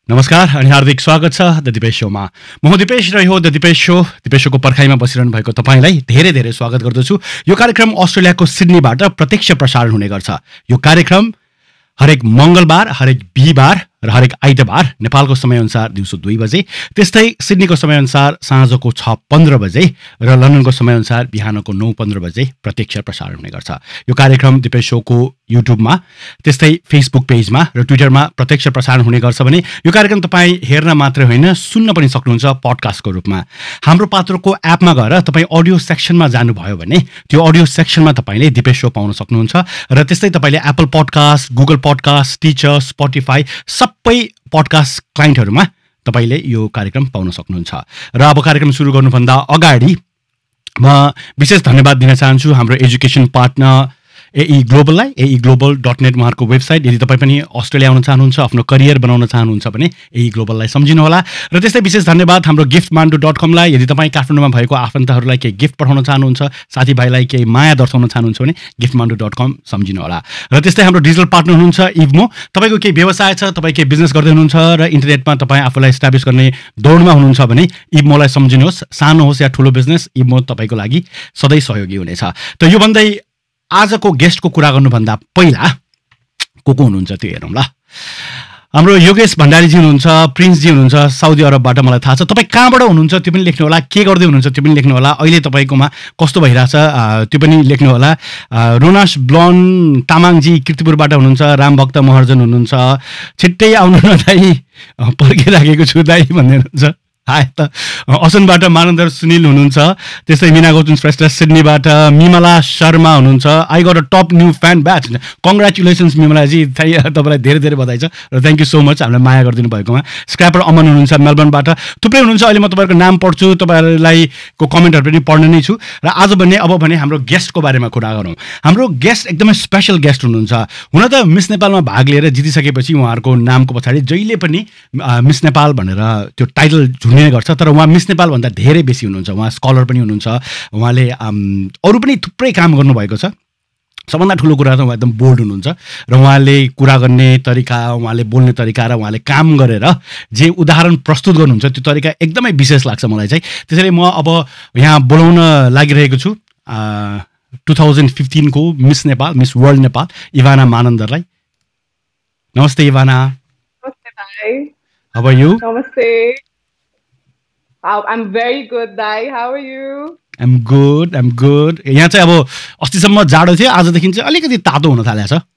नमस्कार अनि हार्दिक स्वागत छ द दिपेश शोमा। म दिपेश र यो द दिपेश शोको पर्खाइमा बसिरहनु भएको तपाईँलाई धेरै धेरै स्वागत गर्दछु। यो कार्यक्रम अस्ट्रेलियाको सिडनीबाट प्रत्यक्ष प्रसारण हुने गर्छ। यो कार्यक्रम हरेक मङ्गलबार, हरेक बिहिबार र हरेक आइतबार नेपालको समयअनुसार दिउँसो 2 बजे, त्यस्तै सिडनीको समयअनुसार साँझको 6:15 बजे र लन्डनको समयअनुसार बिहानको 9:15 बजे प्रत्यक्ष प्रसारण हुने गर्छ। यो कार्यक्रम दिपेश शोको युट्युबमा, त्यस्तै फेसबुक पेजमा र ट्विटरमा प्रत्यक्ष प्रसारण हुने गर्छ भने यो कार्यक्रम तपाईँ हेर्न मात्रै होइन, सुन्न पनि सक्नुहुन्छ पडकास्टको रूपमा। हाम्रो पात्रको एपमा गएर तपाईँ अडियो सेक्सनमा जानुभयो भने त्यो अडियो सेक्सनमा तपाईँले दिपेश शो पाउन सक्नुहुन्छ र त्यस्तै तपाईँले Apple podcast, Google podcast, Stitcher, Spotify सबै पडकास्ट क्लाइन्टहरूमा तपाईँले यो कार्यक्रम पाउन सक्नुहुन्छ। र अब कार्यक्रम सुरु गर्नुभन्दा अगाडि म विशेष धन्यवाद दिन चाहन्छु हाम्रो एजुकेसन पार्टनर AE ग्लोबललाई। AE global.net उहाँहरूको वेबसाइट। यदि तपाईँ पनि अस्ट्रेलिया आउन चाहनुहुन्छ, आफ्नो करियर बनाउन चाहनुहुन्छ भने AE ग्लोबललाई सम्झिनुहोला। र त्यस्तै विशेष धन्यवाद हाम्रो giftmandu.com लाई। यदि तपाईँ काठमाडौँमा भएको आफन्तहरूलाई केही गिफ्ट पठाउन चाहनुहुन्छ, साथीभाइलाई केही माया दर्शाउन चाहनुहुन्छ भने giftmandu.com सम्झिनुहोला। र त्यस्तै हाम्रो डिजिटल पार्टनर हुनुहुन्छ इभमो। तपाईँको केही व्यवसाय छ, तपाईँ केही बिजनेस गर्दै हुनुहुन्छ र इन्टरनेटमा तपाईँ आफूलाई इस्टाब्लिस गर्ने दौडमा हुनुहुन्छ भने इभमोलाई सम्झिनुहोस्। सानो होस् या ठुलो बिजनेस, इभमो तपाईँको लागि सधैँ सहयोगी हुनेछ। त यो भन्दै आजको गेस्टको कुरा गर्नुभन्दा पहिला को हुनुहुन्छ त्यो हेरौँ ल। हाम्रो योगेश भण्डारीजी हुनुहुन्छ, प्रिन्सजी हुनुहुन्छ साउदी अरबबाट, मलाई थाहा छ। तपाईँ कहाँबाट हुनुहुन्छ त्यो पनि लेख्नु होला, के गर्दै हुनुहुन्छ त्यो पनि लेख्नु होला, अहिले तपाईँकोमा कस्तो भइरहेछ त्यो पनि लेख्नु होला। रोनास ब्लोन तामाङजी किर्तिपुरबाट हुनुहुन्छ, रामभक्त महर्जन हुनुहुन्छ, छिट्टै आउनु न दाइ, पर्खिराखेको छु दाइ भन्दै हुनुहुन्छ। त असनबाट मानन्दर सुनिल हुनुहुन्छ, त्यस्तै मिना गौतम श्रेष्ठ सिडनीबाट, मिमला शर्मा हुनुहुन्छ। I got a top new fan badge, congratulations मिमलाजी, तपाईँलाई धेरै धेरै बधाई छ र थ्याङ्क यू सो मच हामीलाई माया गरिदिनु भएकोमा। स्क्र्यापर अमन हुनुहुन्छ मेलबर्नबाट, थुप्रै हुनुहुन्छ। अहिले म तपाईँहरूको नाम पढ्छु, तपाईँहरूलाई को कमेन्टहरू पनि पढ्ने नै छु। र आज अब भने हाम्रो गेस्टको बारेमा कुरा गरौँ। हाम्रो गेस्ट एकदमै स्पेसल गेस्ट हुनुहुन्छ। हुन त मिस नेपालमा भाग लिएर जितिसकेपछि उहाँहरूको नामको पछाडि जहिले पनि मिस नेपाल भनेर त्यो टाइटल झुन्ने गर्छ, तर उहाँ मिस नेपालभन्दा धेरै बेसी हुनुहुन्छ। उहाँ स्कलर पनि हुनुहुन्छ, उहाँले अरू पनि थुप्रै काम गर्नुभएको छ। सबभन्दा ठुलो कुरा त उहाँ एकदम बोल्ड हुनुहुन्छ र उहाँले कुरा गर्ने तरिका, उहाँले बोल्ने तरिका र उहाँले काम गरेर जे उदाहरण प्रस्तुत गर्नुहुन्छ त्यो तरिका एकदमै विशेष लाग्छ मलाई चाहिँ। त्यसैले म अब यहाँ बोलाउन लागिरहेको छु 2015 को Miss Nepal, Miss World Nepal Ivana मानन्दरलाई। नमस्ते Ivana. Namaste, Dai. How are you? Namaste. I'm very good, Dai. How are you? I'm good. यहाँ चाहिँ अब अस्तिसम्म जाडो थियो, आजदेखि चाहिँ अलिकति तातो हुन थालेको छ।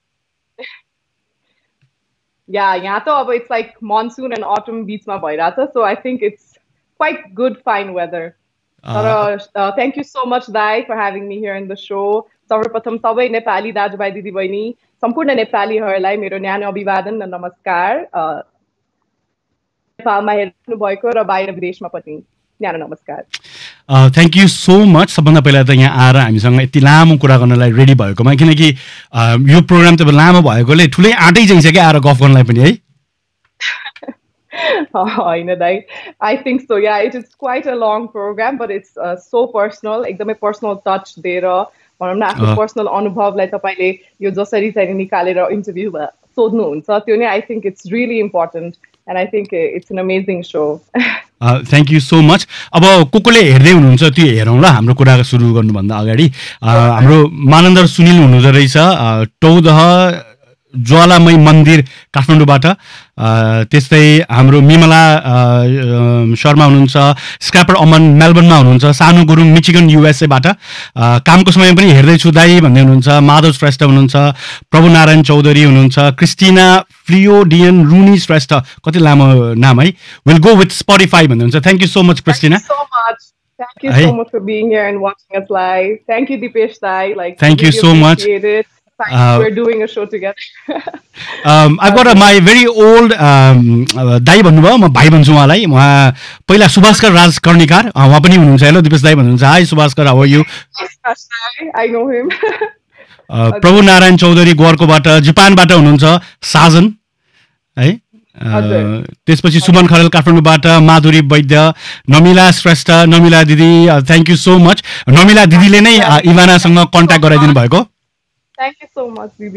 Yeah, यहाँ त अब it's like monsoon and autumn बीचमा भइरहेछ, so I think it's quite good, fine weather. Thank you so much, Dai, for having me here in the show. सर्वप्रथम सबै नेपाली दाजुभाइ दिदीबहिनी सम्पूर्ण नेपालीहरूलाई मेरो न्यानो अभिवादन र नमस्कार। नेपालमा हेर्नु भएको र बाहिर विदेशमा पनि न्यानो नमस्कार। Thank you so much. सबभन्दा पहिला त यहाँ आएर हामीसँग यति लामो कुरा गर्नलाई रेडी भएकोमा, किनकि यो प्रोग्राम त लामो भएकोले ठुलै आँटै चाहिन्छ क्या आएर गफ गर्नलाई पनि है। होइन दाइ, I think so. Yeah it is quite a long programme, but it's so personal, एकदमै पर्सनल टच दिएर भनौँ न आफ्नो पर्सनल अनुभवलाई तपाईँले यो जसरी चाहिँ निकालेर इन्टरभ्यू सोध्नुहुन्छ त्यो नै I think it's really important and I think it's an amazing show. Thank you so much. अब कोले हेर्दै हुनुहुन्छ त्यो हेरौँ ल। हाम्रो कुरा सुरु गर्नुभन्दा अगाडि हाम्रो मानन्दर सुनिल हुनुहुँदो रहेछ टौदह ज्वालामय मन्दिर काठमाडौँबाट, त्यस्तै हाम्रो मिमला शर्मा हुनुहुन्छ, स्क्र्यापर अमन मेलबर्नमा हुनुहुन्छ, सानो गुरुङ मिचिगन युएसएबाट कामको समय पनि हेर्दैछु दाई भन्दै हुनुहुन्छ, माधव श्रेष्ठ हुनुहुन्छ, प्रभुनारायण चौधरी हुनुहुन्छ, क्रिस्टिना फ्लियोडियन रुनी श्रेष्ठ, कति लामो नाम है, विल गो विथ स्पोटिफाई भन्दै हुन्छ। Thank you so much Christina. Thank you so much for being here and watching us live. Thank you, Dipesh Dai. Thank you so much. We're doing a show together. I've got my very old दाई भन्नुभयो, म भाइ भन्छु उहाँलाई। उहाँ पहिला सुभास्कर राज कर्णिकार उहाँ पनि हुनुहुन्छ। हेलो दिपेश दाई भन्नुहुन्छ। Hi Subhaskar, how are you? I know him. Prabhunarayan Chaudhary गोर्कोबाट, जापानबाट हुनुहुन्छ साजन है। त्यसपछि सुमन खरेल काठमाडौँबाट, माधुरी वैद्य, नमिला श्रेष्ठ, नमिला दिदी, thank you so much. Namila दिदीले नै इभानासँग कन्ट्याक्ट गराइदिनु भएको। Thank you so much, Didi.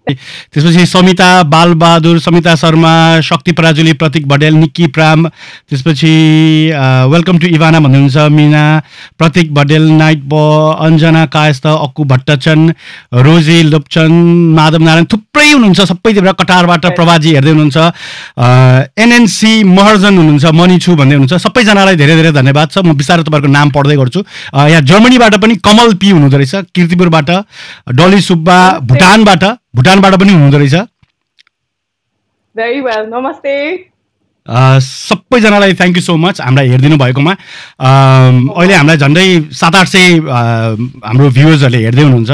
त्यसपछि समिता बालबहादुर, समिता शर्मा, शक्ति पराजुली, प्रतीक भटेल, निक्की प्राम, त्यसपछि वेलकम टु इभाना भन्नुहुन्छ मिना, प्रतीक भटेल, नाइट ब, अञ्जना कायस्थ, अक्कु भट्टचन, रोजी लोप्चन, माधव नारायण, थुप्रै हुनुहुन्छ। सबैतिर कटारबाट प्रभाजी हेर्दै हुनुहुन्छ, एनएनसी महर्जन हुनुहुन्छ, मनी छु भन्दै हुनुहुन्छ। सबैजनालाई धेरै धेरै धन्यवाद छ। म बिस्तारै तपाईँहरूको नाम पढ्दै गर्छु। यहाँ जर्मनीबाट पनि कमल पी हुनुहुँदो रहेछ, किर्तिपुरबाट डली सुब्बा, भुटानबाट पनि हुनुहुँदो रहेछ। Very well. Namaste. सबैजनालाई थ्याङ्क यू सो मच हामीलाई हेरिदिनु भएकोमा। अहिले हामीलाई झन्डै 700-800 हाम्रो भ्युवर्सहरूले हेर्दै हुनुहुन्छ।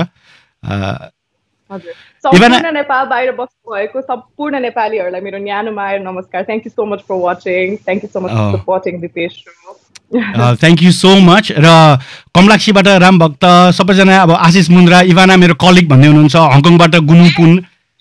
सम्पूर्ण नेपाल बाहिर बस्नु भएको सम्पूर्ण नेपालीहरूलाई मेरो न्यानो माया नमस्कार। Thank you so much for watching. Thank you so much for supporting Dipesh show. Thank you so much. र कमलाक्षीबाट राम भक्त, सबैजना अब आशिष मुन्द्रा, इभाना मेरो कलिग भन्दै हुनुहुन्छ, हङकङबाट गुनुपुन।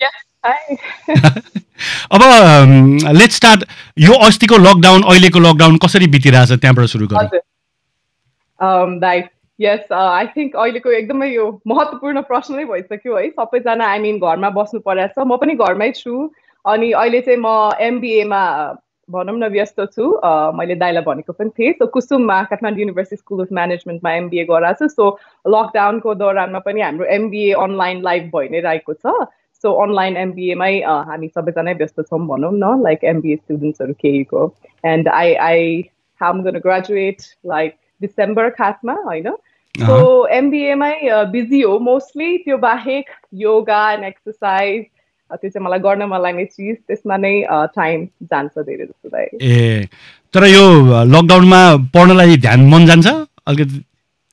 अब लेट्स स्टार्ट। यो अस्तिको लकडाउन अहिलेको लकडाउन कसरी बितिरहेछ त्यहाँबाट सुरु गरौँ। दाइ यस आई थिङ्क अहिलेको एकदमै यो महत्त्वपूर्ण प्रश्न नै भइसक्यो है। सबैजना आई मिन घरमा बस्नु परेछ, म पनि घरमै छु। अनि अहिले चाहिँ म एमबिएमा भनौँ न व्यस्त छु। मैले दाइलाई भनेको पनि थिएँ। सो कुसुममा काठमाडौँ युनिभर्सिटी स्कुल अफ म्यानेजमेन्टमा एमबिए गराएको छु। सो लकडाउनको दौरानमा पनि हाम्रो एमबिए अनलाइन लाइभ भइ नै रहेको छ। सो अनलाइन एमबिएमै हामी सबैजना व्यस्त छौँ भनौँ न, लाइक एमबिए स्टुडेन्ट्सहरू केहीको। And I am gonna graduate like December खासमा होइन। सो एमबिएमै बिजी हो मोस्टली। त्यो बाहेक योगा एन्ड एक्सर्साइज त्यो चाहिँ मलाई गर्न मन लाग्ने चिज, त्यसमा नै टाइम जान्छ धेरै जस्तो लागि। ए तर यो लकडाउनमा पढ्नलाई ध्यान मन जान्छ अलिकति?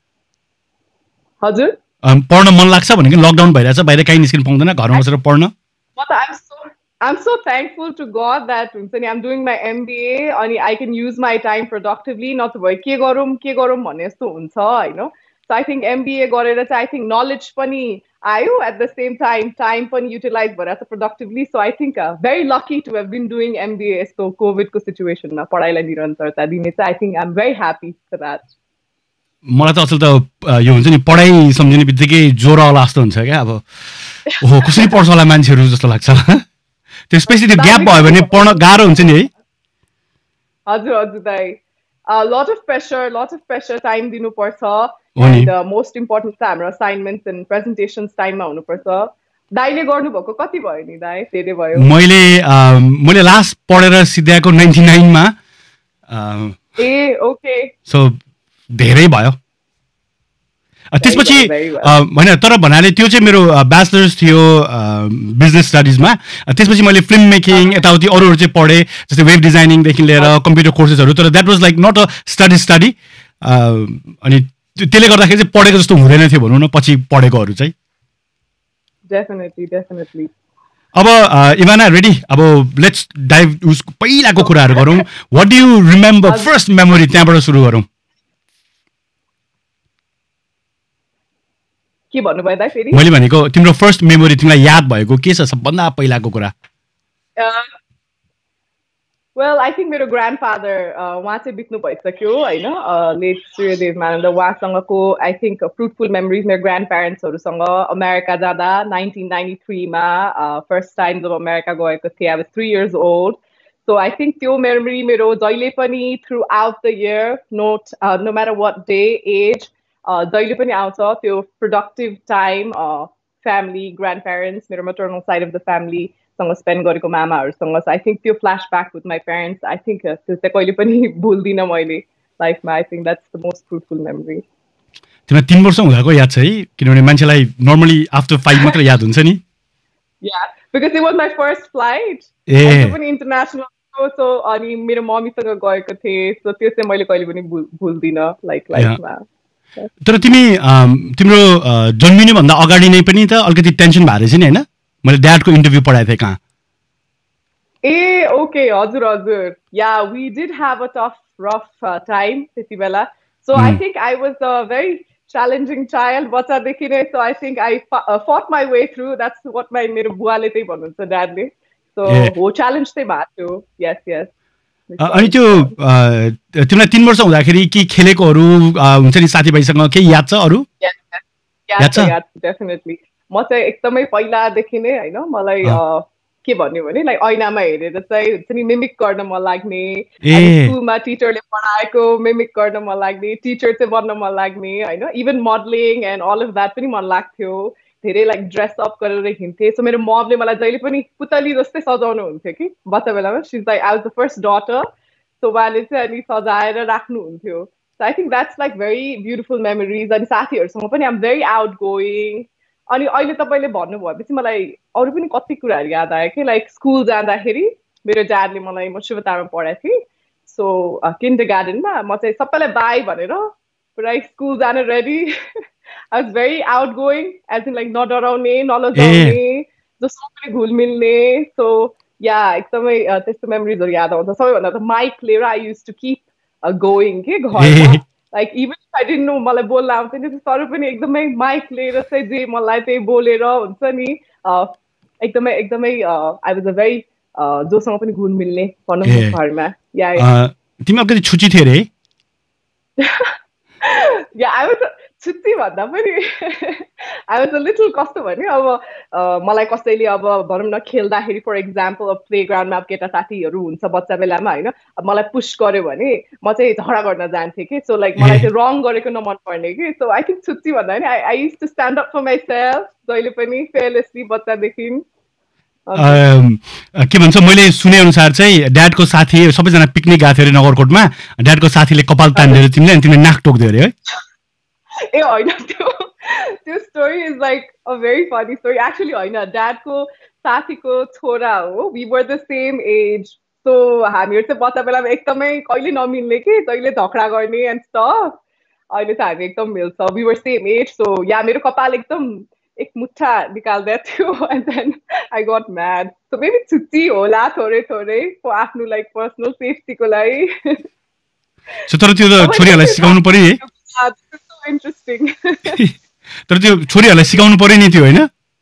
हजुर पढ्न मन लाग्छ भनेको लकडाउन भइरहेछ, बाहिर कहीँ निस्किनु पाउँदैन, घरमा बसेर पढ्न। I'm so thankful to God that I'm doing my MBA अनि I can use my time productively, not भए के गरौँ भन्ने जस्तो हुन्छ होइन। So I think MBA गरेर चाहिँ I think knowledge पनि आयो, at the same time पनि utilize भइरहेछ productively. So I think very lucky to have been doing MBA यस्तो कोभिडको सिचुएसनमा पढाइलाई निरन्तरता दिने चाहिँ I think I'm very happy for that. मलाई त असल त यो हुन्छ नि पढाइ सम्झिने बित्तिकै ज्वरो आउला जस्तो हुन्छ क्या। अब ओहो कसरी पढ्छ होला मान्छेहरू जस्तो लाग्छ। त्यो स्पेसली त्यो ग्याप भयो भने पढ्न गाह्रो हुन्छ नि है। हजुर दाइ lot of pressure टाइम दिनुपर्छ। and most important चाहिँ हाम्रो असाइनमेन्ट्स एन्ड प्रेजेन्टेसन्स टाइममा हुनुपर्छ। दाइले गर्नुभएको कति भयो नि दाइ? धेरै भयो। मैले लास्ट पढेर सिध्याएको 99 मा। ए ओके। सो धेरै भयो। त्यसपछि होइन तर भन्नाले त्यो चाहिँ मेरो ब्याचलर्स थियो बिजनेस स्टडिजमा। त्यसपछि मैले फिल्म मेकिङ यताउति अरूहरू चाहिँ पढेँ, जस्तै वेब डिजाइनिङदेखि लिएर कम्प्युटर कोर्सेसहरू। तर that was like not a study. अनि त्यसले गर्दाखेरि चाहिँ पढेको जस्तो हुँदैन थियो भनौँ न पछि पढेकोहरू चाहिँ। डेफिनेटली। अब इभाना रेडी? अब लेट्स डाइभ उसको पहिलाको कुराहरू गरौँ। What do you remember first memory? त्यहाँबाट सुरु गरौँ। के भन्नुभयो दाइ फेरि? मैले भनेको तिम्रो फर्स्ट मेमोरी तिमीलाई याद भएको के छ सबभन्दा पहिलाको कुरा? वेल आई थिङ्क मेरो ग्रान्डफादर उहाँ चाहिँ बित्नु भइसक्यो होइन, लेट सूर्यदेव उहाँसँगको आई थिङ्क फ्रुटफुल मेमोरिज मेरो ग्रान्ड प्यारेन्ट्सहरूसँग अमेरिका जाँदा 1993 मा फर्स्ट टाइम जब अमेरिका गएको थिएँ। I was 3 years old. So I think त्यो मेमोरी मेरो जहिले पनि throughout the year no matter what the age जहिले पनि आउँछ। त्यो productive time family grandparents मेरो मटर्नल साइड अफ द फ्यामिलीसँग स्पेन्ड गरेको मामाहरूसँग। आई थिङ्क त्यो flashback with my parents I think त्यो चाहिँ कहिले पनि भुल्दिनँ मैले लाइफमा। I think that's the most fruitful memory. तिमीलाई 3 वर्ष हुँदाको याद छ है? किनभने मान्छेलाई नर्मली आफ्टर 5 मात्र याद हुन्छ नि। Yeah because it was my first flight पनि इन्टरनेसनल। सो अनि मेरो मम्मीसँग गएको थिएँ। सो त्यो चाहिँ मैले कहिले पनि भुल्दिनँ लाइफमा। तर तिम्रो जन्मिनुभन्दा अगाडि नै पनि त अलिकति टेन्सन भएको रहेछ नि होइन? मैले ड्याडको इन्टरभ्यू पढाएको थिएँ कहाँ। ए ओके हजुर yeah we did have a rough time त्यति बेला। So I think I was a very challenging child बच्चादेखि नै। So I think I fought my way through. That's what मेरो बुवाले त्यही भन्नुहुन्छ ड्याडले। सो हो च्यालेन्ज चाहिँ भएको थियो। यस। अनि त्यो तिमीलाई 3 वर्ष हुँदाखेरि के खेलेकोहरू हुन्छ नि साथीभाइसँग केही याद छ अरू? याद छ डेफिनेटली। म चाहिँ एकदमै पहिलादेखि नै होइन मलाई के भन्यो भने लाइक ऐनामा हेरेर चाहिँ हुन्छ नि मिमिक गर्न मन लाग्ने, स्कुलमा टिचरले पढाएको मिमिक गर्न मन लाग्ने, टिचर चाहिँ बन्न मन लाग्ने होइन, even modelling and all of that पनि मन लाग्थ्यो, धेरै लाइक ड्रेस अप गरेर हिँड्थेँ. सो मेरो ममले मलाई जहिले पनि पुतली जस्तै सजाउनु हुन्थ्यो कि बच्चा बेलामा. She is like I was the first daughter, so उहाँले चाहिँ अनि सजाएर राख्नुहुन्थ्यो. So I think that's like very beautiful memories. अनि साथीहरूसँग पनि आम भेरी आउट गोइङ. अनि अहिले तपाईँले भन्नुभएपछि मलाई अरू पनि कति कुराहरू याद आयो कि लाइक स्कुल जाँदाखेरि मेरो ड्याडले मलाई म शिवतारमा पढाएको थिएँ. सो किन्डर गार्डनमा म चाहिँ सबैलाई बाई भनेर पुरा स्कुल जान ready. I was very outgoing, as in like नडराउने नलजाउने जस्तो पनि घुलमिल्ने. सो या एकदमै त्यस्तो मेमोरिजहरू याद आउँछ. सबैभन्दा त माइक लिएर I use to keep going के घरमा. Like even I didn't know मलाई बोल्न आउँथेन तर पनि एकदमै माइक लिएर चाहिँ जे मलाई त्यही बोलेर हुन्छ नि एकदमै एकदमै आई वाज अ भेरी जोसँग पनि घुलमिल्ने भनौँ घरमा. या तिमी अब कति छुच्ची थिए रे? या आई वाज छुट्टी भन्दा पनि आई वाज अ लिटल कस्तो भने अब मलाई कसैले अब भनौँ न खेल्दाखेरि फर इक्जाम्पल अब प्ले ग्राउन्डमा अब केटा साथीहरू हुन्छ बच्चा बेलामा होइन, अब मलाई पुस गर्यो भने म चाहिँ झगडा गर्न जान्थेँ कि. सो लाइक मलाई चाहिँ रङ गरेको नमन पर्ने कि. सो आई थिङ्क छुट्टी भन्दा पनि I use to stand up for myself जहिले पनि फेयरलेसली बच्चादेखि. के भन्छ मैले सुने अनुसार चाहिँ ड्याडको साथी सबैजना पिकनिक गएको थियो अरे नगरकोटमा, ड्याडको साथीले कपाल तान्दिएर तिमीले अनि तिमीले नाक टोक्दियो अरे है? ए होइन, त्यो story is like a very funny story. Actually होइन, ड्याडको साथीको छोरा हो. We were the same age. So हामीहरू चाहिँ बच्चा बेलामा एकदमै कहिले नमिल्ने कि जहिले झगडा गर्ने एन्ड स्टफ. अहिले चाहिँ हामी एकदम मिल्छ. We were same age. So yeah मेरो कपाल एकदम एक मुठा निकाल्दै थियो and then I got mad. So maybe छुट्टी होला थोरै थोरै आफ्नो लाइक पर्सनल सेफ्टीको लागि. तर त्यो त छोरीहरूलाई सिकाउनु पर्यो नि. इन्ट्रेस्टिङ. तर त्यो छोरीहरूलाई सिकाउनु पर्यो नि त्यो होइन?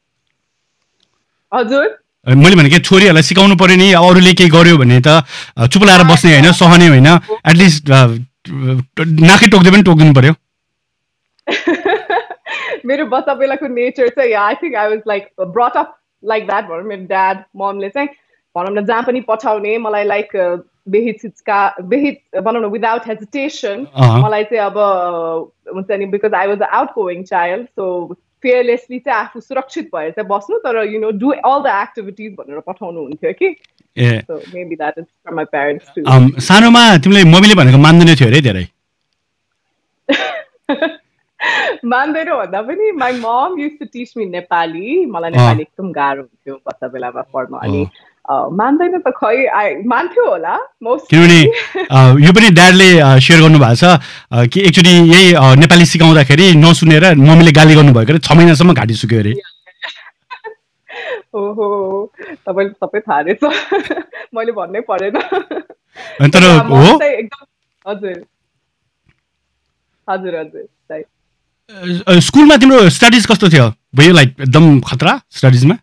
हजुर मैले भनेको छोरीहरूलाई सिकाउनु पर्यो नि. अरूले केही गर्यो भने त चुप लाएर बस्ने होइन, सहने होइन, एटलिस्ट नाकै टोक्दै पनि टोकिदिनु पर्यो. मेरो बच्चा बेलाको नेचर चाहिँ I think I was like brought up like that भनौँ. मेरो ड्याड ममले चाहिँ भनौँ न जहाँ पनि पठाउने मलाई लाइक बेहित भनौँ न विदाउट हेजिटेसन मलाई चाहिँ अब हुन्छ नि because I was a outgoing child. So fearlessly चाहिँ आफू सुरक्षित भएर चाहिँ बस्नु तर you know do all the activities भनेर पठाउनु हुन्थ्यो कि. So maybe that is from my parents too. सानोमा तिमीले मम्मीले भनेको मान्दैन थियो अरे धेरै? मान्दैन भन्दा पनि my mom used to teach me Nepali. मलाई नेपाली एकदम गाह्रो हुन्थ्यो बच्चा बेलामा पढ्न. अनि मान्दैन त खै मान्थ्यो होला मोस्ट. किनभने यो पनि ड्याडले सेयर गर्नु भएको छ कि एकचोटि यही नेपाली सिकाउँदाखेरि नसुनेर मम्मीले गाली गर्नुभएको अरे, 6 महिनासम्म घाँटी सुक्यो अरे. ओहो तपाईँले सबै थाहा रहेछ. मैले भन्नै परेन. तर हो एकदम. हजुर हजुर हजुर. स्कुलमा तिम्रो स्टडिज कस्तो थियो? भयो लाइक एकदम खतरा स्टडिजमा?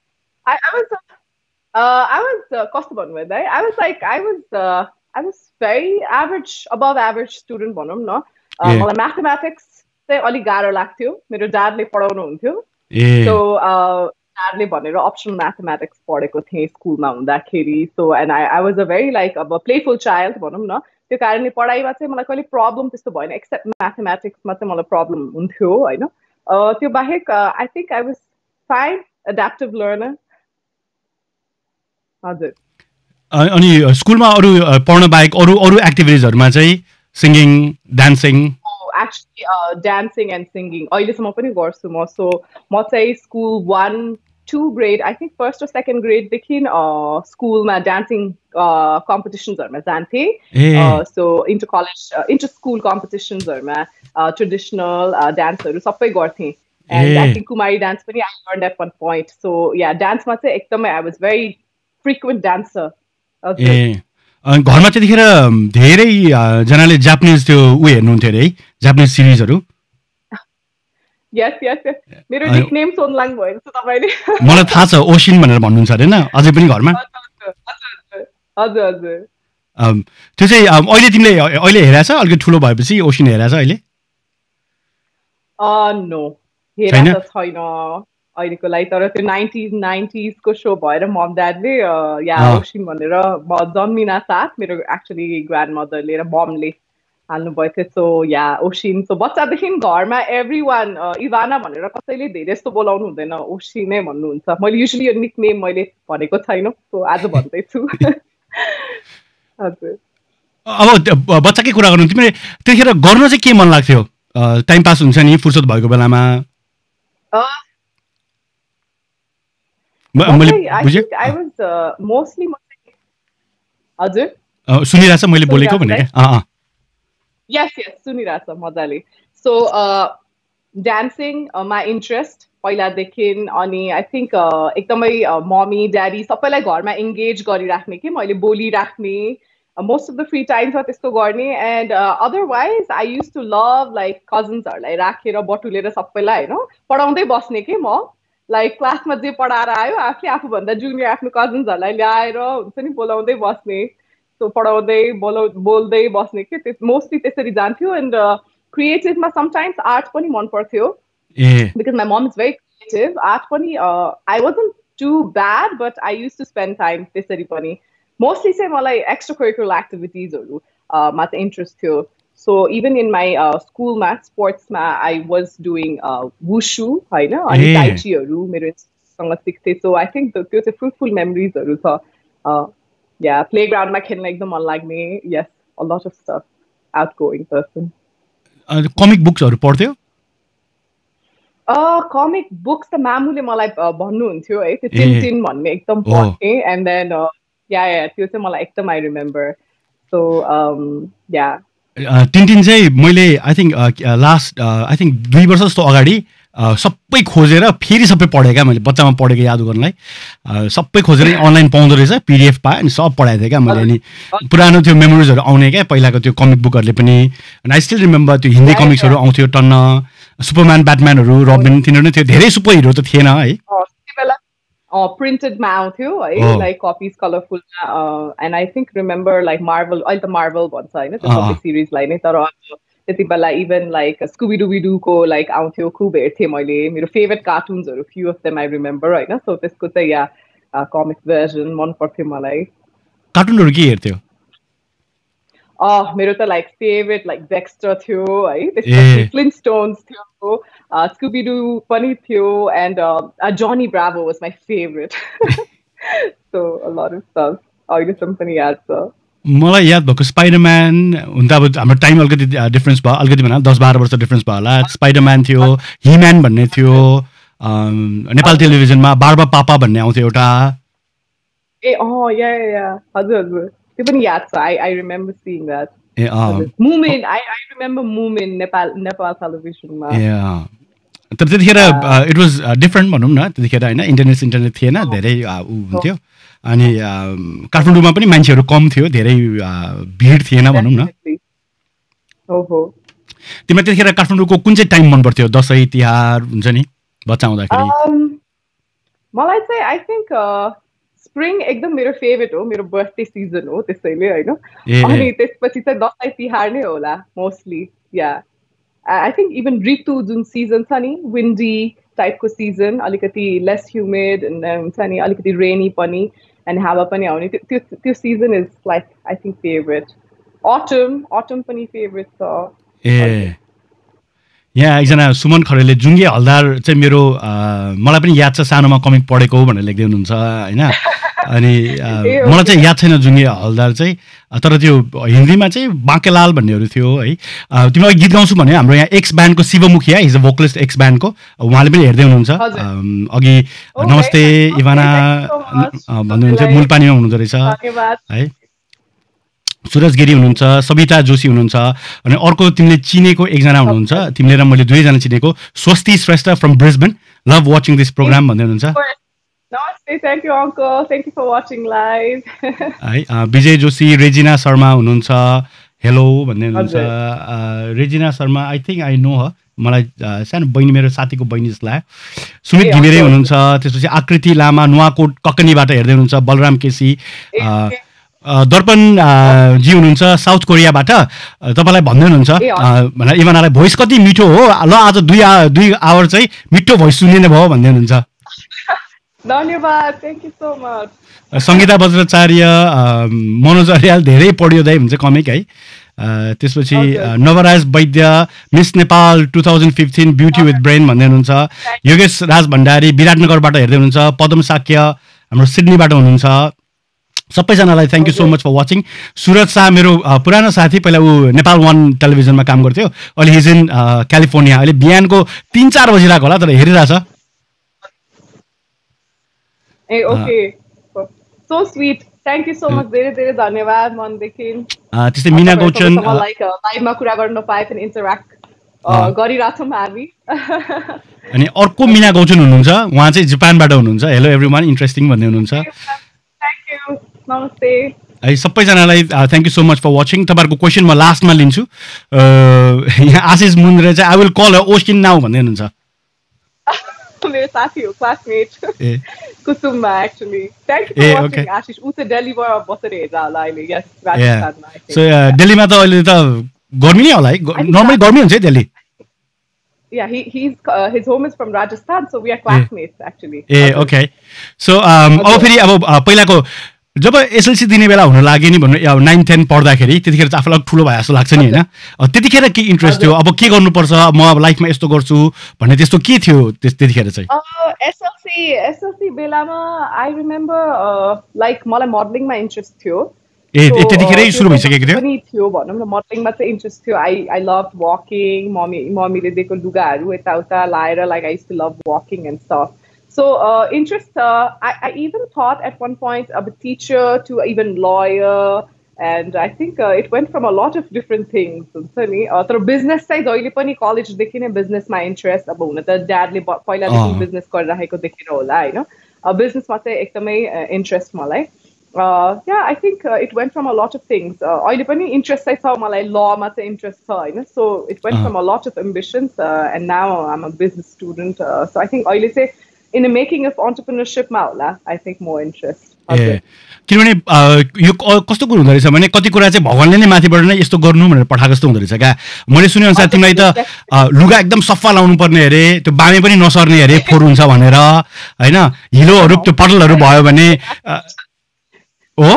I was कस्तो भन्नु है, I was very average, above average student भनौँ न. मलाई म्याथमेटिक्स चाहिँ अलिक गाह्रो लाग्थ्यो. मेरो ड्याडले पढाउनु हुन्थ्यो. सो ड्याडले भनेर अप्सनल म्याथमेटिक्स पढेको थिएँ स्कुलमा हुँदाखेरि. So and I was a very like अब प्लेफुल चाइल्ड भनौँ न. त्यो कारणले पढाइमा चाहिँ मलाई कहिले प्रब्लम त्यस्तो भएन एक्सेप्ट म्याथमेटिक्समा चाहिँ मलाई प्रब्लम हुन्थ्यो होइन. त्यो बाहेक I think I was fine adaptive learner. हजुर. अनि स्कुलमा अरू पढ्न बाहेक अरू अरू एक्टिभिटिजहरूमा चाहिँ singing, dancing? Actually dancing and singing अहिलेसम्म पनि गर्छु म. सो म चाहिँ school 1-2 grade I think first र सेकेन्ड ग्रेडदेखि स्कुलमा डान्सिङ कम्पिटिसन्सहरूमा जान्थेँ. So inter college inter school कम्पिटिसन्सहरूमा ट्रेडिसनल डान्सहरू सबै गर्थेँ. And I think Kumari dance पनि I learn at 1 point. So yeah डान्समा चाहिँ एकदमै I was very frequent dancer. घरमा त्यतिखेर धेरै जनाले जापानिज त्यो हेर्नुहुन्थ्यो अरे है, जापानिज सिरिजहरू? यस यस यस. मेरो निकनेम सोनलाङ भयो जस्तो तपाईले. मलाई थाहा छ, ओसिन भनेर भन्नुहुन्छ अरे हैन अझै पनि घरमा? हजुर हजुर. त्यो चाहिँ अहिले तिमीले अहिले हेरेछ अलिकति ठुलो भएपछि ओसिन हेरेछ अहिले? नो हेरेछ छैन. अहिलेको लागि तर त्यो 90s को सो भएर मम ड्याडले या ओसिन भनेर जन्मिना साथ मेरो एक्चुअली ग्रान्ड मदरले र ममले हाल्नुभएको थियो सो या ओसिन सो बच्चादेखि घरमा एभ्री वान इभाना भनेर कसैले धेरै जस्तो बोलाउनु हुँदैन ओसिन नै भन्नुहुन्छ मैले युजली यो निक नेम मैले भनेको छैन सो आज भन्दैछु हजुर अब बच्चाकै कुरा गर्नु तिमीले त्यतिखेर गर्न चाहिँ के मन लाग्थ्यो टाइम पास हुन्छ नि फुर्सद भएको बेलामा हजुर सुनिरहेछ मैले बोलेको भनेको यस सुनिरहेछ मजाले सो डान्सिङमा इन्ट्रेस्ट पहिलादेखि अनि आई थिङ्क एकदमै मम्मी ड्याडी सबैलाई घरमा इङ्गेज गरिराख्ने कि मैले बोलिराख्ने most of the free times त्यस्तो गर्ने and otherwise I used to love like कजन्सहरूलाई राखेर बटुलेर सबैलाई हैन पढाउँदै बस्ने के म लाइक क्लासमा जे पढाएर आयो आफूभन्दा जुनियर आफ्नो कजन्सहरूलाई ल्याएर हुन्छ नि बोलाउँदै बस्ने सो पढाउँदै बोल्दै बस्ने के मोस्टली त्यसरी जान्थ्यो एन्ड क्रिएटिभमा समटाइम्स आर्ट पनि मन पर्थ्यो because my mom is very creative art पनि I wasn't too bad but I use to spend time त्यसरी पनि मोस्टली चाहिँ मलाई एक्स्ट्रा करिकुलर एक्टिभिटिजहरूमा चाहिँ इन्ट्रेस्ट थियो सो इभन इन माई स्कुलमा स्पोर्ट्समा आई वाज डुइङ वुसु होइन अनि टाइचीहरू मेरोसँग सिक्थेँ सो आई थिङ्क त्यो चाहिँ फ्रुटफुल मेमोरिजहरू छ या प्लेग्राउन्डमा खेल्न एकदम मन लाग्ने yes a lot of stuff outgoing person comic बुक्सहरू पढ्थ्यो कमिक बुक्स त मामुले मलाई भन्नुहुन्थ्यो है त्यो टिनटिन भन्ने एकदम पढ्थेँ एन्ड देन त्यो चाहिँ मलाई एकदम I remember so yeah Tintin चाहिँ मैले I think last I think 2 वर्ष जस्तो अगाडि सबै खोजेर फेरि सबै पढेँ क्या मैले बच्चामा पढेको याद गर्नलाई सबै खोजेर अनलाइन पाउँदो रहेछ पिडिएफ पाएँ अनि सब पढाएको थिएँ क्या मैले अनि पुरानो त्यो मेमोरिजहरू आउने क्या पहिलाको त्यो कमिक बुकहरूले पनि अनि आई स्टिल रिमेम्बर त्यो हिन्दी कमिक्सहरू आउँथ्यो टन्न सुपरम्यान ब्याटम्यानहरू रबिन तिनीहरू नै थियो धेरै सुपर हिरो त थिएन है प्रिन्टेडमा आउँथ्यो है लाइक कपिज कलरफुलमा and I think remember like Marvel अहिले त मार्बल भन्छ होइन त्यो सबै सिरिजलाई नै तर त्यति बेला इभन लाइक स्कुबिडुबिडुको लाइक आउँथ्यो खुब हेर्थेँ मैले मेरो फेभरेट कार्टुन्सहरू few of them I remember होइन सो त्यसको चाहिँ या कमिक भर्जन मन पर्थ्यो मलाई कार्टुनहरू के हेर्थ्यो मेरो त लाइक फेभरेट लाइक डेक्स्टर थियो है त्यसपछि फ्लिन्टस्टोन्स थियो स्कुबिडु पनि थियो and Johnny Bravo was my favourite so a lot of stuff अहिलेसम्म पनि याद छ मलाई याद भएको स्पाइडरम्यान हुन त अब हाम्रो टाइम अलिकति डिफ्रेन्स भयो अलिकति भन 10-12 वर्ष डिफ्रेन्स भयो होला स्पाइडरम्यान थियो हिम्यान भन्ने थियो नेपाल टेलिभिजनमा बार्बा पापा भन्ने आउँथ्यो एउटा ए हजुर हजुर त्यो पनि याद छ I remember seeing that Moomin I remember Moomin Nepal टेलिभिजनमा तर त्यतिखेर इट वाज डिफ्रेन्ट भनौँ न त्यतिखेर होइन इन्टरनेट थिएन धेरै हुन्थ्यो अनि काठमाडौँमा पनि मान्छेहरू कम थियो धेरै भिड थिएन भनौँ न तिमीलाई त्यतिखेर काठमाडौँको कुन चाहिँ टाइम मन पर्थ्यो दसैँ तिहार हुन्छ नि बच्चा हुँदाखेरि मलाई चाहिँ आई थिङ्क स्प्रिङ एकदम मेरो फेभरेट हो मेरो बर्थडे सिजन हो त्यसैले होइन अनि त्यसपछि चाहिँ दसैँ तिहार नै होला mostly yeah I think even ऋतु जुन सिजन छ नि विन्डी टाइपको सिजन अलिकति लेस ह्युमिड हुन्छ नि अलिकति रेनी पनि अनि हावा पनि आउने त्यो season is like I think favourite autumn पनि फेभरेट छ यहाँ एकजना सुमन खरेलले जुङ्गे हलदार चाहिँ मेरो मलाई पनि याद छ सानोमा कमिक पढेको भनेर लेख्दै हुनुहुन्छ होइन अनि मलाई चाहिँ याद छैन जुङ्गे हलदार चाहिँ तर त्यो हिन्दीमा चाहिँ बाँकेलाल भन्नेहरू थियो है तिमीलाई गीत गाउँछु भने हाम्रो यहाँ एक्स ब्यान्डको Shivamukhi his uh vocalist ex ब्यान्डको उहाँले पनि हेर्दै हुनुहुन्छ अघि नमस्ते इभाना भन्दै हुनुहुन्थ्यो मूलपानीमा हुनुहुँदो रहेछ है सुरज गिरी हुनुहुन्छ सविता जोशी हुनुहुन्छ अनि अर्को तिमीले चिनेको एकजना हुनुहुन्छ तिमीले र मैले 2जना चिनेको Swasti Shrestha from Brisbane love watching this programme भन्दै हुनुहुन्छ नमस्ते thank you uncle thank you for watching live है विजय जोशी रेजिना शर्मा हुनुहुन्छ हेलो भन्दै हुनुहुन्छ Rejina Sharma I think I know मलाई सानो बहिनी मेरो साथीको बहिनी जस्तो लाग्यो सुमित घिमिरे हुनुहुन्छ त्यसपछि आकृति लामा नुवाकोट ककनीबाट हेर्दै हुनुहुन्छ बलराम केसी दर्पण जी हुनुहुन्छ साउथ कोरियाबाट तपाईँलाई भन्दै हुनुहुन्छ भनेर इभानालाई भोइस कति मिठो हो ल आज 2 आवर चाहिँ मिठो भोइस सुनिने भयो भन्दै हुनुहुन्छ धन्यवाद thank you so much Sangita Bajracharya Manoj Aryal धेरै पढ्यो दाइ हुन्छ कमिक है त्यसपछि Nawaraj Vaidya miss Nepal 2015 beauty with brain भन्दै हुनुहुन्छ योगेश राज भण्डारी विराटनगरबाट हेर्दै हुनुहुन्छ पदम साक्य हाम्रो सिडनीबाट हुनुहुन्छ सबैजनालाई thank you so much for watching Suraj Shah मेरो पुरानो साथी पहिला ऊ नेपाल 1 टेलिभिजनमा काम गर्थ्यो अहिले हिज इन क्यालिफोर्निया अहिले बिहानको 3-4 बजिरहेको होला तर हेरिरहेछ ए okay so sweet thank you so much धेरै धेरै धन्यवाद मनदेखि त्यस्तै मिना गौचन लाइभमा कुरा गर्न पाए पनि इन्टरेक्ट गरिरहेछौँ हामी अनि अर्को मिना गौचन हुनुहुन्छ उहाँ चाहिँ जापानबाट हुनुहुन्छ हेलो एभ्रीवान इन्ट्रेस्टिङ भन्दै हुनुहुन्छ थ्याङ्क यू नमस्ते है सबैजनालाई thank you so much for watching तपाईँहरूको क्वेसन म लास्टमा लिन्छु यहाँ आशिष मुन्द्रे चाहिँ I will call Austin now भन्दै हुनुहुन्छ मेरो साथी हो क्लासमेट कुसुममा actually thank you for watching Ashish उ चाहिँ दिल्लीबाट बसेर हेर्छ होला अहिले यस राजस्थानमा सो दिल्लीमा त अहिले त गर्मी नै होला है नर्मली गर्मी हुन्छ है Delhi Yeah, his home is from Rajasthan, so we are classmates actually. Okay. So अब फेरि अब पहिलाको जब एसएलसी दिने बेला हुन लाग्यो नि भन्नु 9-10 पढ्दाखेरि त्यतिखेर चाहिँ आफूलाई ठुलो भए जस्तो लाग्छ नि होइन त्यतिखेर के इन्ट्रेस्ट थियो अब के गर्नुपर्छ म अब लाइफमा यस्तो गर्छु भन्ने त्यस्तो के थियो त्यतिखेर चाहिँ एसएलसी बेलामा आई रिमेम्बर लाइक मलाई मोडलिङमा इन्ट्रेस्ट थियो त्यतिखेरै सुरु भइसकेको थियो पनि थियो भनौँ न मोडलिङमा चाहिँ इन्ट्रेस्ट थियो आई लभ वकिङ मम्मीले दिएको लुगाहरू यताउता लाएर like I to love walking and stuff so interest I even thought at one point of a teacher to even lawyer and I think it went from a lot of different things हुन्छ नि तर business चाहिँ जहिले पनि कलेजदेखि नै बिजनेसमा interest अब हुन त ड्याडले पहिलादेखि बिजनेस गरिरहेको देखेर होला होइन बिजनेसमा चाहिँ एकदमै इन्ट्रेस्ट मलाई yeah I think it went from a lot of things अहिले पनि इन्ट्रेस्ट चाहिँ छ मलाई लमा चाहिँ इन्ट्रेस्ट छ होइन so it went from a lot of ambitions and now I'm a business student so I think अहिले चाहिँ in the making of entrepreneurship मा होला I think more interest किनभने यो कस्तो कुरो हुँदो रहेछ भने कति कुरा चाहिँ भगवानले नै माथिबाट नै यस्तो गर्नु भनेर पठाएको जस्तो हुँदो रहेछ क्या मैले सुने अनुसार तिमीलाई त लुगा एकदम सफा लाउनु पर्ने अरे त्यो बामे पनि नसर्ने अरे फोहोर हुन्छ भनेर होइन हिलोहरू त्यो पटलहरू भयो भने हो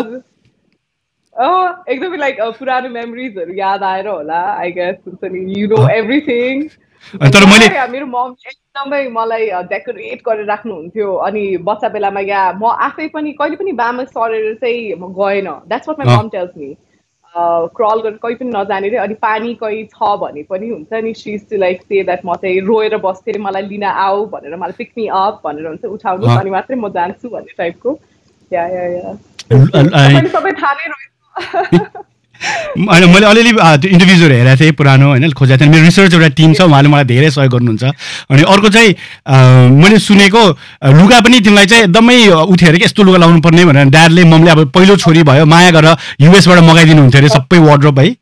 एकदमै लाइक पुरानो मेमोरिजहरू याद आएर होला आई गेस हुन्छ नि यु नो एभ्रिथिङ तर मैले मेरो मम एकदमै मलाई डेकोरेट गरेर राख्नुहुन्थ्यो अनि बच्चा बेलामा या म आफै पनि कहिले पनि बामा सरेर चाहिँ म गएन that's what my mom tells me crawl गरेर कहीँ पनि नजाने रे अनि पानी कहीँ छ भने पनि हुन्छ नि she is to like say that म चाहिँ रोएर बस्थेँ मलाई लिन आऊ भनेर मलाई पिक मी अप भनेर हुन्छ उठाउनु अनि मात्रै म जान्छु भन्ने टाइपको या सबै थाहा नै रहेछ होइन मैले अलिअलि त्यो इन्टरभ्युजहरू हेरेको थिएँ पुरानो होइन खोजेको थिएँ मेरो रिसर्च एउटा टिम छ उहाँले मलाई धेरै सहयोग गर्नुहुन्छ अनि अर्को चाहिँ मैले सुनेको लुगा पनि तिमीलाई चाहिँ एकदमै उठ्यो अरे कि यस्तो लुगा लाउनु पर्ने भनेर ड्याडले ममले अब पहिलो छोरी भयो माया गरेर युएसबाट मगाइदिनु हुन्थ्यो अरे सबै वार्डरोब है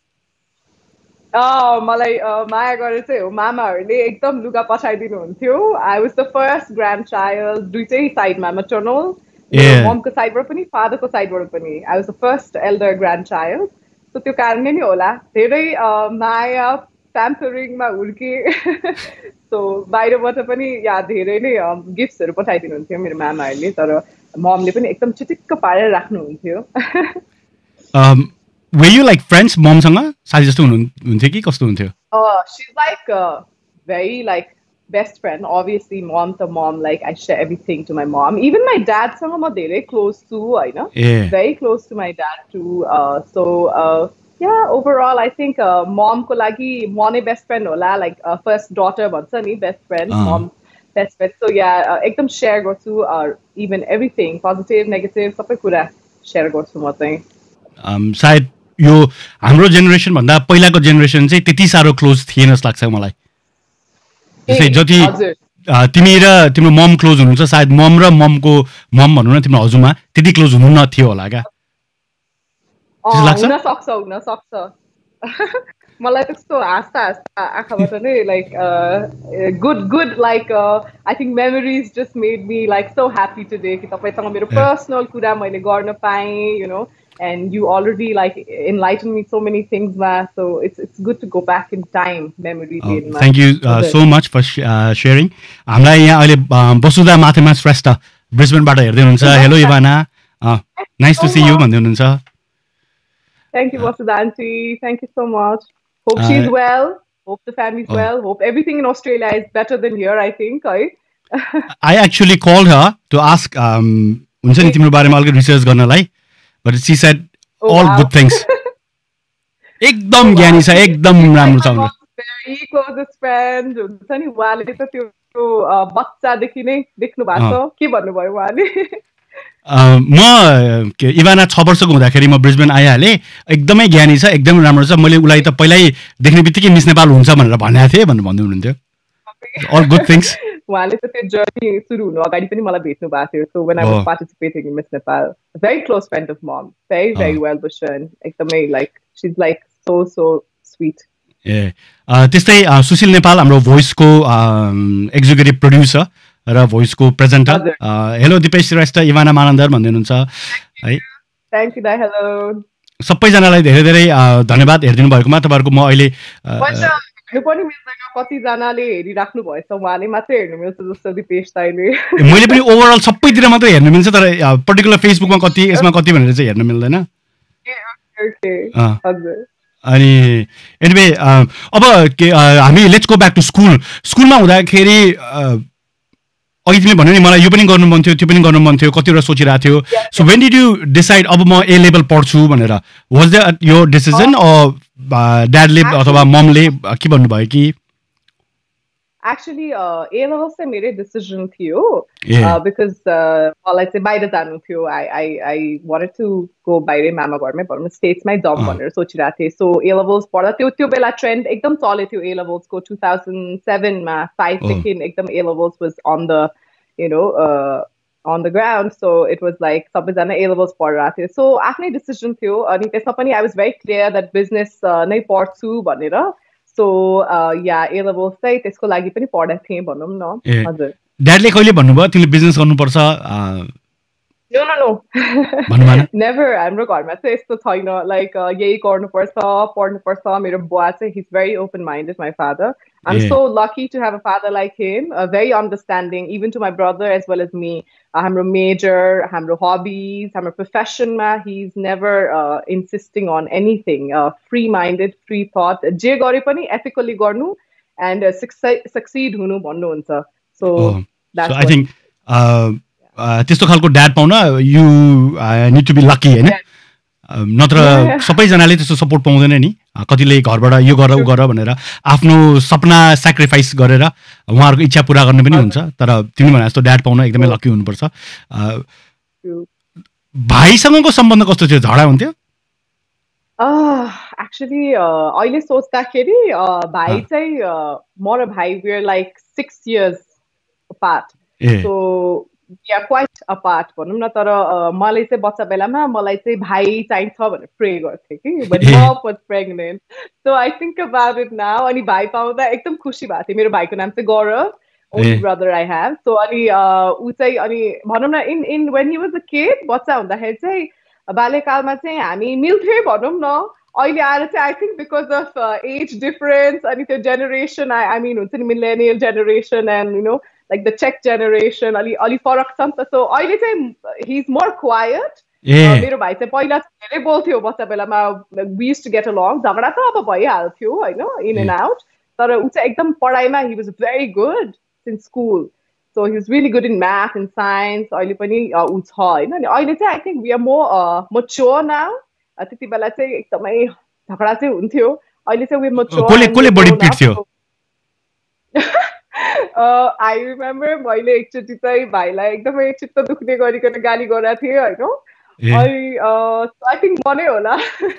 मलाई माया गरेर चाहिँ हो मामाहरूले एकदम लुगा पठाइदिनु हुन्थ्यो I was the first grandchild दुईटै साइडमा मटर्नल ममको साइडबाट पनि फादरको साइडबाट पनि I was the first elder grandchild so त्यो कारणले नै होला धेरै माया प्याम्परिङमा हुर्केँ सो बाहिरबाट पनि या धेरै नै गिफ्ट्सहरू पठाइदिनुहुन्थ्यो मेरो मामाहरूले तर ममले पनि एकदम चिटिक्क पारेर राख्नुहुन्थ्यो were you like friends ममसँग साथी जस्तो हुनुहुन्थ्यो कि कस्तो हुन्थ्यो she's like very like best friend obviously mom to mom like I share everything to my mom even my dad सँग म धेरै close to होइन very close to my dad too so yeah overall I think mom को लागि म नै best friend होला like first daughter भन्छ नि best friend mom best friend so yeah एकदम share गर्छु even everything positive negative सबै कुरा share गर्छु म चाहिँ सायद यो हाम्रो जेनेरेसन भन्दा पहिलाको जेनेरेसन चाहिँ त्यति साह्रो क्लोज थिएन जस्तो लाग्छ मलाई जस्तै जति तिमी र तिम्रो मम क्लोज हुनुहुन्छ सायद मम र ममको मम भनौँ न तिम्रो हजुरमा त्यति क्लोज हुनु नथियो होला क्या हुन सक्छ मलाई त्यस्तो हाँस्दा हाँस्दा आँखाबाट नै like good like I think memories just made me like so happy today कि तपाईँसँग मेरो पर्सनल कुरा मैले गर्न पाएँ you know and you already like enlightened me so many things, ma. So it's good to go back in time, memory lane, ma. Thank you so much for sharing. हामीलाई यहाँ अहिले वसुधा माथेमा श्रेष्ठ ब्रिस्बेनबाट हेर्दै हुनुहुन्छ. Hello Ivana, nice to see you भन्दै हुनुहुन्छ. Thank you, Vasudha auntie. Thank you so much. Hope she's well. Hope the family's well. Hope everything in Australia is better than here, I think. I actually called her to ask हुन्छ नि तिम्रो बारेमा अलिकति research गर्नलाई, but she said all good things. एकदम ज्ञानी छ, एकदम राम्रो छ. Very closest friend हुन्छ नि, उहाँले त त्यो बच्चादेखि नै देख्नु भएको छ. के भन्नुभयो उहाँले? म इभाना 6 वर्षको हुँदाखेरि म ब्रिस्बेन आइहालेँ. एकदमै ज्ञानी छ, एकदमै राम्रो छ. मैले उसलाई त पहिल्यै देख्ने बित्तिकै मिस नेपाल हुन्छ भनेर भनेको थिएँ भनेर भन्दै हुनुहुन्थ्यो. All good things. उहाँले त त्यो जर्नी सुरु हुनु अगाडि पनि मलाई भेट्नु भएको थियो. So when I was participating in Miss Nepal, a very close friend of mom, very well wisher, and एकदमै like she's like so sweet. त्यस्तै सुशील नेपाल हाम्रो भोइसको एक्जिक्युटिभ प्रोड्युसर र भोइसको presenter. Hello Dipesh Shrestha, Ivana Manandhar भन्दै हुनुहुन्छ है. थ्याङ्क यू दाइ. हेलो सबैजनालाई धेरै धेरै धन्यवाद हेरिदिनु भएकोमा. तपाईँहरूको म अहिले हेर्नु पनि मिल्दैन, कतिजनाले हेरिराख्नु भएछ, उहाँले मात्रै हेर्नु मिल्छ जस्तो दिपेश दाइले. मैले पनि ओभरअल सबैतिर मात्रै हेर्नु मिल्छ, तर पर्टिकुलर फेसबुकमा कति यसमा कति भनेर चाहिँ हेर्नु मिल्दैन. अनि एनिवे अब हामी लेट्स गो ब्याक टु स्कुलमा हुँदाखेरि अघि तिमीले भन्यो नि मलाई यो पनि गर्नु मन थियो, त्यो पनि गर्नु मन थियो, कतिवटा सोचिरहेको थियो. So when did you decide अब म ए लेभल पढ्छु भनेर? वाज द्याट योर डिसिजन ड्याडले अथवा ममले के भन्नुभयो कि? Actually, A levels चाहिँ मेरै decision थियो, because मलाई चाहिँ बाहिर जानु थियो. I wanted to go बाहिरै मामा घरमै भनौँ स्टेट्समै जब भनेर सोचिरहेको थिएँ. सो A levels पढ्दा त्यो बेला ट्रेन्ड एकदम चलेको थियो A levels को 2007 मा 5 देखि एकदम A levels was on the on the ground. So it was like सबैजना A levels पढिरहेको थियो. सो आफ्नै डिसिजन थियो. अनि त्यसमा पनि I was very clear that business नै पढ्छु भनेर. So A levels चाहिँ त्यसको लागि पनि पढेको थिएँ भनौँ न. हजुर. ड्याडले कहिले भन्नुभयो तिमीले बिजनेस गर्नुपर्छ? No. Never. हाम्रो घरमा चाहिँ यस्तो छैन लाइक यही गर्नुपर्छ पढ्नुपर्छ. मेरो बुवा चाहिँ he's very open minded, my father. I'm so lucky to have a father like him, very understanding even to my brother as well as me. हाम्रो major, हाम्रो hobbies, हाम्रो profession ma he's never insisting on anything. Free minded, free thought. जे गरे पनि ethically गर्नु and succeed हुनु भन्नुहुन्छ. So that's I think त्यस्तो खालको ड्याड पाउन you need to be lucky हैन? नत्र सबैजनाले त्यस्तो सपोर्ट पाउँदैन नि. कतिले घरबाट यो गर उ गर भनेर आफ्नो सपना सेक्रिफाइस गरेर उहाँहरूको इच्छा पुरा गर्ने पनि हुन्छ. तर तिमी भने जस्तो ड्याड पाउन एकदमै लकी हुनुपर्छ. भाइसँगको सम्बन्ध कस्तो थियो? झगडा हुन्थ्यो? एक्चुअली अहिले सोच्दाखेरि भाइ चाहिँ म र भाइ we are like 6 years apart. So we are quite apart भनौँ न. तर मलाई चाहिँ बच्चा बेलामा मलाई चाहिँ भाइ चाहिन्छ भनेर प्रे गर्थेँ कि. But mom was pregnant. So I think about it now. अनि भाइ पाउँदा एकदम खुसी भएको थिएँ. मेरो भाइको नाम चाहिँ गौरव. Only brother I have. So अनि ऊ चाहिँ अनि भनौँ न in when he was a kid बच्चा हुँदाखेरि चाहिँ बाल्यकालमा चाहिँ हामी मिल्थ्यौँ भनौँ न. अहिले आएर चाहिँ I think because of age difference अनि त्यो generation I mean हुन्छ नि millennial generation and like the Czech generation अलि फरक छ नि त. सो अहिले चाहिँ he is more quiet. मेरो भाइ चाहिँ पहिला धेरै बोल्थ्यो बच्चा बेलामा. we used to get along. झगडा त अब भइहाल्थ्यो हैन in and out. तर ऊ चाहिँ एकदम पढाइमा he was very good in school. So he was really good in math and science. अहिले पनि ऊ छ हैन. अनि अहिले चाहिँ I think we are more mature now. त्यति बेला चाहिँ एकदमै झगडा चाहिँ हुन्थ्यो. अहिले चाहिँ we mature. कोले बडी पिट्थ्यो? I remember मैले एकचोटि चाहिँ भाइलाई एकदमै चित्त दुख्ने गरिकन गाली गरेको थिएँ हैन. I think मनै होला.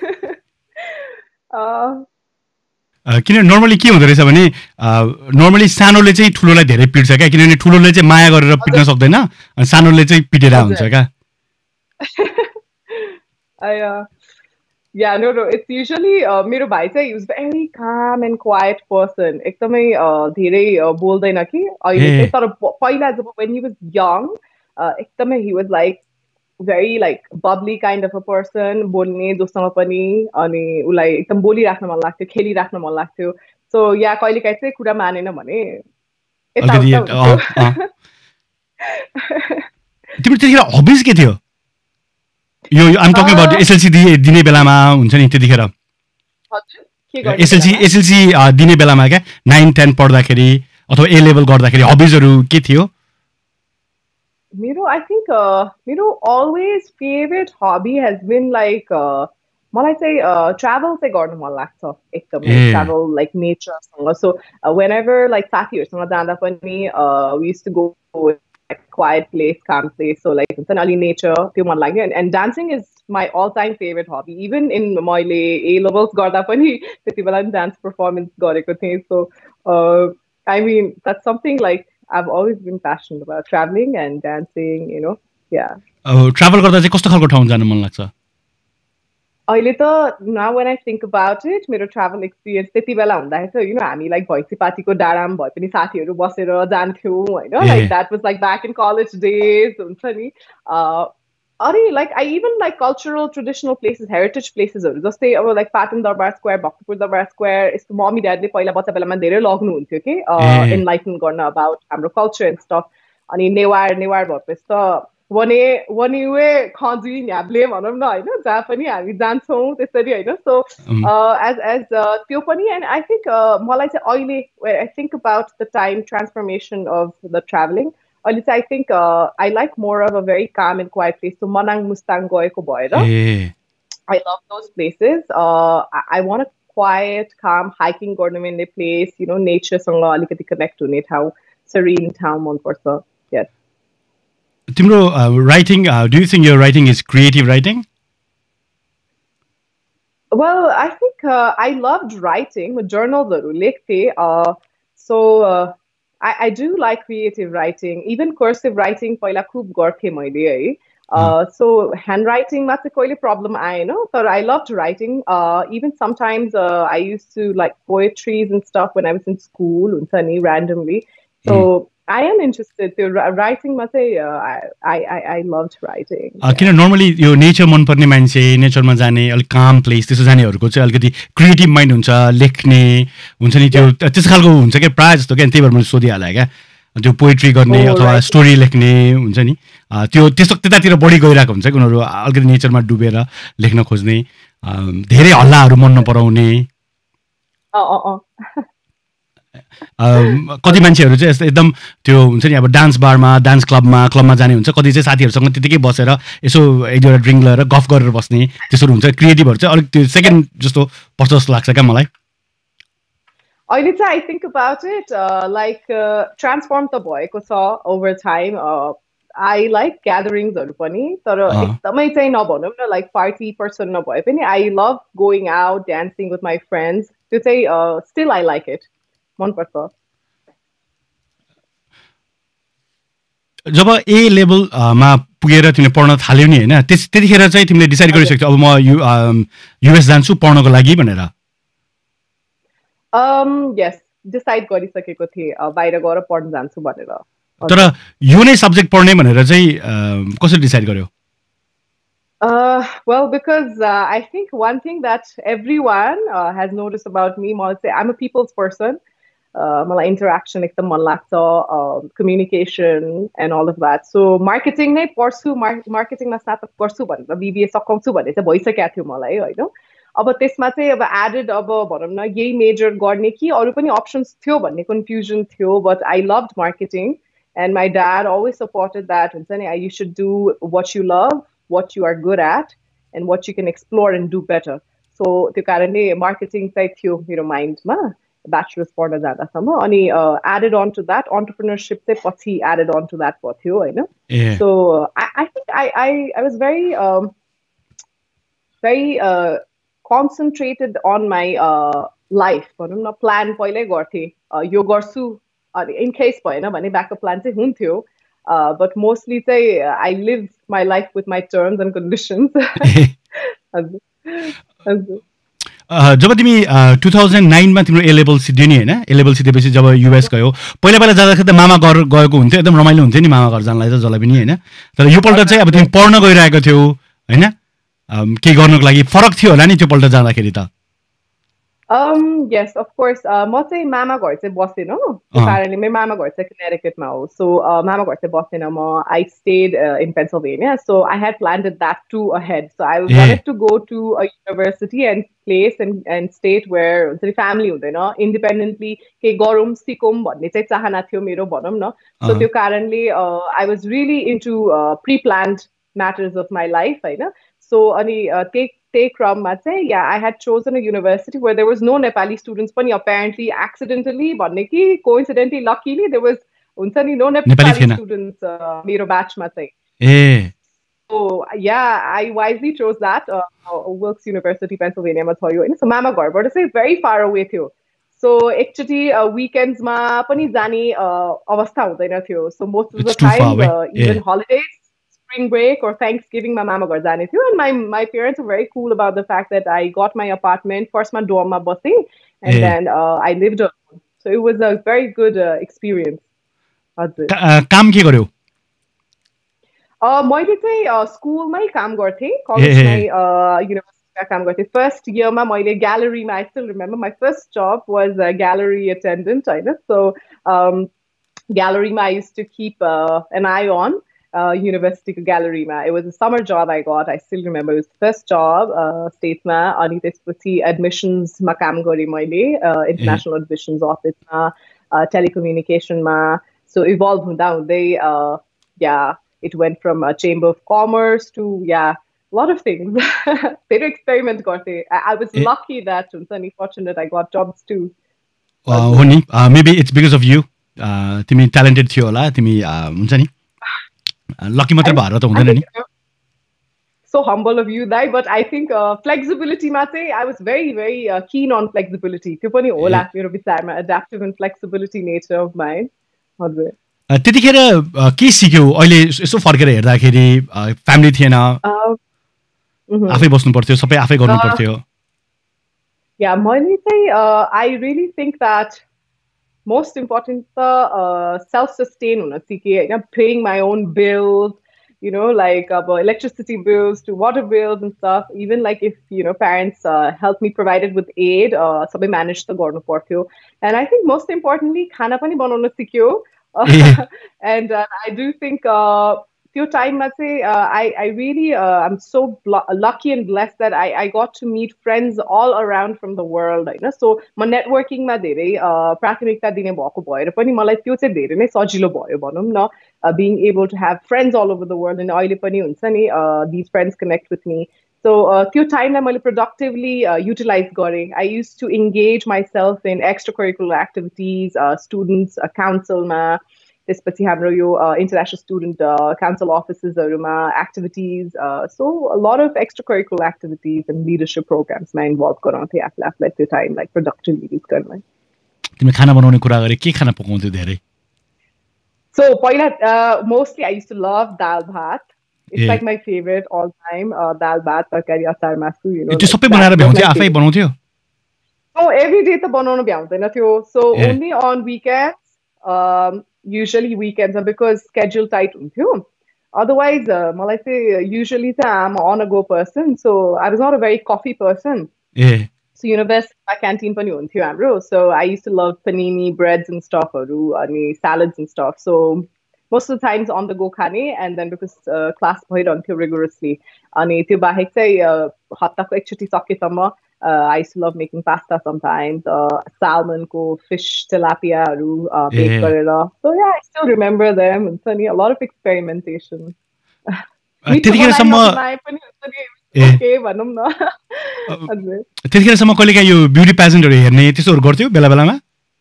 किन नर्मली के हुँदो रहेछ भने नर्मली सानोले चाहिँ ठुलोलाई धेरै पिट्छ क्या. किनभने ठुलोले चाहिँ माया गरेर पिट्न सक्दैन अनि सानोले चाहिँ पिटेर हुन्छ क्या. Yeah, no. It's usually मेरो भाइ चाहिँ he was very calm and quiet person. एकदमै धेरै बोल्दैन कि अहिले चाहिँ. तर पहिला जब when he was young एकदमै he was like very like bubbly kind of a person, बोल्ने जोसँग पनि अनि उलाई एकदम बोलिराख्न मन लाग्थ्यो, खेलिराख्न मन लाग्थ्यो. So या कहिलेकाहीँ चाहिँ कुरा मानेन भने अलिकति यताउता हुन्थ्यो. तिम्रो त्यतिखेर हबिज के थियो? यो आइम टकिङ अबाउट एसएलसी दिने बेलामा हुन्छ नि त्यतिखेर एसएलसी दिने बेलामा क्या 9-10 पढ्दाखेरि अथवा ए लेभल गर्दाखेरि हबिजहरू के थियो? I think always favorite hobby has been like मलाई चाहिँ travel चाहिँ गर्नु मन लाग्छ एकदमै. Travel like nature सँग. So whenever like साथीहरुसँग जाँदा पनि we used to go like quiet place, calm place. So like हुन्छ नि अलि nature त्यो मन लाग्यो. And dancing is my all-time favorite hobby. Even in मैले A levels गर्दा पनि त्यति बेला dance performance गरेको थिएँ. So I mean that's something like I've always been passionate about, traveling and dancing, you know. Yeah. Travel गर्दा चाहिँ कस्तो खालको ठाउँ जान मन लाग्छ? अहिले त now when I think about it, मेरो travel experience त्यति बेला हुँदाखेरि चाहिँ you know हामी like भैँसीपाटीको डाँडामा भए पनि साथीहरू बसेर जान्थ्यौँ हैन. Like that was like back in college days हुन्छ नि. अनि like I even like cultural traditional places, heritage places हरु जस्तै अब like Patan Darbar Square, Bhaktapur Darbar Square यस्तो मम्मी ड्याडले पहिला बच्चा बेलामा धेरै लग्नु हुन्थ्यो के enlighten गर्न about हाम्रो culture and stuff. अनि नेवार भएपछि त वनिवे खजी न्याब्ले भनौँ न हैन जहाँ पनि हामी जान्छौँ त्यसरी हैन. So as त्यो पनि and I think मलाई चाहिँ अहिले when I think about the time transformation of the traveling, I think I like more of a very calm and quiet place. So Manang Mustang Goeko Boira. I love those places. I want a quiet, calm hiking ornament place, you know, nature sanga alikati connect to it, how serene town mon parcha. Yes. Timro writing, do you think your writing is creative writing? Well, I think I loved writing, journals lekhte. So I do like creative writing, even cursive writing पहिला खूब गर्थेँ मैले है. So handwriting मा चाहिँ कहिले problem आएन, but I loved writing. Even sometimes I used to like poetries and stuff when I was in school हुन्छ नि randomly. So I am interested to writing मा चाहिँ I loved writing. किन normally यो नेचर मन पर्ने मान्छे नेचरमा जाने अलिक काम प्लेस त्यसो जानेहरूको चाहिँ अलिकति क्रिएटिभ माइन्ड हुन्छ, लेख्ने हुन्छ नि त्यो त्यस्तो खालको हुन्छ क्या प्रायः जस्तो क्या. त्यही भएर मैले सोधिहालेँ क्या त्यो पोइट्री गर्ने अथवा स्टोरी लेख्ने हुन्छ नि त्यो त्यस्तो त्यतातिर बढी गइरहेको हुन्छ कि उनीहरू अलिकति नेचरमा डुबेर लेख्न खोज्ने, धेरै हल्लाहरू मन नपराउने. कति मान्छेहरू चाहिँ यस्तो एकदम त्यो हुन्छ नि अब डान्स बारमा डान्स क्लबमा जाने हुन्छ, कति चाहिँ साथीहरूसँग त्यतिकै बसेर यसो एक दुईवटा ड्रिङ्क लिएर गफ गरेर बस्ने त्यसो हुन्छ. क्रिएटिभहरू चाहिँ अलिक त्यो सेकेन्ड जस्तो पर्छ जस्तो लाग्छ क्या मलाई. अहिले चाहिँ I think about it like transform त भएको छ over time. I like gatherings-हरु पनि तर एकदमै चाहिँ नभनौँ न like party person नभए पनि I love going out dancing with my friends. त्यो चाहिँ still I like it. मन पर्छ. जब ए लेभल मा पुगेर तिमीले पढ्न थाल्यौ नि हैन, त्यतिखेर चाहिँ तिमीले डिसाइड गरिसक्यौ अब म युएस जान्छु पढ्नको लागि भनेर? yes, डिसाइड गरिसकेको थिएँ बाहिर गएर पढ्न जान्छु भनेर. तर यो नै सब्जेक्ट पढ्ने भनेर चाहिँ कसरी डिसाइड गर्यौ? Well, because I think one thing that everyone has noticed about me, I'm a people's person. मलाई interaction एकदम मन लाग्छ, communication and all of that. So marketing नै पढ्छु, marketingमा स्नातक गर्छु भनेर BBA सकाउँछु भन्ने चाहिँ भइसकेको थियो मलाई हैन. अब त्यसमा चाहिँ अब एडेड अब भनौँ न यही मेजर गर्ने कि अरू पनि अप्सन्स थियो भन्ने कन्फ्युजन थियो. But I loved marketing and my dad always supported that हुन्छ नि you should do what you love, what you are good at and what you can explore and do better. So त्यो कारणले marketing चाहिँ थियो मेरो माइन्डमा bachelors पढ्न जाँदासम्म. अनि added on to that entrepreneurship चाहिँ पछि एडेड अन टु द्याट भयो होइन. So I think I was very concentrated on my life. भनौँ न प्लान पहिल्यै गर्थेँ यो गर्छु इन केस भएन भने ब्याकअप प्लान चाहिँ हुन्थ्यो. बट मोस्टली चाहिँ I live my life with my terms and conditions. जब तिमी 2009 मा तिम्रो ए लेभल सिद्धियो नि हैन ए लेभल सिधेपछि जब युएस गयो पहिला पहिला जाँदाखेरि त मामा घर गएको हुन्थ्यो एकदम रमाइलो हुन्थ्यो नि मामा घर जानलाई त जसलाई पनि हैन तर यो पल्ट चाहिँ अब तिमी पढ्न गइरहेको थियौ हैन के गर्नको लागि फरक थियो होला नि त्यो पल्ट जाँदाखेरि त Yes, of course. म चाहिँ मामा घर चाहिँ बसेन त्यो कारणले मेरो मामा घर चाहिँ Connecticutमा हो सो मामा घर चाहिँ बसेन म I stayed in Pennsylvania so I had planned that too ahead so I wanted to go to a university and place and state where the family हुँदैन independently के गरौँ सिकौँ भन्ने चाहिँ चाहना थियो मेरो भनौँ न so त्यो कारणले I was really into pre-planned matters of my life हैन so अनि त्यही क्रममा चाहिँ yeah I had chosen a university where there was no Nepali students पनि apparently accidentally भन्ने कि coincidentally luckily there was हुन्छ नि no Nepali students मेरो batchमा चाहिँ so yeah I wisely chose that Wilkes University Pennsylvania मा थियो हैन so मामा घरबाट चाहिँ very far away थियो so एकचोटि weekends मा पनि जाने अवस्था हुँदैन थियो so most of the time even holidays spring break or Thanksgiving my mama घर जाने थियो and my parents were very cool about the fact that I got my apartment first my dorm मा बसे and then I lived alone so it was a very good experience हजुर काम के गर्यौ मैले चाहिँ स्कुलमै काम गर्थे कलेजमै युनिभर्सिटीमा काम गर्थे फर्स्ट इयरमा मैले ग्यालरीमा I still remember my first job was a gallery attendant हैन so galleryमा I used to keep an eye on university gallery ma it was a summer job I got I still remember it was the first job states ma ani त्यसपछि admissions ma काम गरे मैले international admissions office ma telecommunication ma so evolve हुँदा हुँदै yeah it went from a chamber of commerce to yeah a lot of things धेरै experiment गर्थे I was lucky that हुन्छ नि fortunate I got jobs too हो नि maybe it's because of you तिमी talented थियो होला तिमी हुन्छ नि lucky मात्र भएर त हुँदैन नि so humble of you Dai but I think flexibility ma चाहिँ I was very very keen on flexibility त्यो पनि होला मेरो विचारमा adaptive and flexibility nature of mine हजुर त्यतिखेर के सिक्यौ अहिले यसो फर्केर हेर्दाखेरि फ्यामिली थिएन आफै बस्नु पर्थ्यो सबै आफै गर्नु पर्थ्यो या मैले चाहिँ I really think that most important self-sustain huna sikhe haina paying my own bills you know like electricity bills to water bills and stuff even like if you know parents help me provided with aid sabai manage ta garnu parthyo and I think most importantly khana pani banauna sikhyo and I do think त्यो टाइममा चाहिँ I really I'm so lucky and blessed that I got to meet friends all around from the world हैन so म नेटवर्किङमा धेरै प्राथमिकता दिने भएको भएर पनि मलाई त्यो चाहिँ धेरै नै सजिलो भयो भनौँ न being able to have friends all over the world and अहिले पनि हुन्छ नि these friends connect with me so त्यो टाइमलाई मैले productively utilize गरे I used to engage myself in extracurricular activities students councilमा त्यसपछि हाम्रो यो international student council officesहरुमा activities so a lot of extracurricular activities and leadership programs मा involve गराउँथे आफूलाई त्यो time like productively use गर्न तिमी खाना बनाउने कुरा गरे के खाना पकाउँथ्यौ धेरै so पहिला mostly I used to love dal bhat it's like my favorite all time dal bhat तरकारी अचार मासु you know त्यो सबै बनाएर भ्याउँथ्यौ आफै बनाउँथ्यौ so every day त बनाउन भ्याउँदैन थियो so only on weekends usually weekends because schedule tight huन्थ्यो otherwise मलाई चाहिँ usually I'm on a go person so I was not a very coffee person so university canteen पनि हुन्थ्यो हाम्रो so I used to love panini breads and stuff अनि salads and stuff so most of the times on the go खाने and then because class भइरहन्थ्यो rigorously अनि त्यो बाहेक चाहिँ हप्ताको एकचोटि सकेसम्म I used to love making pasta sometimes salmon ko fish tilapia bake garera so yeah I still remember them and a lot of experimentation त्यतिखेरसम्म okay भनौँ न हजुर त्यतिखेरसम्म कहिलेकाहीँ यो ब्युटी पेजेन्टहरु हेर्ने त्यसोहरु गर्थ्यौ बेला बेलामा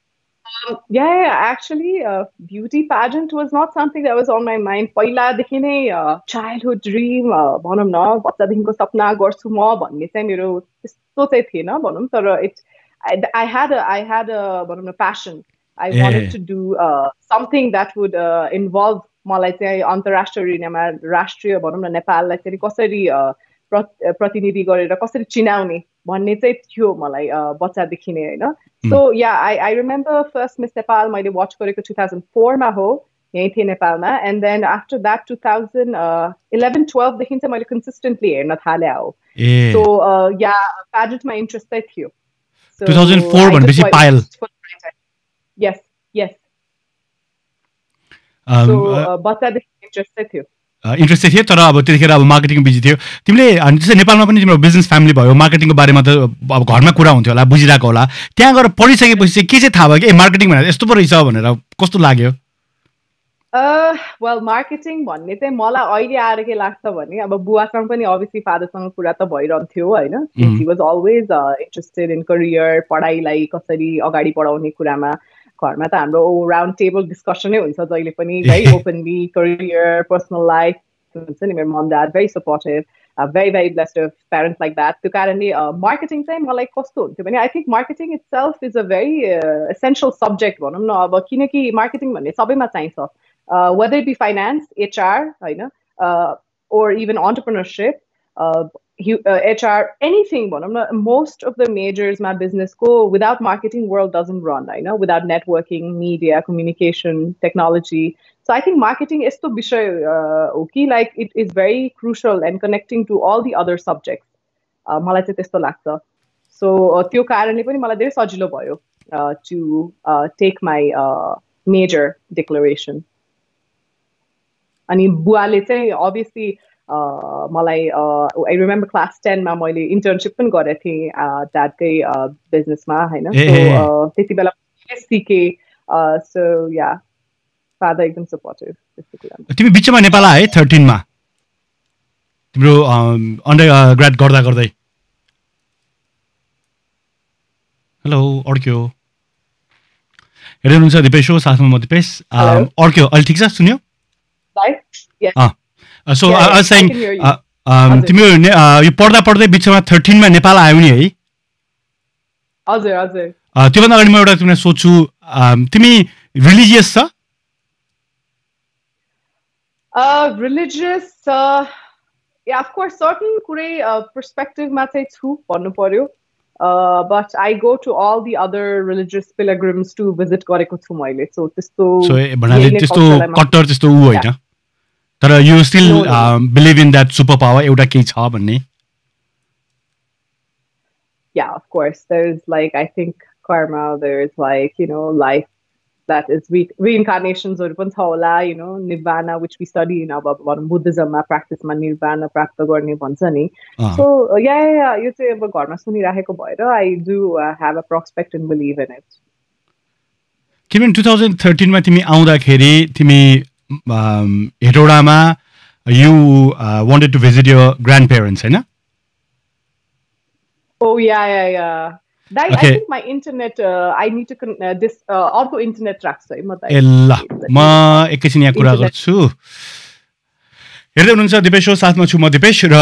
yeah actually beauty pageant was not something that was on my mind पहिला देखि नै childhood dream भनौँ न बच्चादेखिको सपना गर्छु म भन्ने चाहिँ मेरो त्यस्तो चाहिँ थिएन भनौँ तर I had a भनौँ न passion I wanted to do something that would involve मलाई चाहिँ अन्तर्राष्ट्रिय ऋणमा राष्ट्रिय भनौँ न नेपाललाई चाहिँ कसरी प्रतिनिधि गरेर कसरी चिनाउने भन्ने चाहिँ थियो मलाई बच्चादेखि नै होइन so yeah I remember first miss Nepal मैले वाच गरेको 2004 मा हो यहीँ थिएँ नेपालमा एन्ड देन आफ्टर द्याट 2011-12 देखि चाहिँ मैले कन्सिस्टेन्टली हेर्न थाले हो सो या प्याजेन्टमा इन्ट्रेस्ट चाहिँ थियो 2004 भनेपछि पायल यस यस सो बच्चादेखि इन्ट्रेस्ट चाहिँ थियो इन्ट्रेस्टेड थियो तर अब त्यतिखेर अब मार्केटिङ बिजी थियो तिमीले जस्तै नेपालमा पनि तिम्रो बिजनेस फ्यामिली भयो मार्केटिङको बारेमा त अब घरमा कुरा हुन्थ्यो होला बुझिरहेको होला त्यहाँ गएर पढिसकेपछि चाहिँ के चाहिँ थाहा भयो कि मार्केटिङ भनेर यस्तो पो रहेछ भनेर कस्तो लाग्यो वेल मार्केटिङ भन्ने चाहिँ मलाई अहिले आएर के लाग्छ भने अब बुवासँग पनि अभियसली फादरसँग कुरा त भइरहन्थ्यो होइन he was always interested in career पढाइलाई कसरी अगाडि बढाउने कुरामा घरमा त हाम्रो राउन्ड टेबल डिस्कसनै हुन्छ जहिले पनि है ओपनली करियर पर्सनल लाइफ हुन्छ नि मेरो mom dad very supportive very blessed parents like that त्यो कारणले मार्केटिङ चाहिँ मलाई कस्तो हुन्थ्यो भने I think marketing itself is a very essential subject भनौँ न अब किनकि मार्केटिङ भन्ने सबैमा चाहिन्छ whether it be finance, HR, or even entrepreneurship, HR, anything. Most of the majors, my business go without marketing, world doesn't run. Without networking, media, communication, technology. So I think marketing is to be okay, like it is very crucial and connecting to all the other subjects. मलाई चाहिँ त्यस्तो लाग्छ so त्यो कारणले पनि मलाई धेरै सजिलो भयो to take my major declaration. अनि बुवाले चाहिँ अभियसली मलाई आई रिमेम्बर क्लास 10 मा मैले इन्टर्नसिप पनि गरेको थिएँ ड्याडकै बिजनेसमा होइन सो त्यति बेला सिके सो या फादर एकदम सपोर्टिभ तिमी बिचमा नेपाल आए 13 मा तिम्रो अन्डर ग्रेड गर्दा गर्दै हेलो अड्क्यो हेर्दै हुनुहुन्छ दिपेश हो साथमा म दिपेश अड्क्यो अहिले ठिक छ सुन्यो So I was saying तिमी यो पढ्दा पढ्दै बिचमा 13 मा नेपाल आयौ नि है हजुर हजुर त्योभन्दा अगाडि म एउटा तिमीलाई सोध्छु तिमी रिलिजियस छ religious yeah of course certain कुरै पर्सपेक्टिभमा चाहिँ छु भन्नु पर्यो but I go to all the other religious pilgrims to visit गरेको छु मैले सो त्यस्तो भन्नाले त्यस्तो कट्टर त्यस्तो उ होइन तर you still believe in that superpower एउटा केही छ भन्ने yeah of course there's like I think karma there's like life that is reincarnations or पनि छ होला nirvana which we study in our Buddhism मा practice मा nirvana प्राप्त गर्ने भन्छ नि so yeah यो चाहिँ अब घरमा सुनिराखेको भएर I do have a prospect and believe in it किन 2013 मा तिमी आउँदाखेरि तिमी हेटौडामा you wanted to visit your grandparents हैन oh yeah I think my internet I need to this अर्को internet राख्छु है म ल म एकैछिन यहाँ कुरा गर्छु हेर्दै हुनुहुन्छ दिपेश हो साथमा छु म दिपेश र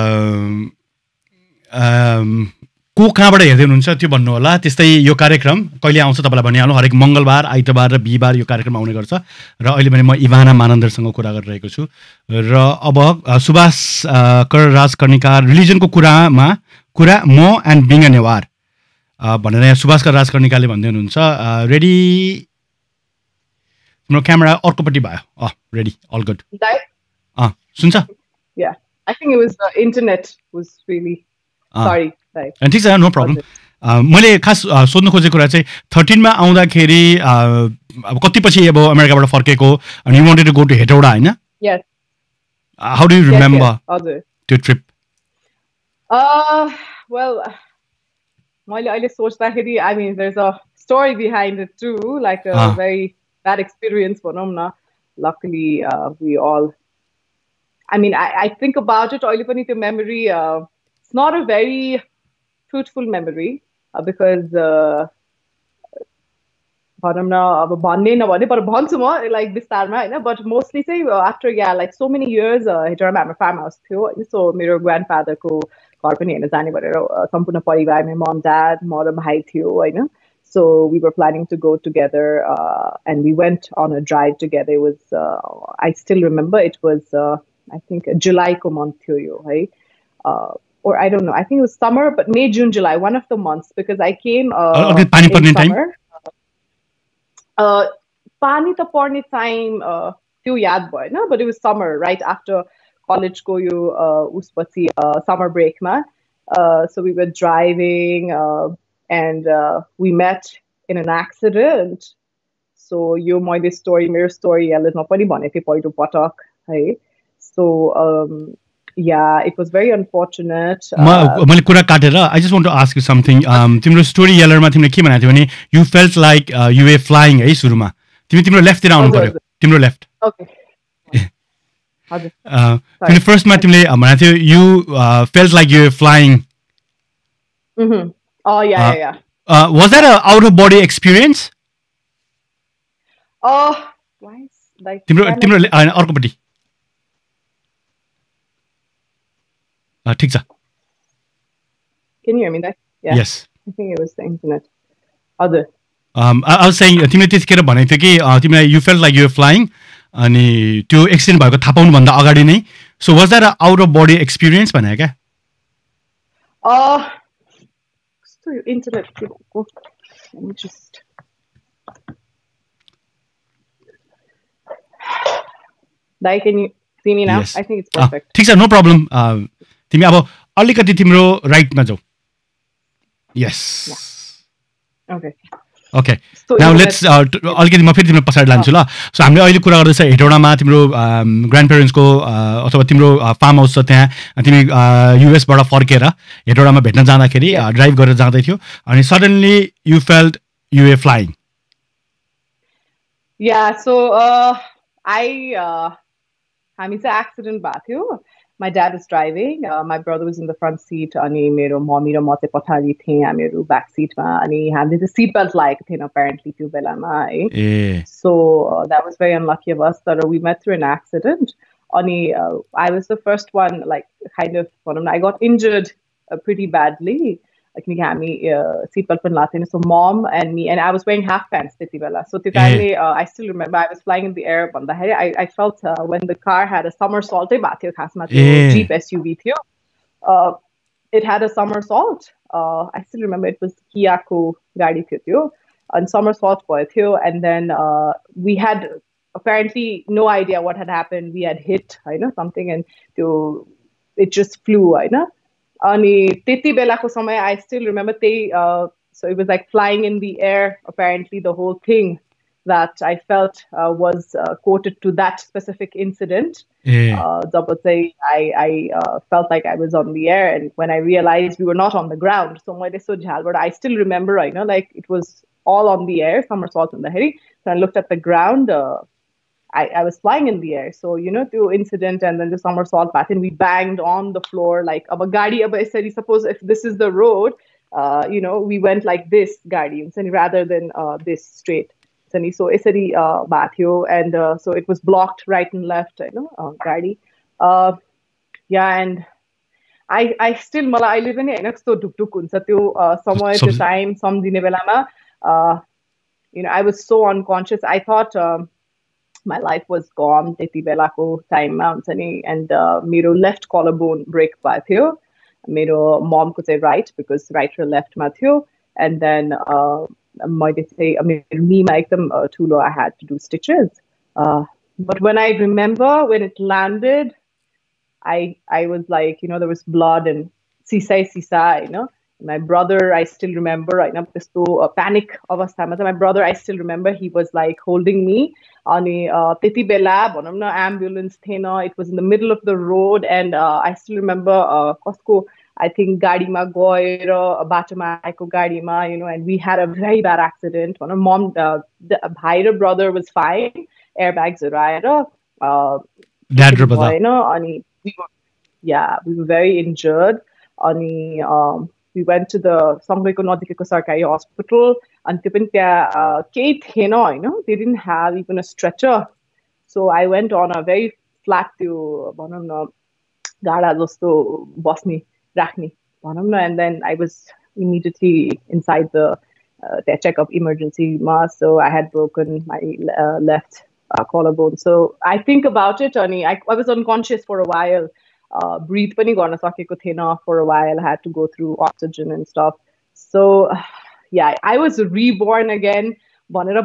को कहाँबाट हेर्दै हुनुहुन्छ त्यो भन्नु होला त्यस्तै यो कार्यक्रम कहिले आउँछ तपाईँलाई भनिहाल्नु हरेक मङ्गलबार आइतबार र बिहिबार यो कार्यक्रम आउने गर्छ र अहिले भने म इभाना मानन्दरसँग कुरा गरिरहेको छु र अब सुभाष कर राज कर्णिकार रिलिजनको कुरा म एन्ड बिङ अ नेवार भनेर यहाँ सुभाष कर राज कर्णिकारले भन्दै हुनुहुन्छ रेडी तिम्रो क्यामेरा अर्कोपट्टि भयो रेडी अल गुड सुन्छ Yeah, I think it was the internet was really sorry. ठिक छ नो प्रब्लम मैले खास सोध्नु खोजेको कुरा चाहिँ 13 मा आउँदाखेरि अब कति पछि अब अमेरिकाबाट फर्केको अनि you wanted to go to Hetauda हैन Yes. How do you remember त्यो ट्रिप well मैले अहिले सोच्दाखेरि I mean there's a story behind it too like a very bad experience भनौँ न luckily we all I mean I think about it अहिले पनि त्यो memory it's not a very fruitful memory because भनौँ न अब भन्ने नभने पर भन्छु म लाइक विस्तारमा हैन बट मोस्टली चाहिँ after like so many years हेटौडामा हाम्रो फार्म हाउस थियो होइन सो मेरो ग्रान्डफादरको घर पनि हेर्न जाने भनेर सम्पूर्ण परिवार मेरो मम ड्याड म र भाइ थियो होइन so we were planning to go together and we went on a drive together it was I still remember it was I think July ko month थियो यो है or I don't know. I think it was summer, but May, June, July, one of the months, because I came अलि पानी in पर्ने time summer. पानी त पर्ने time त्यो याद भएन, but it was summer right after college को यो उसपछि summer break मा. So we were driving and we met in an accident. So यो मैले story मेरो story एलेनमा पनि भनेको थिएँ पहिलो पटक है. So yeah, it was very unfortunate. मैले कुरा काटेर I just want to ask you something. तिम्रो स्टोरी येलरमा तिमीले के भनेको थियो भने you felt like you were flying है सुरुमा. तिम्रो लेफ्टतिर आउनु पर्यो. तिम्रो लेफ्ट. Okay. हजुर. तिमीले फर्स्टमा तिमीले भनेको थियो you felt like you were flying. Oh yeah. Was that a out of body experience? Twice. Like तिम्रो अर्कोपट्टि. ठिक छ. Can you hear me there? Yeah. Yes. I think it was the internet. Other. I was saying तिमीले त्यतिखेर भनेको थियो कि तिमीलाई you felt like you were flying अनि त्यो एक्सिडेन्ट भएको थाहा पाउनुभन्दा अगाडि नै. So was that out of body experience भनेको क्या? कस्तो यो इन्टरनेट के भएको? Let me just. Like, can you see me now? Yes. I think it's perfect. ठिक छ, नो प्रब्लम. तिमी अब अलिकति तिम्रो राइटमा जाऊ. Yes. Okay. Okay. So now internet- let's अलिकति म फेरि तिम्रो पछाडि लान्छु ल. सो हामीले अहिले कुरा गर्दैछ हेटौडामा तिम्रो ग्रान्ड पेरेन्ट्सको अथवा तिम्रो फार्म हाउस छ त्यहाँ. तिमी युएसबाट फर्केर हेटौडामा भेट्न जाँदाखेरि ड्राइभ गरेर जाँदै थियो अनि suddenly you felt you were flying. Yeah, so हामी चाहिँ accident भएको थियो. My dad was driving. My brother was in the front seat. अनि मेरो मम्मी र म चाहिँ पछाडि थियौँ हामीहरू ब्याक सिटमा. अनि हामीले चाहिँ सिट बेल्ट लगाएको थिएन apparently त्यो बेलामा है. ए So that was very unlucky of us that we met through an accident. Ani, I was the first one, like, kind of, I got injured pretty badly. Like, seatbelt pan laate. So mom and me, and I was wearing half pants. So I still remember I was flying in the air. I felt when the car had a somersault. Jeep SUV. It had a somersault. I still remember it was Kia ko gaadi थियो and somersault भयो. And then we had apparently no idea what had happened. We had hit, something, and it just flew, Ani त्यति बेलाको समय I still remember so it was like flying in the air. Apparently the whole thing that I felt was quoted to that specific incident. I felt like I was on the air, and when I realized we were not on the ground, so I still remember, like it was all on the air, somersault in the head. So I looked at the ground. I was flying in the air. So, the incident and then the somersault pattern, we banged on the floor like a gadi. Suppose if this is the road, we went like this gadi rather than this straight. So and so it was blocked right and left, gadi. Yeah, and I still I live in it. So somewhere the time, some dine belama, I was so unconscious. I thought my life was gone. Teti belako time and मेरो left collarbone break भएको थियो. मेरो mom could say right because right or left मा थियो. And then मैले चाहिँ मेरो knee मा एकदम ठुलो I had to do stitches. But when I remember when it landed, I was like, there was blood and sisai, My brother, I still remember, panic avasthama. My brother, I still remember, he was like holding me. Ani त्यति बेला भनौँ न ambulance थिएन. It was in the middle of the road, and I still remember कसको I think गाडीमा गएर बाटोमा आएको गाडीमा, and we had a very bad accident. Mom, भाइ र brother was fine, airbags आएर Dad र brother. अनि we were very injured. अनि we went to the Sanghaiko Nodikeko Sarkari Hospital, and they didn't have even a stretcher. So I went on a very flat gada josto basne rakhne bhanau na, and then I was immediately inside the checkup emergency ma. So I had broken my left collarbone. So I think about it, and I was unconscious for a while. breathe पनि गर्न सकेको थिएन for a while. I had to go through oxygen and stuff. So yeah, I was reborn again भनेर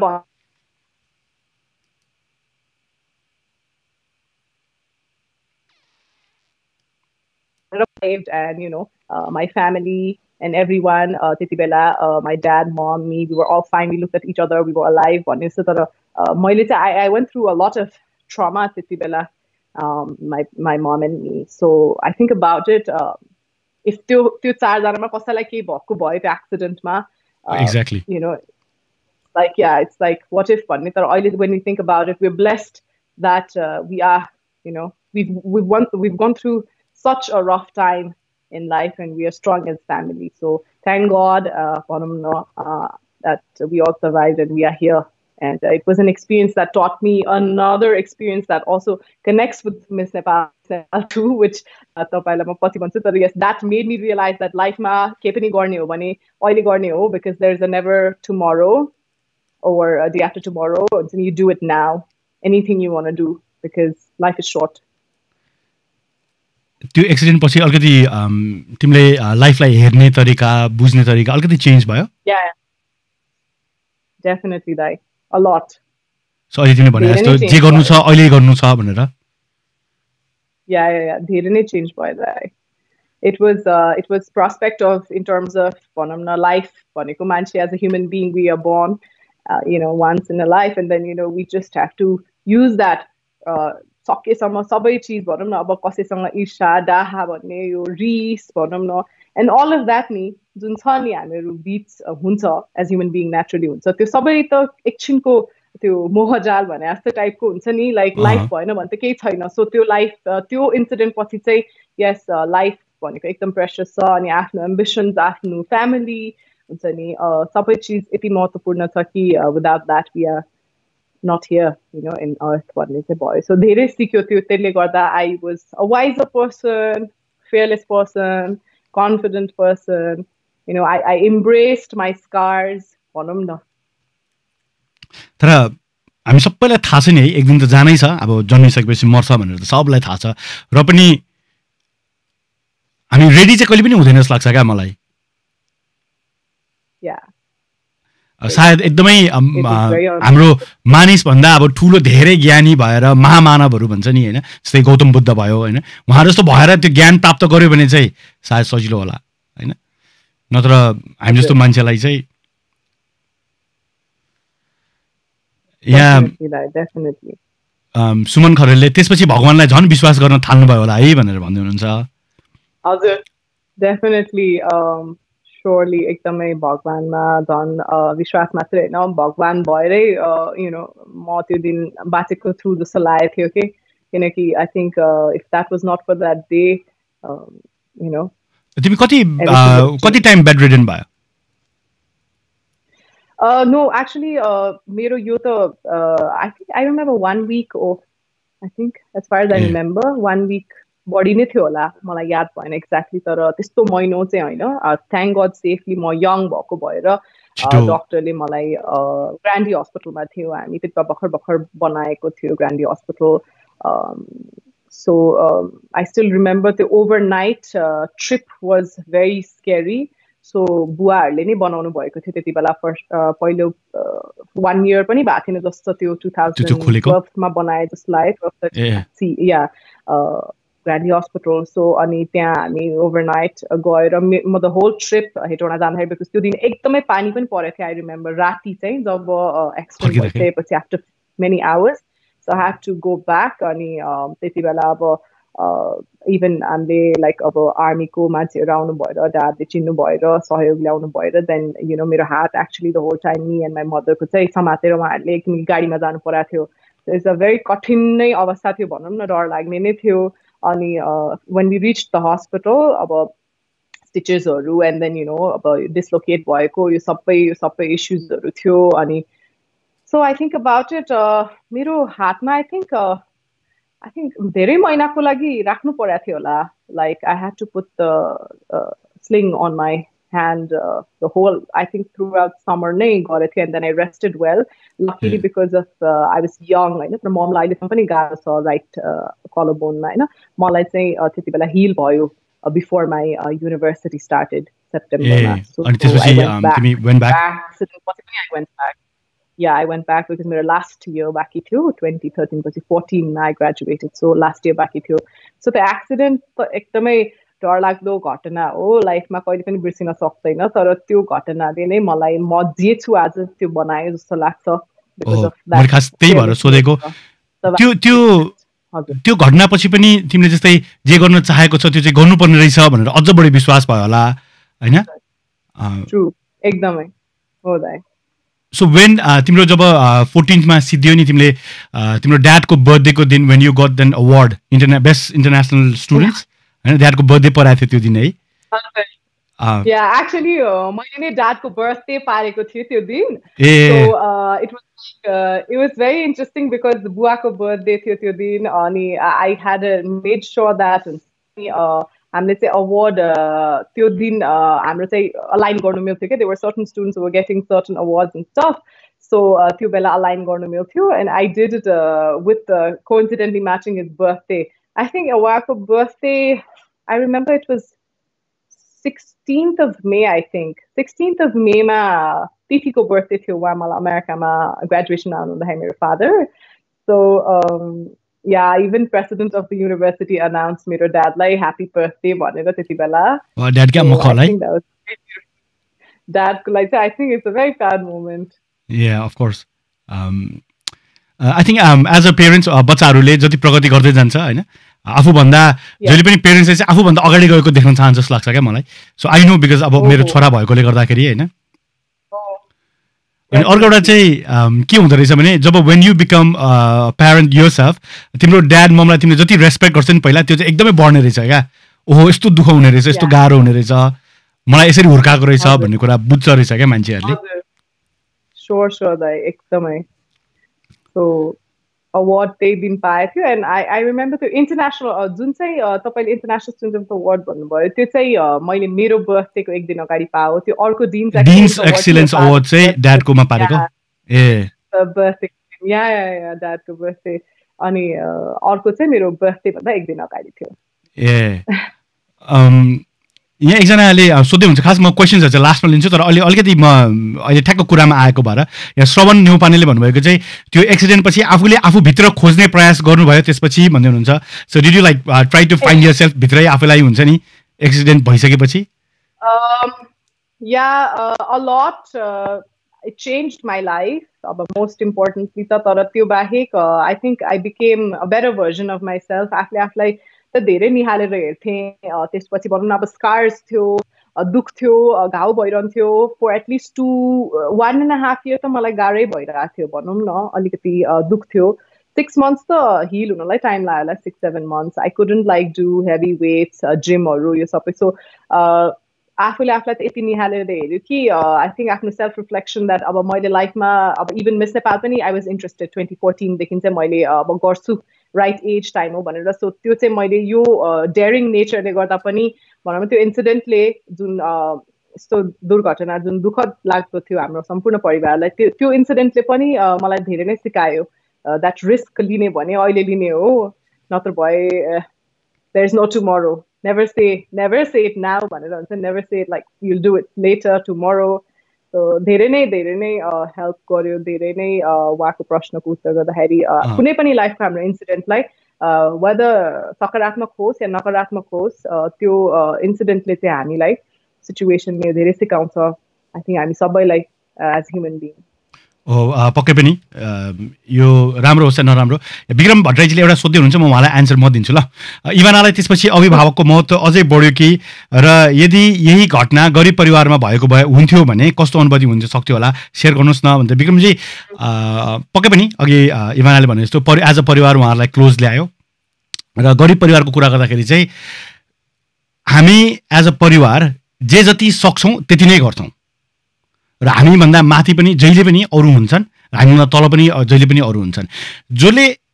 saved, and my family and everyone, त्यति बेला my dad, mom, me, we were all fine. We looked at each other, we were alive. भन्ने यस्तो तर मैले चाहिँ I went through a lot of trauma त्यति बेला, my mom and me. So I think about it, if त्यो चारजनामा कसैलाई केही भएको भयो त्यो एक्सिडेन्टमा, exactly, like yeah, it's like what if भन्ने तर अहिले when we think about it, we're blessed that we are, we've gone through such a rough time in life, and we are strong as family. So thank God that we all survived and we are here. And it was an experience that taught me another experience that also connects with Miss Nepal too, which yes, that made me realize that life ma ke pani गर्ने हो भने अहिले गर्ने हो, because there's a never tomorrow or a day after tomorrow. So you do it now, anything you want to do, because life is short. त्यो accident पछि अलिकति तिमीले लाइफलाई हेर्ने तरिका, बुझ्ने तरिका अलिकति चेन्ज भयो? Yeah, definitely, दाइ, a lot. सो अहिले तिमीले भने जस्तो जे गर्नु छ अहिले गर्नु छ भनेर? Yeah, धेरै नै चेन्ज भयो दाइ. It was prospect of, in terms of भनौँ न, life भनेको मान्छे as a human being, we are born once in a life, and then we just have to use that सकेसम्म सबै चिज भनौँ न, अब कसैसँग ईर्ष्या, डाहा भन्ने, यो रिस भनौँ न, एन्ड अल अफ द्याट नि जुन छ नि हामीहरू बिच हुन्छ एज ह्युमन बिङ नेचुरली हुन्छ, त्यो सबै त एकछिनको त्यो मोहजाल भने जस्तो टाइपको हुन्छ नि, लाइक लाइफ भएन भने त केही छैन. सो त्यो लाइफ, त्यो इन्सिडेन्ट पछि चाहिँ यस, लाइफ भनेको एकदम प्रेसियस छ, अनि आफ्नो एम्बिसन्स, आफ्नो फ्यामिली हुन्छ नि, सबै चिज यति महत्त्वपूर्ण छ कि without that we are not here, in earth भन्ने चाहिँ भयो. So धेरै सिक्यो त्यो, त्यसले गर्दा I was a wiser person, fearless person, confident person. I embraced my scars भनौँ न. तर हामी सबैलाई थाहा छ नि है, एक दिन त जानै छ, अब जन्मिसकेपछि मर्छ भनेर त सबलाई थाहा छ, र पनि हामी रेडी चाहिँ कहिले पनि हुँदैन जस्तो लाग्छ क्या मलाई. सायद एकदमै हाम्रो मानिसभन्दा अब ठुलो धेरै ज्ञानी भएर महामानवहरू भन्छ नि होइन, जस्तै गौतम बुद्ध भयो होइन, उहाँ जस्तो भएर त्यो ज्ञान प्राप्त गर्यो भने चाहिँ सायद सजिलो होला होइन, नत्र हामी जस्तो मान्छेलाई चाहिँ यहाँ सुमन खरेलले त्यसपछि भगवानलाई झन् विश्वास गर्न थाल्नुभयो होला है भनेर भन्दै हुनुहुन्छ. हजुर, डेफिनेटली, surely एकदमै भगवानमा झन् विश्वास मात्रै होइन, भगवान भएरै म त्यो दिन बाँचेको थ्रु जस्तो लागेको थियो कि, किनकि I think if that was not for that day, तिमी कति टाइम बेड रिडन भयो? नो, एक्चुली मेरो यो त I think I remember 1 week, I think as far as I remember 1 week बढी नै थियो होला, मलाई याद भएन एक्ज्याक्टली, तर त्यस्तो महिनो चाहिँ होइन. थ्याङ्क गड सेफली म यङ भएको भएर डक्टरले मलाई ग्रान्डी हस्पिटलमा थियो, हामी त्यति भर्खर बनाएको थियो Grande hospital. So I still remember त्यो overnight trip was very scary. So बुवाहरूले नै बनाउनु भएको थियो त्यति बेला, फर्स्ट पहिलो 1 year पनि भएको थिएन जस्तो, त्यो 2012मा बनाए जस्तो लाग्यो, ग्रान्डी हस्पिटल. सो अनि त्यहाँ हामी ओभरनाइट गएर म द होल ट्रिप हेटौँडा जाँदाखेरि, बिकज त्यो दिन एकदमै पानी पनि परेको थियो. आई रिमेम्बर राति चाहिँ जब एक्सिडेन्ट भइसकेपछि after many hours, so I had to go back. अनि त्यति बेला अब इभन हामीले लाइक अब आर्मीको मान्छेहरू आउनु भएर, ड्याडले चिन्नु भएर सहयोग ल्याउनु भएर, देन मेरो हात actually the whole time me and my मदरको चाहिँ समातेर उहाँहरूले एक गाडीमा जानु परेको थियो. इट्स अ भेरी कठिन नै अवस्था थियो भनौँ न, डर लाग्ने नै थियो. अनि when we reached the hospital, अब स्टिचेसहरू एन्ड देन अब डिस्लोकेट भएको यो सबै इस्युजहरू थियो. अनि so I think about it, मेरो हातमा आई थिङ्क धेरै महिनाको लागि राख्नु परेको थियो होला. Like I had to put the sling on my hand the whole, I think throughout summer नै गरेको थिएँ, and then I rested well. Luckily because of I was young, हैन, तर ममलाई अहिले पनि गाह्रो छ राइट कलरबोनमा, हैन, मलाई चाहिँ त्यति बेला हिल भयो before my university started September. So अनि त्यसपछि तिमी went back. I went back. Yeah, I went back because my last year back थियो 2013 पछि 14 I graduated, so last year back थियो. So the accident एकदमै डरलाग्दो घटना हो, लाइफमा कहिले पनि बिर्सिन सक्दैन, तर त्यो घटनाले नै मलाई म जे छु आज त्यो बनायो जस्तो लाग्छ because of that. मैले खास त्यही भएर सोधेको, त्यो घटनापछि पनि तिमीले जस्तै जे गर्न चाहेको छ त्यो चाहिँ गर्नुपर्ने रहेछ भनेर अझ बढी विश्वास भयो होला, हैन? ट्रु, एकदमै हो दाइ. So when तिम्रो जब 14th मा सिद्धियो नि तिमीले तिम्रो ड्याडको बर्थडेको दिन when you got an award best international students, हैन, ड्याडको बर्थडे पराएको थियो त्यो दिन है? Yeah, actually मैले नै ड्याडको बर्थडे पारेको थियो त्यो दिन. So it was very interesting because बुवाको बर्थडे थियो त्यो दिन, अनि I had made sure that हामीले चाहिँ अवार्ड त्यो दिन हाम्रो चाहिँ अलाइन गर्नु मिल्थ्यो क्या. There were certain students who were getting certain awards and stuff, so त्यो बेला अलाइन गर्नु मिल्थ्यो, and I did it with coincidentally matching his birthday. I think उहाँको birthday, I remember it was 16th of May, I think 16th of May मा तिथिको birthday थियो उहाँ मलाई अमेरिकामा graduation आउनुहुँदाखेरि मेरो father. So yeah, even president of the university announced मेरो dadलाई happy birthday भनेर त्यति बेला. Dad क्या मुख होला है? Dadको लागि चाहिँ I think it's a very proud moment. Yeah, of course. I think as a parents बच्चाहरूले जति प्रगति गर्दै जान्छ, हैन, आफूभन्दा जहिले पनि पेरेन्ट्सले चाहिँ आफूभन्दा अगाडि गएको देख्न चाहन्छ जस्तो लाग्छ क्या मलाई. सो आई नो बिकज अब मेरो छोरा भएकोले गर्दाखेरि, हैन. अनि अर्को एउटा चाहिँ के हुँदो रहेछ भने जब when you become parent yourself, तिम्रो ड्याड ममलाई तिमीले जति रेस्पेक्ट गर्छ नि पहिला त्यो चाहिँ एकदमै बढ्ने रहेछ क्या. ओहो यस्तो दुःख हुने रहेछ, यस्तो गाह्रो हुने रहेछ, मलाई यसरी हुर्काएको रहेछ भन्ने कुरा बुझ्छ रहेछ क्या मान्छेहरूले. Sure दाइ, एकदमै. So award त्यही दिन पाएको थियो, and I remember त्यो इन्टरनेसनल जुन चाहिँ तपाईले इन्टरनेसनल स्टुडेन्ट अवार्ड भन्नुभयो त्यो चाहिँ मैले मेरो बर्थडेको एक दिन अगाडि पाएको थियो. अर्को डिन्स एक्सिलेन्स अवार्ड चाहिँ ड्याडकोमा पारेको. बर्थडे या ड्याडको बर्थडे, अनि अर्को चाहिँ मेरो बर्थडे भन्दा एक दिन अगाडि थियो. यहाँ एकजनाले सोध्दै हुन्छ, खास म क्वेसन्सहरू चाहिँ लास्टमा लिन्छु, तर अलिकति म अहिले ठ्याक्क कुरामा आएको भएर यहाँ श्रवण न्यौपानेले भन्नुभएको चाहिँ त्यो एक्सिडेन्ट पछि आफूले आफूभित्र खोज्ने प्रयास गर्नुभयो त्यसपछि भन्दै हुनुहुन्छ. So did you like try to find yourself भित्रै आफूलाई हुन्छ नि एक्सिडेन्ट भइसकेपछि? A lot it changed my life, most importantly तर त्यो बाहेक I think I became a better version of myself. आफूलाई त धेरै निहालेर हेर्थेँ. त्यसपछि भनौँ न अब स्कार्स थियो, दुख थियो, घाउ भइरहन्थ्यो. फर एटलिस्ट 1.5 year त मलाई गाह्रै भइरहेको थियो भनौँ न, अलिकति दुख थियो. 6 months त हिल हुनलाई टाइम लाग्यो होला, 6-7 months. I couldn't like do heavy weights, जिमहरू यो सबै. सो आफूले आफूलाई त यति निहालेर हेऱ्यो कि आई थिङ्क आफ्नो सेल्फ रिफ्लेक्सन द्याट अब मैले लाइफमा अब इभन मिस नेपाल पनि आई वाज इन्ट्रेस्टेड 2014 देखि चाहिँ मैले अब गर्छु, राइट एज टाइम हो भनेर. सो त्यो चाहिँ मैले यो डेयरिङ नेचरले गर्दा पनि भनौँ त्यो इन्सिडेन्टले जुन यस्तो दुर्घटना जुन दुःखद लाग्दो थियो हाम्रो सम्पूर्ण परिवारलाई, त्यो इन्सिडेन्टले पनि मलाई धेरै नै सिकायो द्याट रिस्क लिने भने अहिले लिने हो, नत्र भए there is no tomorrow. Never say it now भनेर हुन्छ, never say it like you'll do it later, tomorrow. So धेरै नै हेल्प गर्यो, धेरै नै उहाँको प्रश्नको उत्तर गर्दाखेरि कुनै पनि लाइफको हाम्रो इन्सिडेन्टलाई वेदर सकारात्मक होस् या नकारात्मक होस् त्यो इन्सिडेन्टले चाहिँ हामीलाई सिचुएसनले धेरै सिकाउँछ. आई थिङ्क हामी सबैलाई एज ह्युमन बिङ. पक्कै पनि यो राम्रो होस् या नराम्रो. विक्रम भट्टराईजीले एउटा सोध्दै हुनुहुन्छ, म उहाँलाई एन्सर म दिन्छु ल. इभानालाई त्यसपछि अभिभावकको महत्त्व अझै बढ्यो कि, र यदि यही घटना गरिब परिवारमा भएको भए हुन्थ्यो भने कस्तो अनुभूति हुन सक्थ्यो होला, सेयर गर्नुहोस् न भन्दा. विक्रमजी पक्कै पनि अघि इभानाले भने जस्तो एज अ परिवार उहाँहरूलाई क्लोज ल्यायो, र गरिब परिवारको कुरा गर्दाखेरि चाहिँ हामी एज अ परिवार जे जति सक्छौँ त्यति नै गर्छौँ, र हामीभन्दा माथि पनि जहिले पनि अरू हुन्छन्, हामीभन्दा तल पनि जहिले पनि अरू हुन्छन्. जसले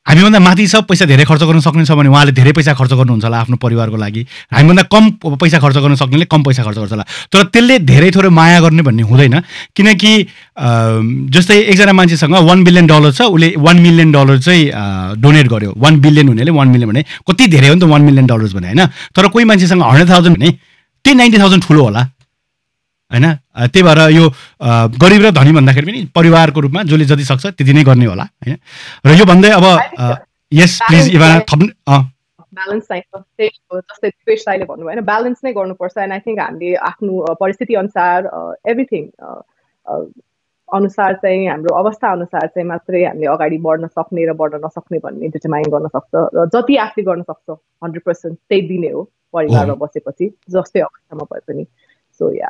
हामीभन्दा माथि छ पैसा धेरै खर्च गर्न सक्ने छ भने उहाँले धेरै पैसा खर्च गर्नुहुन्छ होला आफ्नो परिवारको लागि, हामीभन्दा कम पैसा खर्च गर्न सक्नेले कम पैसा खर्च गर्छ होला, तर त्यसले धेरै थोरै माया गर्ने भन्ने हुँदैन। किनकि जस्तै एकजना मान्छेसँग $1 बिलियन छ, उसले $1 मिलियन चाहिँ डोनेट गर्यो, 1 बिलियन हुनेले 1 मिलियन भने कति धेरै हो नि त $1 मिलियन भने होइन। तर कोही मान्छेसँग 100,000 भने त्यही 90,000 ठुलो होला होइन। त्यही भएर यो गरिब र धनी भन्दाखेरि पनि परिवारको रूपमा जसले जति सक्छ त्यति नै गर्ने होला होइन। र यो भन्दै अब यस प्लिज इभाना थप्नु ब्यालेन्स चाहिन्छ, त्यही हो जस्तै दिपेश दाइले भन्नुभयो होइन, ब्यालेन्स नै गर्नुपर्छ। एन्ड आई थिङ्क हामीले आफ्नो परिस्थिति अनुसार एभ्रिथिङ अनुसार चाहिँ हाम्रो अवस्था अनुसार चाहिँ मात्रै हामीले अगाडि बढ्न सक्ने र बढ्न नसक्ने भन्ने डिटरमाइन गर्न सक्छ। र जति आफूले गर्न सक्छ 100% त्यही दिने हो परिवारमा बसेपछि, जस्तै अवस्थामा भए पनि। So yeah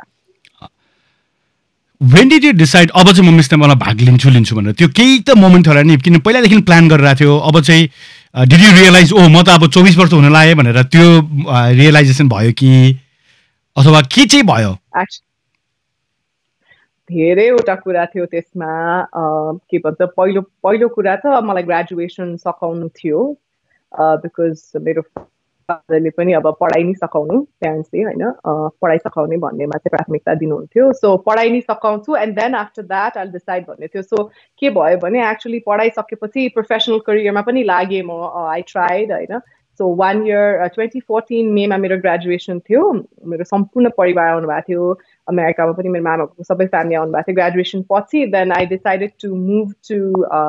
when did you decide अब चाहिँ म मिस नेपालमा भाग लिन्छु भनेर? त्यो केही त मोमेन्ट होला नि, किन पहिलादेखि प्लान गरिरहेको थियो, अब चाहिँ डिड यु रियलाइज ओ म त अब 24 वर्ष हुन लाग्यो भनेर त्यो रियलाइजेसन भयो कि अथवा के चाहिँ भयो? धेरैवटा कुरा थियो त्यसमा। के भन्छ, पहिलो कुरा त मलाई ग्रेजुएसन सकाउनु थियो, बिकज मेरो फादरले पनि अब पढाइ नै सकाउनु, प्यारेन्ट्सले होइन पढाइ सकाउने भन्नेमा चाहिँ प्राथमिकता दिनुहुन्थ्यो। सो पढाइ नै सकाउँछु and then after that I decide भन्ने थियो। सो के भयो भने एक्चुली पढाइ सकेपछि प्रोफेसनल करियरमा पनि लागेँ म, आई ट्राइड होइन। सो 1 इयर 2014 मेमा मेरो ग्रेजुएसन थियो। मेरो सम्पूर्ण परिवार आउनुभएको थियो, अमेरिकामा पनि मेरो मामाको सबै फ्यामिली आउनुभएको थियो ग्रेजुएसन पछि। Then I decided to move to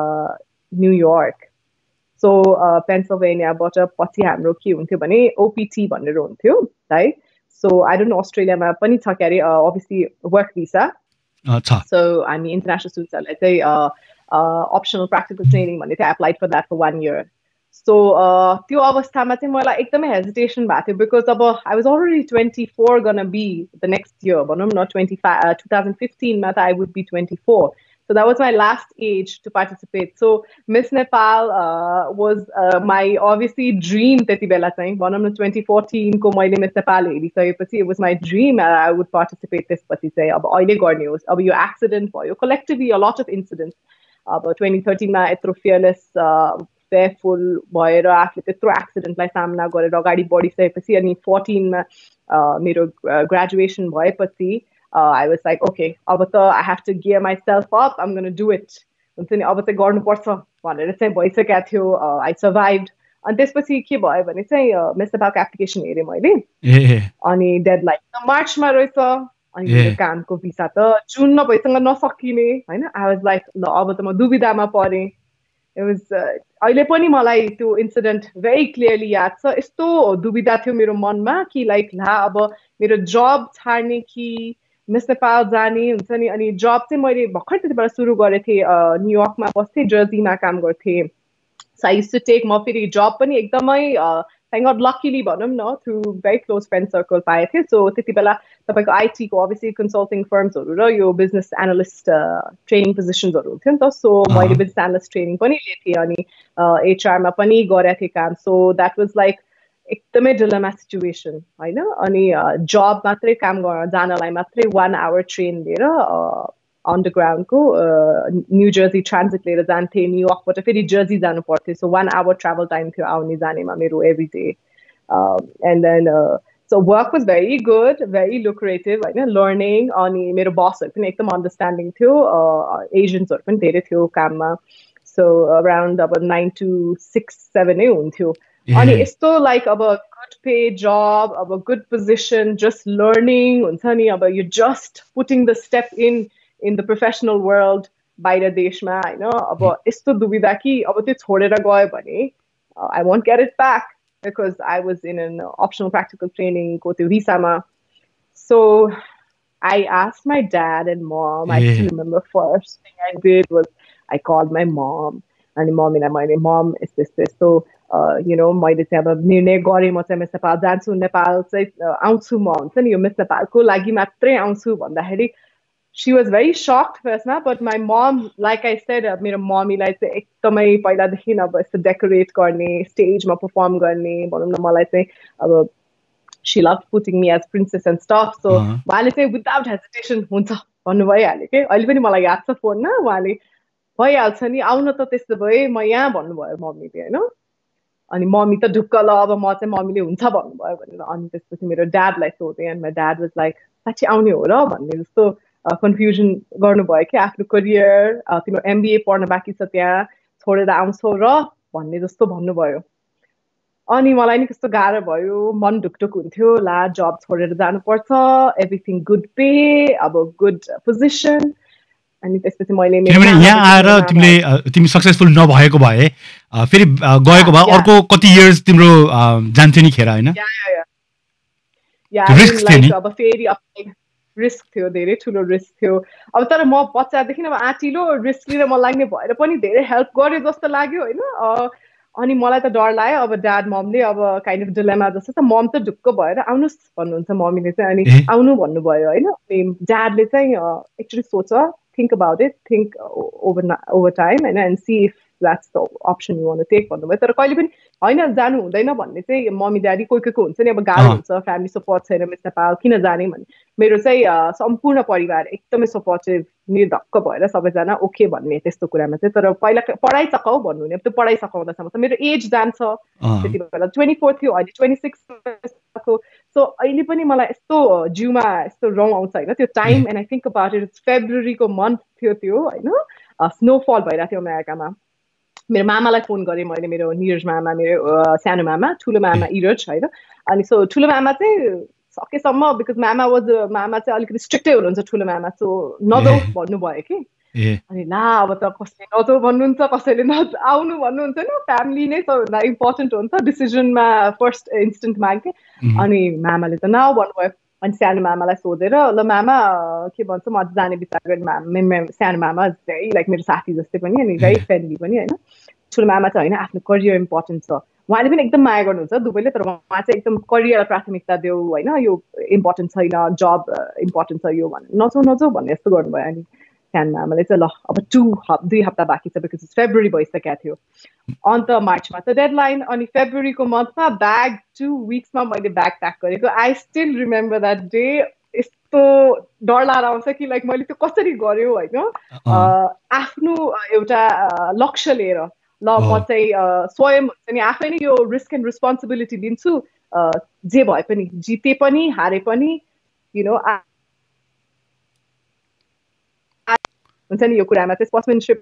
New York. So पेन्सिल्भेनियाबाट पछि हाम्रो के हुन्थ्यो भने ओपिटी भनेर हुन्थ्यो है। सो आई डोन्ट नो अस्ट्रेलियामा पनि छ के अरे अभियसली वर्क भिसा। सो हामी इन्टरनेसनल स्टुडेन्ट्सहरूलाई चाहिँ अप्सनल प्र्याक्टिकल ट्रेनिङ भन्ने थियो, applied for that for 1 year. So त्यो अवस्थामा चाहिँ मलाई एकदमै हेजिटेसन भएको थियो, बिकज अब I was already 24 gonna be the next year, भनौँ न 2015 मा त I would be 24। So that was my last age to participate. So Miss Nepal was my obviously dream त्यति बेला चाहिँ, भनौँ न 2014 को मैले Miss Nepal हेरिसकेपछि it was my dream and I would participate त्यसपछि चाहिँ अब अहिले गर्ने होस्। अब यो एक्सिडेन्ट भयो, collectively a lot of incidents, अब 2013 मा यत्रो fearless फेयरफुल भएर आफूले त्यत्रो एक्सिडेन्टलाई सामना गरेर अगाडि बढिसकेपछि अनि 14 मा मेरो ग्रेजुएसन भएपछि I was like, okay, अब त I have to gear myself up, I'm going to do it. हुन्छ नि, अब चाहिँ गर्नुपर्छ भनेर चाहिँ भइसकेको थियो। I survived. अनि त्यसपछि के भयो भने चाहिँ मिस नेपालको एप्लिकेसन हेरेँ मैले, अनि डेडलाइन त मार्चमा रहेछ, अनि मेरो कामको भिसा त जुनमा भइसँग नसकिने होइन। I was like, ल अब त म दुविधामा परेँ। It was अहिले पनि मलाई त्यो इन्सिडेन्ट भेरी क्लियरली याद छ। यस्तो दुविधा थियो मेरो मनमा कि लाइक ला अब मेरो जब छाड्ने कि मिस नेपाल जाने हुन्छ नि। अनि जब चाहिँ मैले भर्खर त्यति बेला सुरु गरेको थिएँ, न्युयोर्कमा बस्थेँ, जर्सीमा काम गर्थेँ। So I used to take, म फेरि जब पनि एकदमै थ्याङ्क गड लकिली भनौँ न through very close friend circle पाएको थिएँ। सो त्यति बेला तपाईँको आइटीको अभियसली कन्सल्टिङ फर्म्सहरू र यो बिजनेस एनालिस्ट ट्रेनिङ पोजिसन्सहरू हुन्थ्यो नि त। सो मैले बिजनेस एनालिस्ट ट्रेनिङ पनि लिएको थिएँ, अनि एचआरमा पनि गरेको थिएँ काम। सो द्याट वाज लाइक एकदमै डिलेमा सिचुएसन होइन। अनि जब मात्रै काम गर्न जानलाई मात्रै 1 आवर ट्रेन लिएर अन्डरग्राउन्डको न्यू जर्सी ट्रान्जिट लिएर जान्थेँ, न्युयोर्कबाट फेरि जर्सी जानु पर्थ्यो। सो 1 आवर ट्राभल टाइम थियो आउने जानेमा मेरो every day. And then so work was very good, very lucrative होइन, लर्निङ। अनि मेरो बसहरू पनि एकदम अन्डरस्ट्यान्डिङ थियो, एजेन्ट्सहरू पनि धेरै थियो काममा। सो अराउन्ड अब 9 to 6, 7 नै हुन्थ्यो। अनि यस्तो लाइक अब गुड पे जब, अब गुड पोजिसन, जस्ट लर्निङ हुन्छ नि। अब you just putting the step in the professional world बाहिर देशमा होइन। अब यस्तो दुविधा कि अब त्यो छोडेर गयो भने I won't get it back, because I was in an optional practical ट्रेनिङको त्यो भिसामा। So I asked my dad and mom, I still remember first thing I did was I called my mom. अनि मम्मीलाई मैले मम यस्तो यस्तो यस्तो you know मैले चाहिँ अब निर्णय गरेँ, म चाहिँ मिस नेपाल जान्छु, नेपाल चाहिँ आउँछु म, हुन्छ नि यो मिस नेपालको लागि मात्रै आउँछु भन्दाखेरि शी वाज भेरी सक्ड फर्स्टमा। But my mom like I said, मेरो मम्मीलाई चाहिँ एकदमै पहिलादेखि अब यस्तो डेकोरेट गर्ने, स्टेजमा पर्फर्म गर्ने भनौँ न, मलाई चाहिँ अब she love putting me as princess and stuff. So उहाँले चाहिँ विदाउट हेजिटेसन हुन्छ भन्नु भइहाल्यो कि। अहिले पनि मलाई याद छ फोनमा उहाँले भइहाल्छ नि आउन त त्यसो भए म यहाँ भन्नुभयो मम्मीले होइन अनि मम्मी त ढुक्क ल अब म चाहिँ मम्मीले हुन्छ भन्नुभयो भनेर अनि त्यसपछि मेरो ड्याडलाई सोधेँ अनि ड्याड वाज लाइक साँच्ची आउने हो र भन्ने जस्तो कन्फ्युजन गर्नुभयो कि आफ्नो करियर तिम्रो एमबिए पढ्न बाँकी छ त्यहाँ छोडेर आउँछौ र भन्ने जस्तो भन्नुभयो अनि मलाई नि कस्तो गाह्रो भयो मन ढुकढुक हुन्थ्यो ला जब छोडेर जानुपर्छ एभ्रिथिङ गुड पे अब गुड पोजिसन अनि त्यसपछि मैले किनभने यहाँ आएर तिमी सक्सेसफुल नभएको भए फेरि गएको भए अर्को कति इयर्स तिम्रो जान्थ्यो नि खेर होइन अब फेरि रिस्क थियो धेरै ठुलो रिस्क थियो अब तर म बच्चादेखि अब आँटिलो रिस्क लिन मन लाग्ने भएर पनि धेरै हेल्प गर्यो जस्तो लाग्यो होइन अनि मलाई त डर लाग्यो अब ड्याड ममले अब काइन्ड अफ डिलेमा जस्तो त मम त ढुक्क भएर आउनुहोस् भन्नुहुन्छ मम्मीले चाहिँ अनि आउनु भन्नुभयो होइन अनि ड्याडले चाहिँ एक्चुली सोच think about it, think over time and see if that's the option you want to take भन्नुभयो तर कहिले पनि होइन जानु हुँदैन भन्ने चाहिँ मम्मी ड्याडी कोही कोहीको हुन्छ नि अब गाह्रो हुन्छ फ्यामिली सपोर्ट छैन मिस नेपाल किन जाने भन्ने मेरो चाहिँ सम्पूर्ण परिवार एकदमै सपोर्टिभ निर्धक्क भएर सबैजना ओके भन्ने त्यस्तो कुरामा चाहिँ तर पहिला पढाइ सकाऊ भन्नुहुने अब त्यो पढाइ सकाउँदासम्म त मेरो एज जान्छ त्यति बेला 24 थियो अहिले 26 सो अहिले पनि मलाई यस्तो जिउमा यस्तो रौँ आउँछ होइन त्यो time and I think about it फेब्रुअरीको मन्थ थियो त्यो होइन स्नोफल भइरहेको थियो अमेरिकामा मेरो मामालाई फोन गरेँ मैले मेरो निरज मामा मेरो सानो मामा ठुलो मामा इरज होइन अनि सो ठुलो मामा चाहिँ सकेसम्म बिकज मामा चाहिँ अलिकति स्ट्रिक्टै हुनुहुन्छ ठुलो मामा सो नजाऊ भन्नुभयो कि अनि ला अब त कसैले नजाऊ भन्नुहुन्छ कसैले आउनु भन्नुहुन्छ नि फ्यामिली नै सबभन्दा इम्पोर्टेन्ट हुन्छ डिसिजनमा फर्स्ट इन्स्टेन्टमा के अनि मामाले त नआऊ भन्नुभयो अनि सानो मामालाई सोधेर ल मामा के भन्छ म जाने विचार गरेँ सानो मामा चाहिँ लाइक मेरो साथी जस्तै पनि अनि भेरी फ्रेन्डली पनि होइन ठुलो मामा चाहिँ होइन आफ्नो करियर इम्पोर्टेन्ट छ उहाँले पनि एकदम माया गर्नुहुन्छ दुवैले तर उहाँ चाहिँ एकदम करियरलाई प्राथमिकता देऊ होइन यो इम्पोर्टेन्ट छैन जब इम्पोर्टेन्ट छ यो भने नजाऊ भन्ने जस्तो गर्नुभयो अनि सानो आमाले चाहिँ ल अब 2 हप्ता बाँकी छ बिकज फेब्रुअरी भइसकेको थियो अन्त मार्चमा त डेडलाइन अनि फेब्रुअरीको मन्थमा ब्याग 2 विक्समा मैले ब्याग प्याक गरेको I still remember that day यस्तो डर लागेर आउँछ कि लाइक मैले त्यो कसरी गर्यो होइन आफ्नो एउटा लक्ष्य लिएर ल म चाहिँ स्वयं हुन्छ नि आफै नै यो रिस्क एन्ड रेस्पोन्सिबिलिटी लिन्छु जे भए पनि जिते पनि हारे पनि यु नो हुन्छ नि यो कुरामा चाहिँ स्पोर्ट्सम्यानशिप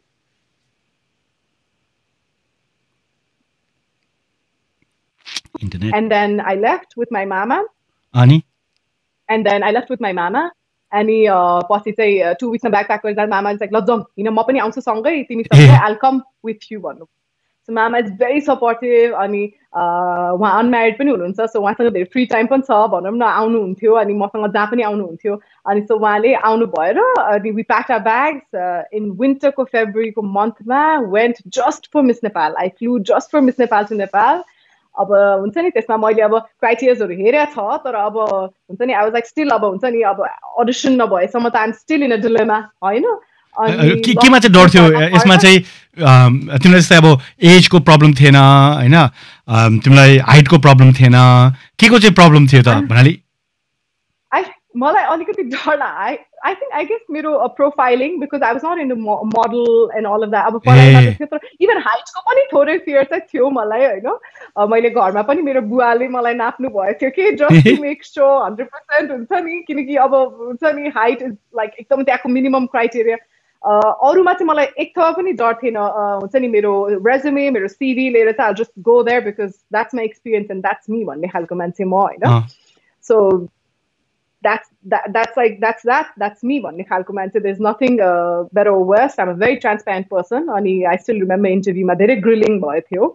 and then I left with my mama अनि and then I left with my mama अनि पछि चाहिँ 2 weeks मा ब्याग प्याक गरेर मामा चाहिँ ल जाउँ हिँड म पनि आउँछु सँगै तिमी सँगै I'll come with you भन्नु सो मामा इज भेरी सपोर्टिभ अनि उहाँ अनम्यारिड पनि हुनुहुन्छ सो उहाँसँग धेरै फ्री टाइम पनि छ भनौँ न आउनुहुन्थ्यो अनि मसँग जहाँ पनि आउनुहुन्थ्यो अनि सो उहाँले आउनु भएर अनि we packed our bags in विन्टरको फेब्रुअरीको मन्थमा went just for Miss Nepal I flew just for Miss Nepal to Nepal अब हुन्छ नि त्यसमा मैले अब क्राइटेरियाजहरू हेरेको छ तर अब हुन्छ नि आई वाज लाइक स्टिल अब हुन्छ नि अब अडिसन नभएसम्म त I'm still in a dilemma होइन केमा चाहिँ डर थियो यसमा चाहिँ तिमीलाई जस्तै अब एजको प्रब्लम थिएन होइन तिमीलाई हाइटको प्रब्लम थिएन के को चाहिँ प्रब्लम थियो त भन्नाले मलाई अलिकति डर आई थिङ्क आई गेस मेरो प्रोफाइलिङ because I was not in model and all of that अब पढाइमा थियो तर इभन हाइटको पनि थोरै फियर चाहिँ थियो मलाई होइन मैले घरमा पनि मेरो बुवाले मलाई नाप्नु भएको थियो कि जस्ट टु मेक स्योर 100% हुन्छ नि किनकि अब हुन्छ नि हाइट इज लाइक एकदम त्यहाँको मिनिमम क्राइटेरिया अरूमा चाहिँ मलाई एक थोड़ा पनि डर थिएन हुन्छ नि मेरो रेजुमे मेरो सिभी लिएर चाहिँ I just go there because that's my experience and that's me भन्ने खालको मान्छे म होइन सो that's me भन्ने खालको मान्छे there's nothing better or worse I'm a very transparent person अनि I still remember इन्टरभ्यूमा धेरै ग्रिलिङ भयो थियो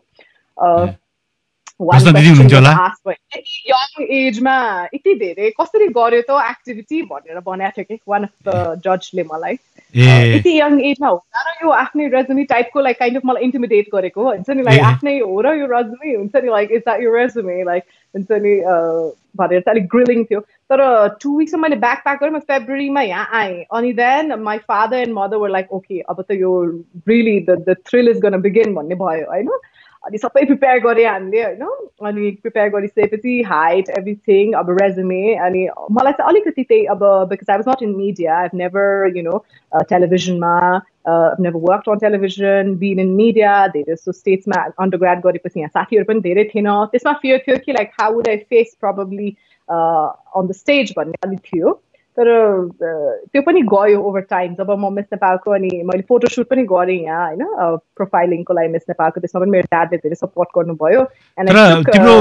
यङ एजमा यति धेरै कसरी गर्यो त एक्टिभिटी भनेर भनेको थियो कि वान अफ द जजले मलाई यति यङ एजमा होला र यो आफ्नै रेजुमे टाइपको लाइक काइन्ड अफ मलाई इन्टिमिडेट गरेको हुन्छ नि लाइक आफ्नै हो र यो रेजुमे हुन्छ नि लाइक इज द्याट यो रेजुमे लाइक हुन्छ नि भनेर चाहिँ अलिक ग्रिलिङ थियो तर 2 विक्समा मैले ब्याग प्याक गरेँ म फेब्रुअरीमा यहाँ आएँ अनि then my father and mother were like okay अब त यो really the thrill is gonna begin भन्ने भयो होइन अनि सबै प्रिपेयर गरेँ हामीले होइन अनि प्रिपेयर गरिसकेपछि हाइट एभ्रिथिङ अब रेजुमे अनि मलाई चाहिँ अलिकति त्यही अब because I was not in media I never टेलिभिजनमा I've never worked on television, been in media, धेरै जस्तो स्टेट्समा अन्डरग्रेड गरेपछि यहाँ साथीहरू पनि धेरै थिएन त्यसमा फियर थियो कि like how would I face probably on the stage भन्ने अलिक थियो तर त्यो पनि गयो ओभर टाइम जब म मिस नेपालको अनि मैले फोटोसुट पनि गरेँ यहाँ होइन प्रोफाइलिङको लागि मिस नेपालको त्यसमा पनि मेरो ड्याडले धेरै सपोर्ट गर्नुभयो तिम्रो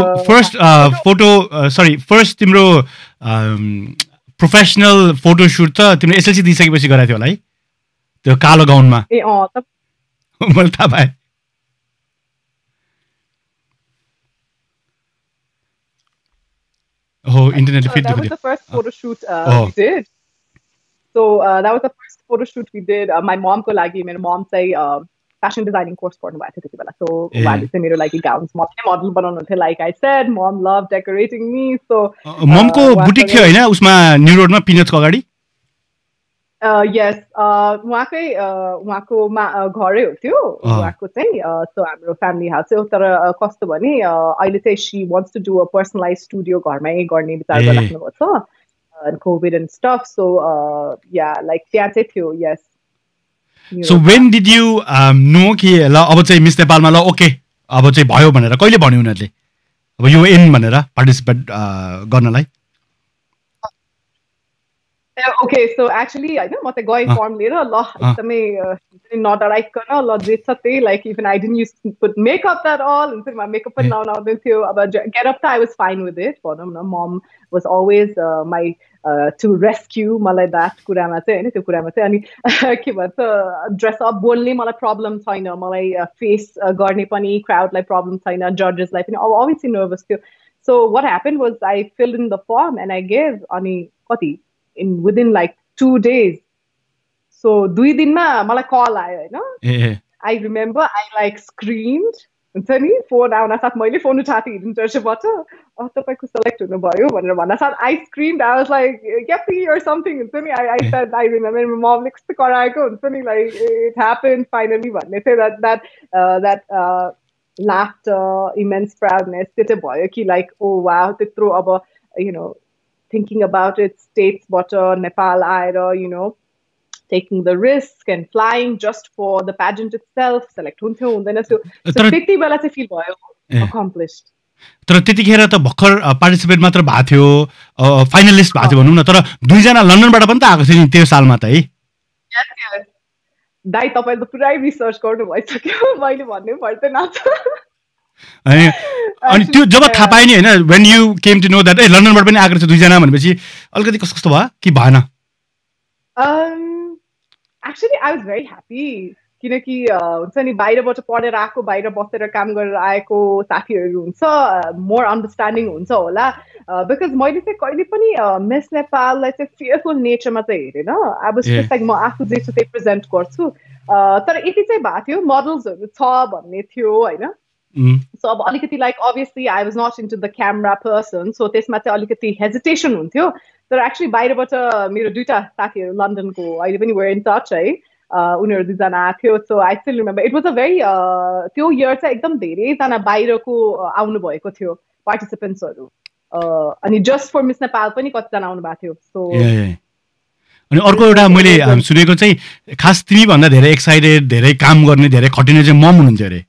फर्स्ट तिम्रो प्रोफेसनल फोटोसुट त तिम्रो एसएलसी दिइसकेपछि गराएको थियो होला है त्यो कालो गाउनमा ए मैले थाहा पाएँ Oh, internet feed. That was the first photo shoot we did. So that was the first photo shoot we did. My mom ko lagi, my mom say fashion designing course पढ्नु भएको थियो त्यति बेला. So उहाँले चाहिँ मेरो लागि gowns model बनाउनु थियो. Like I said, mom loved decorating me. So mom को बुटिक थियो हैन उसमा न्यू रोडमा पिनट्सको अगाडि? Yes, उहाँको घरै हो त्यो उहाँको चाहिँ सो हाम्रो फ्यामिली हाउस हो तर कस्तो भने अहिले चाहिँ she wants to do a personalise studio घरमै गर्ने विचार गरिराख्नु भएको छ Covid and stuff so yeah like त्यहाँ चाहिँ थियो yes so when did you know कि ल अब चाहिँ मिस नेपालमा ल ओके अब चाहिँ भयो भनेर कहिले भन्यो उनीहरूले अब यो इन भनेर पार्टिसिपेट गर्नलाई Okay, so actually, I know what the guy informed later. Not like no, like even I didn't use to put makeup at all. And my makeup and now but get up, I was fine with it. But mom was always my to rescue malai that kurama चाहिँ हैन त्यो कुरामा चाहिँ अनि के भन्छ dress up बोल्ने मलाई प्रब्लम छैन मलाई फेस गर्ने पनि क्राउडलाई प्रब्लम छैन जजेसलाई पनि obviously nervous थियो so what happened was I filled in the form and I gave अनि कति within like 2 days so 2 दिनमा मलाई कल आयो हैन I remember I like screamed हुन्छ नि फोन आउन साथ मैले फोन उठाएको थिएँ इन्टर्नशिपबाट तपाईको सेलेक्ट हुनुभयो भनेर भन्दा साथ I screamed I was like yappy or something हुन्छ नि I said I remember my mom कस्तो कराएको हुन्छ नि like it happened finally भन्ने थियो that laughter immense proudness त्यो चाहिँ भयो कि like oh wow त्यत्रो अब you know thinking about it states butter Nepal aira taking the risk and flying just for the pageant itself select हुन्थ्यो हुँदैन त्यो त्यति बेला चाहिँ feel भयो accomplished तर त्यतिखेर त भर्खर पार्टिसिपेट मात्र भएको थियो फाइनलिस्ट भएको थियो भनौँ न तर दुईजना लन्डनबाट पनि त आएको थियो नि त्यो सालमा त है दाइ तपाईले त पुरै रिसर्च गर्नु भइसक्यो मैले भन्नु पर्दैन अनि त्यो जब थाहा पाए नि हैन when you came to know that लन्डनबाट पनि आएको छ दुईजना भनेपछि अलिकति कस्तो भयो कि भएन actually I was very happy किनकि हुन्छ नि बाहिरबाट पढेर आएको बाहिर बसेर काम गरेर आएको साथीहरू हुन्छ मोर अन्डरस्ट्यान्डिङ हुन्छ होला बिकज मैले चाहिँ कहिले पनि मिस नेपाललाई चाहिँ फियरफुल नेचरमा चाहिँ हेरेन आई वाज जस्ट लाइक म आफू जे छु त्यही प्रेजेन्ट गर्छु तर यति चाहिँ भएको थियो मोडल्सहरू छ भन्ने थियो होइन सो अब अलिकति like obviously I was not into the camera person so त्यसमा चाहिँ अलिकति हेजिटेसन हुन्थ्यो तर एक्चुली बाहिरबाट मेरो दुईटा साथीहरू लन्डनको अहिले पनि वेयर इन टच है उनीहरू दुईजना आएको थियो so I still remember it was a very त्यो इयर चाहिँ एकदम धेरैजना बाहिरको आउनु भएको थियो पार्टिसिपेन्ट्सहरू अनि जस्ट फर मिस नेपाल पनि कतिजना आउनु भएको थियो सो अनि अर्को एउटा मैले सुनेको चाहिँ खास तिमी भन्दा धेरै एक्साइटेड धेरै काम गर्ने धेरै खटिने चाहिँ मम हुनुहुन्थ्यो अरे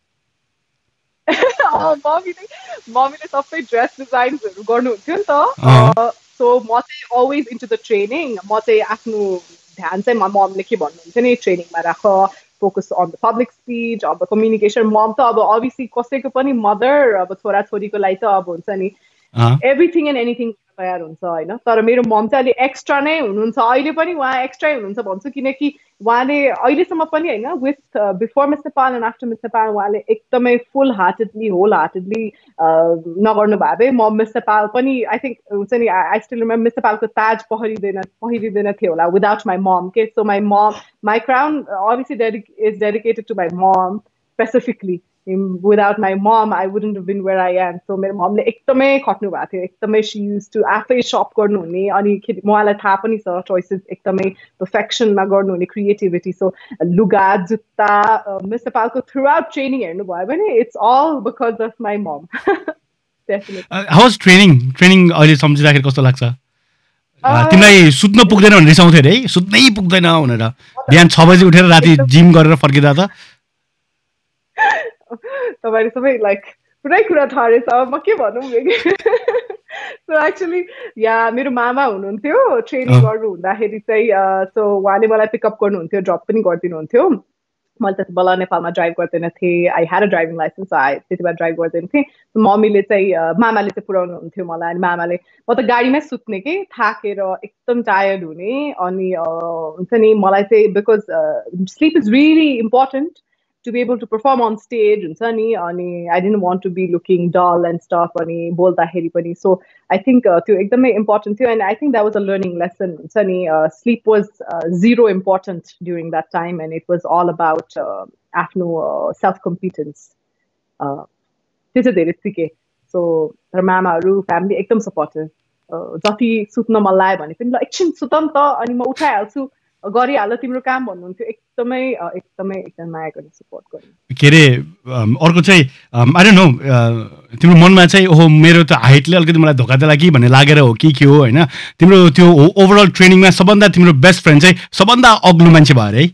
मम्मीले सबै ड्रेस डिजाइन्सहरू गर्नुहुन्थ्यो नि त सो म चाहिँ अलवेज इन्टु द ट्रेनिङ म चाहिँ आफ्नो ध्यान चाहिँ ममले के भन्नुहुन्थ्यो नि ट्रेनिङमा राख focus on the public speech अब कम्युनिकेसन मम त अब अभियसली कसैको पनि मदर अब छोराछोरीको लागि त अब हुन्छ नि एभ्रिथिङ एन्ड एनिथिङ तयार हुन्छ होइन तर मेरो मम चाहिँ अहिले एक्स्ट्रा नै हुनुहुन्छ अहिले पनि उहाँ एक्स्ट्रै हुनुहुन्छ भन्छु किनकि उहाँले अहिलेसम्म पनि होइन with before Miss Nepal and after Miss Nepal उहाँले एकदमै फुल हार्टेडली होल हार्टेडली नगर्नु भए भए म मिस नेपाल पनि आई थिङ्क हुन्छ नि आई स्टिल रिमेम्बर मिस नेपालको ताज पहिरिँदैन थियो होला without my mom so my crown obviously is dedicated to my mom specifically Without my mom, I wouldn't have been where I am. So मेरो momले एकदमै खट्नु भएको थियो, एकदमै she used to आफै shop गर्नु हुने, अनि उहाँलाई थाहा पनि छ choices एकदमै perfection मा गर्नु हुने, creativity. So लुगा जुत्ता Miss Nepalको throughout training हेर्नु भयो भने it's all because of my mom. Definitely. House training अहिले सम्झिँदाखेरि कस्तो लाग्छ? तिमीलाई सुत्न पुग्दैन भनेर रिसाउँथ्यो अरे है, सुत्नै पुग्दैन भनेर, बिहान 6 बजी उठेर राति जिम गरेर फर्किँदा त तपाईँले सबै लाइक पुरै कुरा थाहा रहेछ, म के भनौँ. सो एक्चुली यहाँ मेरो मामा हुनुहुन्थ्यो ट्रेनिङ गर्नु हुँदाखेरि चाहिँ, सो उहाँले मलाई पिकअप गर्नुहुन्थ्यो, ड्रप पनि गरिदिनुहुन्थ्यो. मैले त्यति बेला नेपालमा ड्राइभ गर्दैन थिएँ, I had a driving licence, त्यति बेला ड्राइभ गर्दैन थिएँ. मम्मीले चाहिँ मामाले चाहिँ पुऱ्याउनु हुन्थ्यो मलाई, अनि मामाले म त गाडीमै सुत्ने कि, थाकेर एकदम टायर्ड हुने, अनि हुन्छ नि मलाई चाहिँ because sleep is really important to be able to perform on stage, and I didn't want to be looking dull and stuff, and boltaheri pani. So I think त्यो एकदमै important थियो, and I think that was a learning lesson. Sleep was zero important during that time, and it was all about आफ्नो self competence. त्यो चाहिँ धेरै सिकेँ. So तर मामाहरू family एकदम supportive. जति सुत्न मन लाग्यो भने पनि ल एकछिन सुत नि त, अनि म उठाइहाल्छु, गरिहाल तिम्रो काम भन्नुहुन्थ्यो. एकदमै एकदमै एकदम माया गर्ने, सपोर्ट गर्ने. के अरे अर्को चाहिँ आई डोन्ट नो, तिम्रो मनमा चाहिँ ओहो मेरो त हाइटले अलिकति मलाई धोका देला कि भन्ने लागेर हो कि के हो होइन? तिम्रो त्यो ओभरअल ट्रेनिङमा सबभन्दा तिम्रो बेस्ट फ्रेन्ड चाहिँ सबभन्दा अग्लो मान्छे भयो अरे है?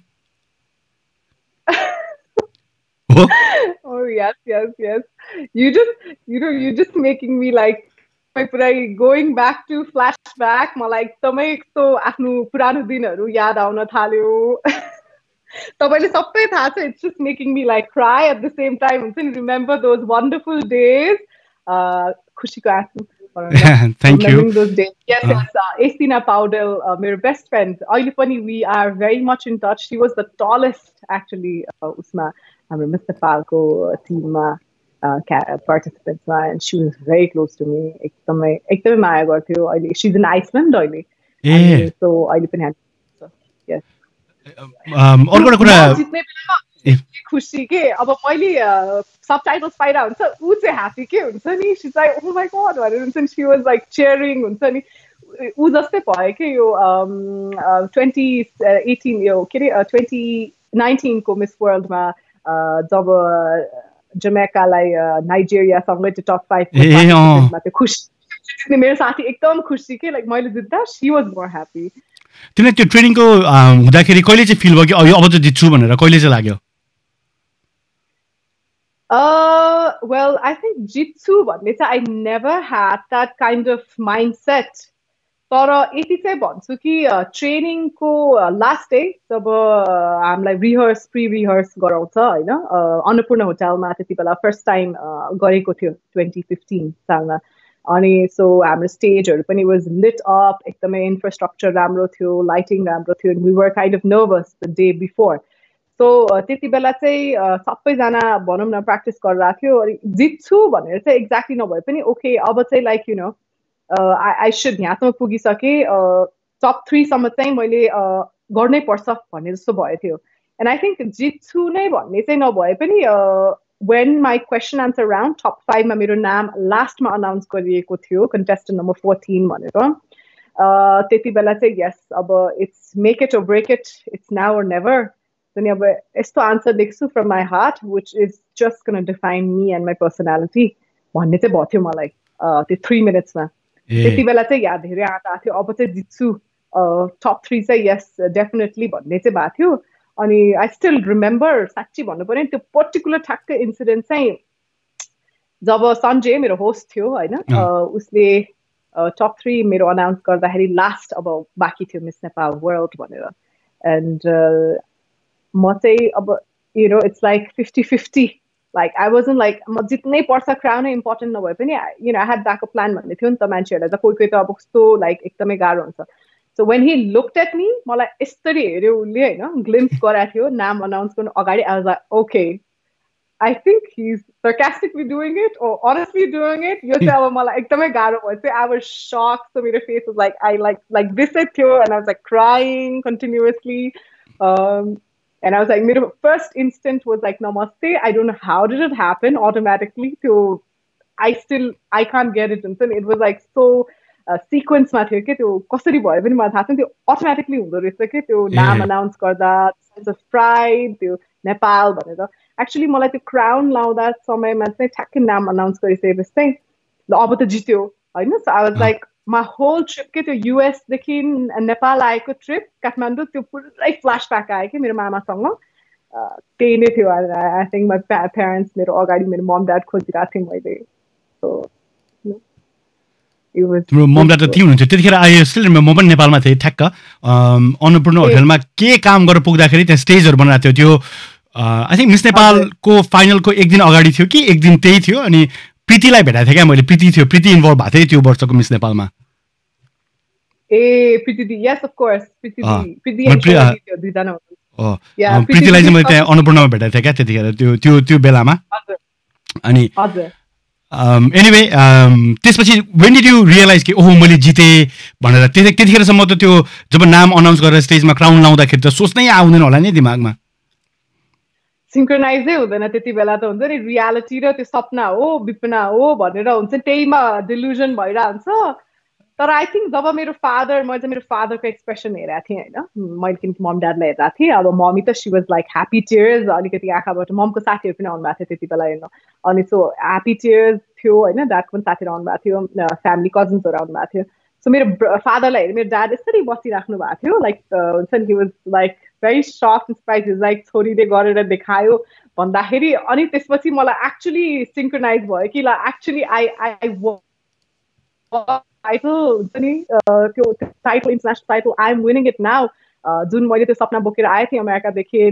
Oh yes. You just making me like going back to flashback. मलाई एकदमै यस्तो आफ्नो पुरानो दिनहरू याद आउन थाल्यो. तपाईँले सबै थाहा छ. It's just making me like cry at the same time. हुन्छ नि, remember those wonderful days. खुसीको आँसु. Thank you. Those days. Yes. Estina Paudel, मेरो best friend. अहिले पनि we are very much in touch. She was the tallest actually उसमा हाम्रो Miss Nepalको टिममा participants, and she was very close to me. एकदमै माया गर्थ्यो. अहिले she's in Iceland अहिले. So अहिले पनि yes. अर्को कुरा जित्ने बेलामा खुसी के, अब मैले सबटाइटल्स पाइरा हुन्छ, ऊ चाहिँ ह्यापी के हुन्छ नि. she's like oh my god भनेर हुन्छ नि. she was like cheering हुन्छ नि. ऊ जस्तै भयो के यो 2018 यो के अरे 2019 को मिस वर्ल्डमा जब जमैकालाई नाइजेरियासँगै त्यो टप 5 त्यो खुसी. मेरो साथी एकदम खुसी के, लाइक मैले जित्दा she was more happy. तिमीलाई त्यो ट्रेनिङको हुँदाखेरि कहिले चाहिँ फिल भयो कि अब चाहिँ जित्छु भनेर कहिले चाहिँ लाग्यो? Well, I think jitsu भन्ने चाहिँ I never had that kind of mindset. तर यति चाहिँ भन्छु कि ट्रेनिङको लास्ट डे जब हामीलाई प्री रिहर्स गराउँछ होइन, अन्नपूर्ण होटलमा त्यति बेला फर्स्ट टाइम गरेको थियो 2015 सालमा. अनि सो हाम्रो स्टेजहरू पनि वाज लिट अप, एकदमै इन्फ्रास्ट्रक्चर राम्रो थियो, लाइटिङ राम्रो थियो. We were kind of nervous the day before. So त्यति बेला चाहिँ सबैजना भनौँ न प्र्याक्टिस गरिरहेको थियो. अनि जित्छु भनेर चाहिँ एक्ज्याक्टली नभए पनि ओके अब चाहिँ like you know I should यहाँसम्म पुगिसकेँ, टप 3 सम्म चाहिँ मैले गर्नै पर्छ भन्ने जस्तो भयो थियो. एन्ड आई थिङ्क जित्छु नै भन्ने चाहिँ नभए पनि when my question answer round top 5 मा मेरो नाम लास्टमा अनाउन्स गरिएको थियो, contestant number 14 भनेर. त्यति बेला चाहिँ yes, अब it's make it or break it, it's now or never. अनि अब यस्तो आन्सर लेख्छु from my heart which is just going to define me and my personality भन्ने चाहिँ भयो थियो मलाई त्यो 3 मिनट्समा. त्यति बेला चाहिँ याद धेरै आँट आएको थियो, अब चाहिँ जित्छु टप 3 चाहिँ yes definitely भन्ने चाहिँ भएको थियो. अनि आई स्टिल रिमेम्बर, साँच्ची भन्नु पर्यो त्यो पर्टिकुलर ठ्याक्कै इन्सिडेन्ट चाहिँ जब सञ्जय मेरो होस्ट थियो होइन, उसले टप 3 मेरो अनाउन्स गर्दाखेरि लास्ट अब बाँकी थियो मिस नेपाल वर्ल्ड भनेर. एन्ड म चाहिँ अब you know it's like 50-50, like I wasn't like म जित्नै पर्छ, क्राउनै इम्पोर्टेन्ट नभए पनि you know I had backup plan भन्ने थियो नि त मान्छेहरूलाई त. कोही त अब कस्तो लाइक एकदमै गाह्रो हुन्छ. So when he looked at me, मलाई यस्तरी हेऱ्यो उसले होइन, ग्लिम्स गराएको थियो नाम अनाउन्स गर्नु अगाडि. I was like, okay, I think he's sarcastically doing it or honestly doing it. यो चाहिँ अब मलाई एकदमै गाह्रो भयो चाहिँ. I was shocked. So मेरो face was like, I like this थियो, and I was like crying continuously. And I was like, my first instant was like, namaste. I don't know how did it happen automatically. So I can't get it. And it was like so sequence मा थियो के त्यो कसरी भयो पनि मलाई थाहा छैन त्यो अटोमेटिकली हुँदो रहेछ के त्यो नाम अनाउन्स गर्दा सेन्स अफ प्राइड त्यो नेपाल भनेर एक्चुअली मलाई त्यो क्राउन लाउँदा समयमा चाहिँ ठ्याक्कै नाम अनाउन्स गरिसकेपछि चाहिँ ल अब त जित्यो होइन so I was like my whole trip के त्यो US देखि नेपाल आएको ट्रिप काठमाडौँ त्यो पुरै फ्ल्यासब्याक आयो कि मेरो मामासँग त्यही नै थियो आई थिङ्क माई प्यारेन्ट्स मेरो अगाडि मेरो मम ड्याड खोजिरहेको थिएँ मैले सो तिम्रो मम ड्याड त त्यहीँ हुनुहुन्थ्यो त्यतिखेर आई स्टिल म पनि नेपालमा थिएँ ठ्याक्क अन्नपूर्ण होटलमा के काम गरेर पुग्दाखेरि त्यहाँ स्टेजहरू बनाएको थियो त्यो आई थिङ्क मिस नेपालको फाइनलको एक दिन अगाडि थियो कि एक दिन त्यही थियो अनि प्रीतिलाई भेटाएको थिएँ क्या मैले प्रीति इन्भल्भ भएको थिएँ त्यो वर्षको मिस नेपालमा प्रीति yes of course प्रीति प्रीतिलाई चाहिँ मैले त्यहाँ अन्नपूर्णमा भेटाएको थिएँ क्या त्यतिखेर त्यो बेलामा अनि एनिवे त्यसपछि वेन डिड यु रियलाइज कि ओहो मैले जितेँ भनेर त्यतिखेरसम्म त त्यो जब नाम अनाउन्स गरेर स्टेजमा क्राउन लाउँदाखेरि त सोच्नै आउँदैन होला नि दिमागमा सिङ्क्रोनाइजै हुँदैन त्यति बेला त हुन्छ नि रियालिटी र त्यो सपना हो विपना हो भनेर हुन्छ त्यहीमा डिल्युजन भइरहन्छ तर आई थिङ्क जब मेरो फादर मैले चाहिँ मेरो फादरको एक्सप्रेसन हेरेको थिएँ होइन मैले किनकि मम ड्याडलाई हेरेको थिएँ अब मम्मी त she was like happy tears अलिकति आँखाबाट ममको साथीहरू पनि आउनुभएको थियो त्यति बेला हेर्नु अनि सो ह्याप्पी टियर्स थियो होइन ड्याडको पनि साथीहरू आउनुभएको थियो फ्यामिली कजन्सहरू आउनुभएको थियो सो मेरो फादरलाई हेरेर मेरो ड्याड यसरी बसिराख्नु भएको थियो लाइक हुन्छ नि he was like very shock and surprise like छोरीले गरेर देखायो भन्दाखेरि अनि त्यसपछि मलाई एक्चुली सिङ्क्रोनाइज भयो कि ल एक्चुली टाइटल हुन्छ नि त्यो title international title I am winning it now जुन मैले त्यो सपना बोकेर आएको थिएँ अमेरिकादेखि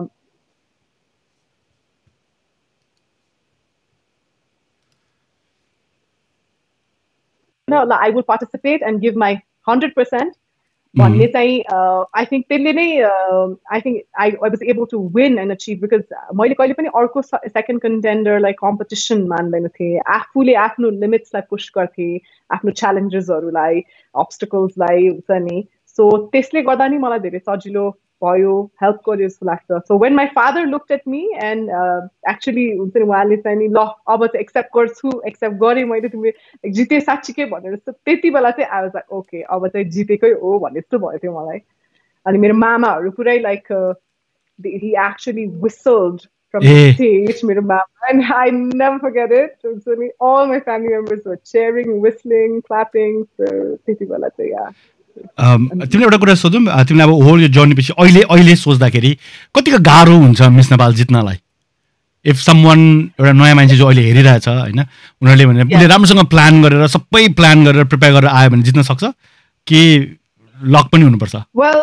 I will participate and give my 100%. भन्ने चाहिँ आई थिङ्क त्यसले नै I think I was able to win and achieve because मैले कहिले पनि अर्को सेकेन्ड कन्टेन्डरलाई कम्पिटिसन मान्दैन थिएँ आफूले आफ्नो लिमिट्सलाई पुस गर्थेँ आफ्नो च्यालेन्जेसहरूलाई अब्स्टकल्सलाई हुन्छ नि सो त्यसले गर्दा नि मलाई धेरै सजिलो भयो हेल्प गर्यो जस्तो लाग्छ so when my father looked at me and actually हुन्छ नि उहाँले चाहिँ नि ल अब चाहिँ एक्सेप्ट गरेँ मैले तिमीले जिते साँच्चीकै भनेर त्यति बेला चाहिँ आई वाज लाइक ओके अब चाहिँ जितेकै हो भन्ने जस्तो भयो थियो मलाई अनि मेरो मामाहरू पुरै like he actually whistled from the stage मेरो मामा and I never forget it so all my family members were cheering whistling clapping so त्यति बेला चाहिँ तिमीले एउटा कुरा सोधौँ तिमीले अब होल यो जर्नी पछि अहिले सोच्दाखेरि कतिको गाह्रो हुन्छ मिस नेपाल जित्नलाई इफ समवन एउटा नयाँ मान्छे जो अहिले हेरिरहेछ होइन उनीहरूले भने उसले राम्रोसँग प्लान गरेर सबै प्लान गरेर प्रिपेयर गरेर आयो भने जित्न सक्छ कि लक पनि हुनुपर्छ Well,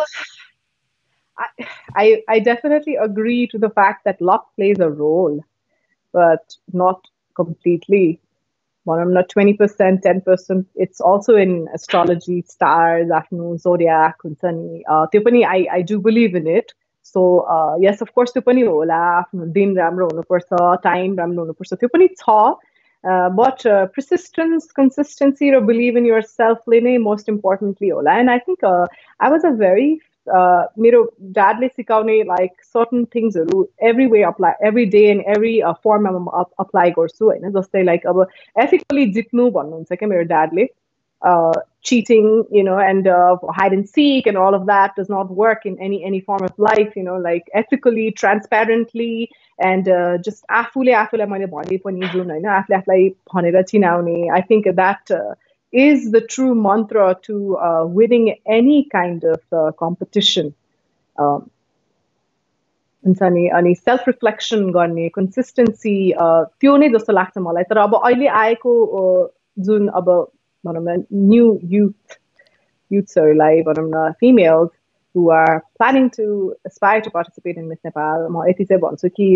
I definitely agree to the fact that luck plays a role, but not completely. 20%, 10%. It's also in astrology, stars, zodiac, I do believe in it. So yes, of course, din ramro huनुपर्छ, time ramro huनुपर्छ, त्यो पनि छ. But persistence, consistency, or believe in yourself, most importantly, and I think I was a very मेरो dadले सिकाउने like certain things every way apply every day and every form apply गर्छु हैन जस्तै like अब ethically जित्नु भन्नुहुन्छ के मेरो dadले cheating and hide and seek and all of that does not work in any form of life like ethically transparently and just आफूले मैले भने पनि जुन हैन आफूलाई भनेर चिनाउने I think that is the true mantra to winning any kind of competition. अनि सेल्फ रिफ्लेक्सन गर्ने consistency त्यो नै जस्तो लाग्छ मलाई तर अब अहिले आएको जुन अब भनौँ न न्यू युथ्सहरूलाई भनौँ न females who are planning to aspire to participate in Miss Nepal म यति चाहिँ भन्छु कि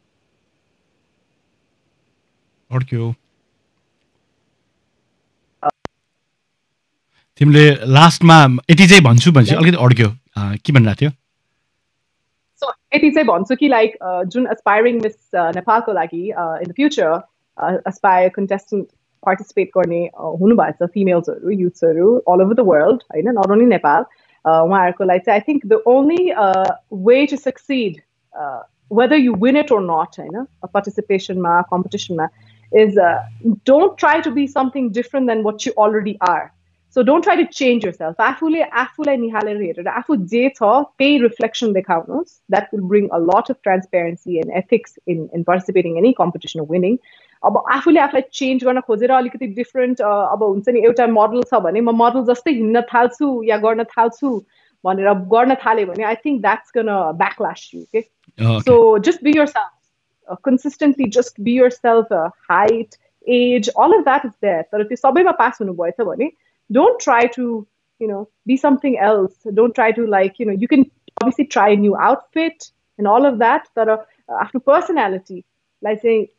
तिमीले लास्टमा यति चाहिँ भन्छु अलिकति अड्क्यो के भनिरहेको थियो सो यति चाहिँ भन्छु कि लाइक जुन एस्पायरिङ मिस नेपालको लागि in the future aspire contestant participate गर्ने हुनुभएको छ फिमेल्सहरू युथ्सहरू अल ओभर द वर्ल्ड होइन नट ओन्ली नेपाल उहाँहरूको लागि चाहिँ I think the only way to succeed whether you win it or not, a participation ma, competition ma, is don't try to be something different than what you already are. So don't try to change yourself. आफूलाई निहालेर हेरेर आफू जे छ त्यही reflection देखाउनुहोस्. That will bring a lot of transparency and ethics in participating in any competition or winning. अब आफूले आफूलाई चेन्ज गर्न खोजेर अलिकति डिफरेन्ट अब हुन्छ नि एउटा मोडल छ भने म मोडल जस्तै हिँड्न थाल्छु या गर्न थाल्छु भनेर गर्न थाल्यो भने I think that's gonna backlash you. Okay? So just be yourself. Consistently just be yourself. Height, age, all of that is there. तर त्यो सबैमा पास हुनुभएछ भने don't try to, be something else. Don't try to you can obviously try a new outfit and all of that. But after personality, like saying,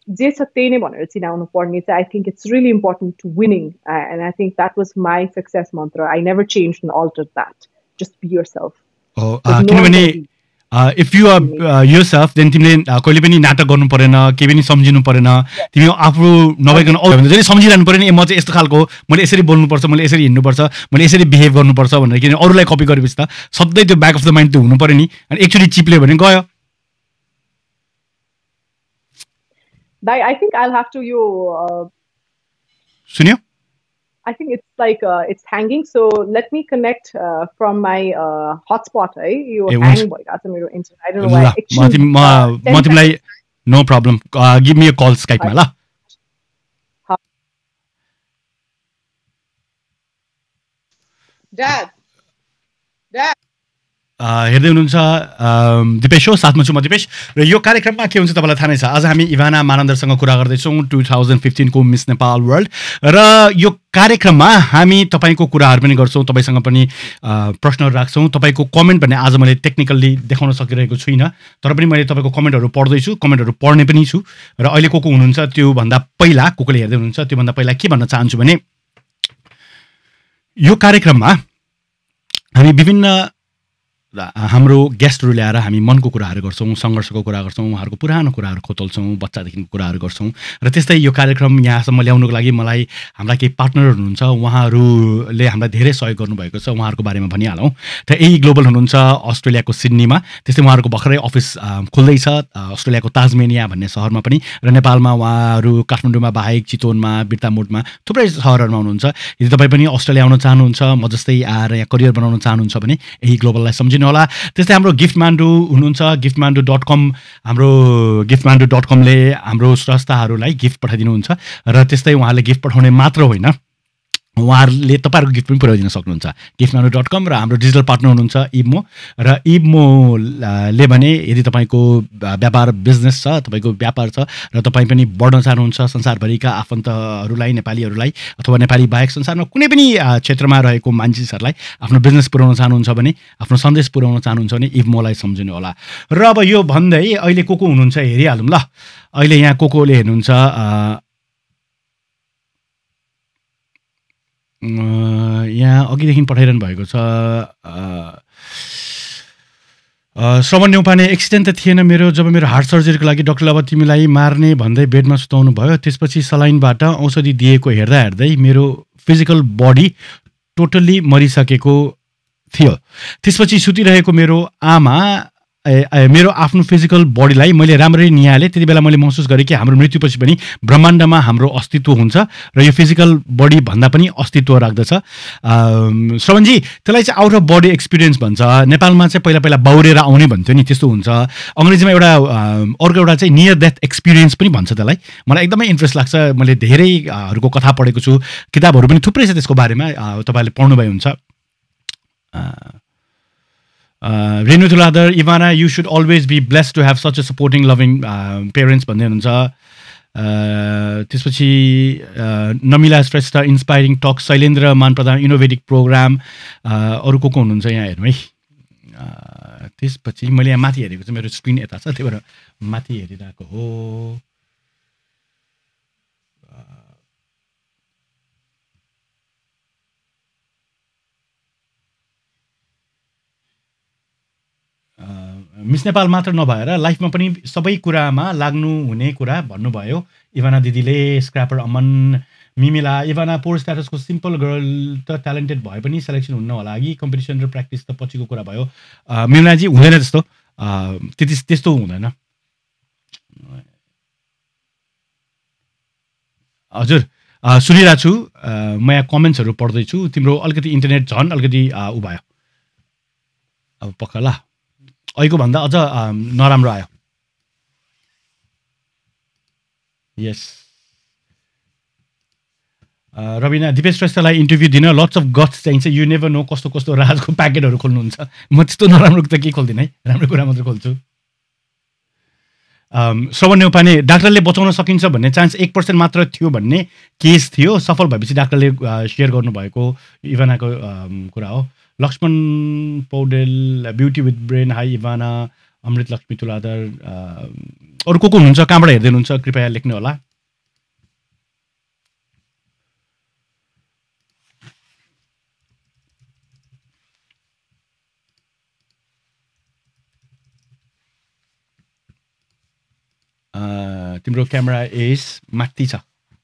I think it's really important to winning. And I think that was my success mantra. I never changed and altered that. Just be yourself. If you are yourself, then तिमीले कहिले पनि नाटक गर्नु परेन, केही पनि सम्झिनु परेन, तिमी आफू नभइकन जहिले सम्झिरहनु परेन म चाहिँ यस्तो खालको, मैले यसरी बोल्नुपर्छ, मैले यसरी हिँड्नुपर्छ, मैले यसरी बिहेभ गर्नुपर्छ भनेर किन अरूलाई कपी गरेपछि त सधैँ त्यो ब्याक अफ द माइन्ड त्यो हुनु पर्यो नि अनि एक्चुअली चिप्ल्यो भने गयो. I think I'll have to सुन्यो? I think it's it's hanging. So let me connect from my hotspot. You hang boy. That's my internet. I don't know why. No problem. Give me a call Skype ma la. Dad. हेर्दै हुनुहुन्छ दिपेश हो, साथमा छु म दिपेश र यो कार्यक्रममा के हुन्छ तपाईँलाई थाहा नै छ. आज हामी इभाना मानन्दरसँग कुरा गर्दैछौँ 2015 को मिस नेपाल वर्ल्ड र यो कार्यक्रममा हामी तपाईँको कुराहरू पनि गर्छौँ, तपाईँसँग पनि प्रश्नहरू राख्छौँ. तपाईँको कमेन्ट भने आज मैले टेक्निकल्ली देखाउन सकिरहेको छुइनँ तर पनि मैले तपाईँको कमेन्टहरू पढ्दैछु, कमेन्टहरू पढ्ने पनि छु र अहिले को हुनुहुन्छ त्योभन्दा पहिला कोले हेर्दै हुनुहुन्छ त्योभन्दा पहिला के भन्न चाहन्छु भने यो कार्यक्रममा हामी विभिन्न हाम्रो गेस्टहरू ल्याएर हामी मनको कुराहरू गर्छौँ, सङ्घर्षको कुरा गर्छौँ, उहाँहरूको पुरानो कुराहरू खोतल्छौँ, बच्चादेखिको कुराहरू गर्छौँ र त्यस्तै यो कार्यक्रम यहाँसम्म ल्याउनुको लागि मलाई हाम्रा केही पार्टनरहरू हुनुहुन्छ, उहाँहरूले हामीलाई धेरै सहयोग गर्नुभएको छ, उहाँहरूको बारेमा भनिहालौँ. र यही ग्लोबल हुनुहुन्छ अस्ट्रेलियाको सिडनीमा, त्यस्तै उहाँहरूको भर्खरै अफिस खुल्दैछ अस्ट्रेलियाको ताजमेनिया भन्ने सहरमा पनि र नेपालमा उहाँहरू काठमाडौँमा बाहेक चितवनमा, बिर्तामोडमा थुप्रै सहरहरूमा हुनुहुन्छ. यदि तपाईँ पनि अस्ट्रेलिया आउन चाहनुहुन्छ, म जस्तै आएर यहाँ करियर बनाउन चाहनुहुन्छ भने यही ग्लोबललाई सम्झिनु होला. त्यस्तै हाम्रो गिफ्टमान्डु हुनुहुन्छ, giftmandu.com, हाम्रो giftmandu.com ले हाम्रो स्रष्टाहरूलाई गिफ्ट पठाइदिनुहुन्छ र त्यस्तै उहाँले गिफ्ट पठाउने मात्र होइन उहाँहरूले तपाईँहरूको गिफ्ट पनि पुर्याइदिन सक्नुहुन्छ. giftmandu.com र हाम्रो डिजिटल पार्टनर हुनुहुन्छ इब्मो र इब्मोले भने यदि तपाईँको व्यापार बिजनेस छ, तपाईँको व्यापार छ र तपाईँ पनि बढ्न चाहनुहुन्छ संसारभरिका आफन्तहरूलाई, नेपालीहरूलाई अथवा नेपाली बाहेक संसारमा कुनै पनि क्षेत्रमा रहेको मान्छेहरूलाई आफ्नो बिजनेस पुर्याउन चाहनुहुन्छ भने, आफ्नो सन्देश पुर्याउन चाहनुहुन्छ भने इब्मोलाई सम्झिनु होला. र अब यो भन्दै अहिले को हुनुहुन्छ हेरिहालौँ ल. अहिले यहाँ कोले हेर्नुहुन्छ यहाँ अघिदेखि पठाइरहनु भएको छ. श्रवण न्यौपाने, एक्सिडेन्ट त थिएन मेरो, जब मेरो हार्ट सर्जरीको लागि डक्टरले अब तिमीलाई मार्ने भन्दै बेडमा सुताउनु भयो, त्यसपछि सलाइनबाट औषधि दिएको हेर्दै मेरो फिजिकल बडी टोटल्ली मरिसकेको थियो. त्यसपछि सुतिरहेको मेरो आमा मेरो आफ्नो फिजिकल बडीलाई मैले राम्ररी निहालेँ. त्यति बेला मैले महसुस गरेँ कि हाम्रो मृत्युपछि पनि ब्रह्माण्डमा हाम्रो अस्तित्व हुन्छ र यो फिजिकल बडी भन्दा पनि अस्तित्व राख्दछ. श्रवणजी, त्यसलाई चाहिँ आउट अफ बडी एक्सपिरियन्स भन्छ. नेपालमा चाहिँ पहिला बाउरेर आउने भन्थ्यो नि, त्यस्तो हुन्छ. अङ्ग्रेजीमा अर्को एउटा चाहिँ नियर डेथ एक्सपिरियन्स पनि भन्छ त्यसलाई. मलाई एकदमै इन्ट्रेस्ट लाग्छ. मैले धेरैहरूको कथा पढेको छु, किताबहरू पनि थुप्रै छ त्यसको बारेमा, तपाईँहरूले पढ्नुभयो हुन्छ. Renu Thuladar, Ivana, you should always be blessed to have such a supporting, loving parents भन्दै हुनुहुन्छ. त्यसपछि Namila Shrestha, inspiring talk, Shailendra Man Pradhan, innovative programme, अरू को हुनुहुन्छ यहाँ हेर्नु है. त्यसपछि मैले यहाँ माथि हेरेको चाहिँ मेरो स्क्रिन यता छ, त्यही भएर माथि हेरिरहेको हो. मिस नेपाल मात्र नभएर लाइफमा पनि सबै कुरामा लाग्नु हुने कुरा भन्नुभयो इभाना दिदीले. स्क्रैपर अमन, मिमिला इभाना पोर स्ट्याटसको सिम्पल गर्ल त ट्यालेन्टेड भए पनि सेलेक्सन हुन्न होला कि कम्पिटिसन र प्र्याक्टिस त पछिको कुरा भयो मिमिलाजी हुँदैन त्यस्तो त्यस्तो हुँदैन हजुर सुनिरहेको छु म यहाँ कमेन्ट्सहरू पढ्दैछु तिम्रो अलिकति इन्टरनेट झन् अलिकति उ भयो अब पक्का ल अहिलेको भन्दा अझ नराम्रो आयो यस रविना दिपेश श्रेष्ठलाई इन्टरभ्यू दिन लट्स अफ गट्स चाहिन्छ यु नेभर नो कस्तो कस्तो राजको प्याकेटहरू खोल्नुहुन्छ म त्यस्तो नराम्रो त के खोल्दिनँ है राम्रो कुरा मात्रै खोल्छु श्रवण नेउपाने डाक्टरले बचाउन सकिन्छ भन्ने चान्स 1% मात्र थियो भन्ने केस थियो सफल भएपछि डाक्टरले सेयर गर्नुभएको इभानाको कुरा हो Laxman Paudel beauty with brain hi Ivana Amrit Laxmi Tuladhar अरू को हुनुहुन्छ कहाँबाट हेर्दै हुनुहुन्छ कृपया लेख्नु होला तिम्रो क्यामेरा एस माथि छ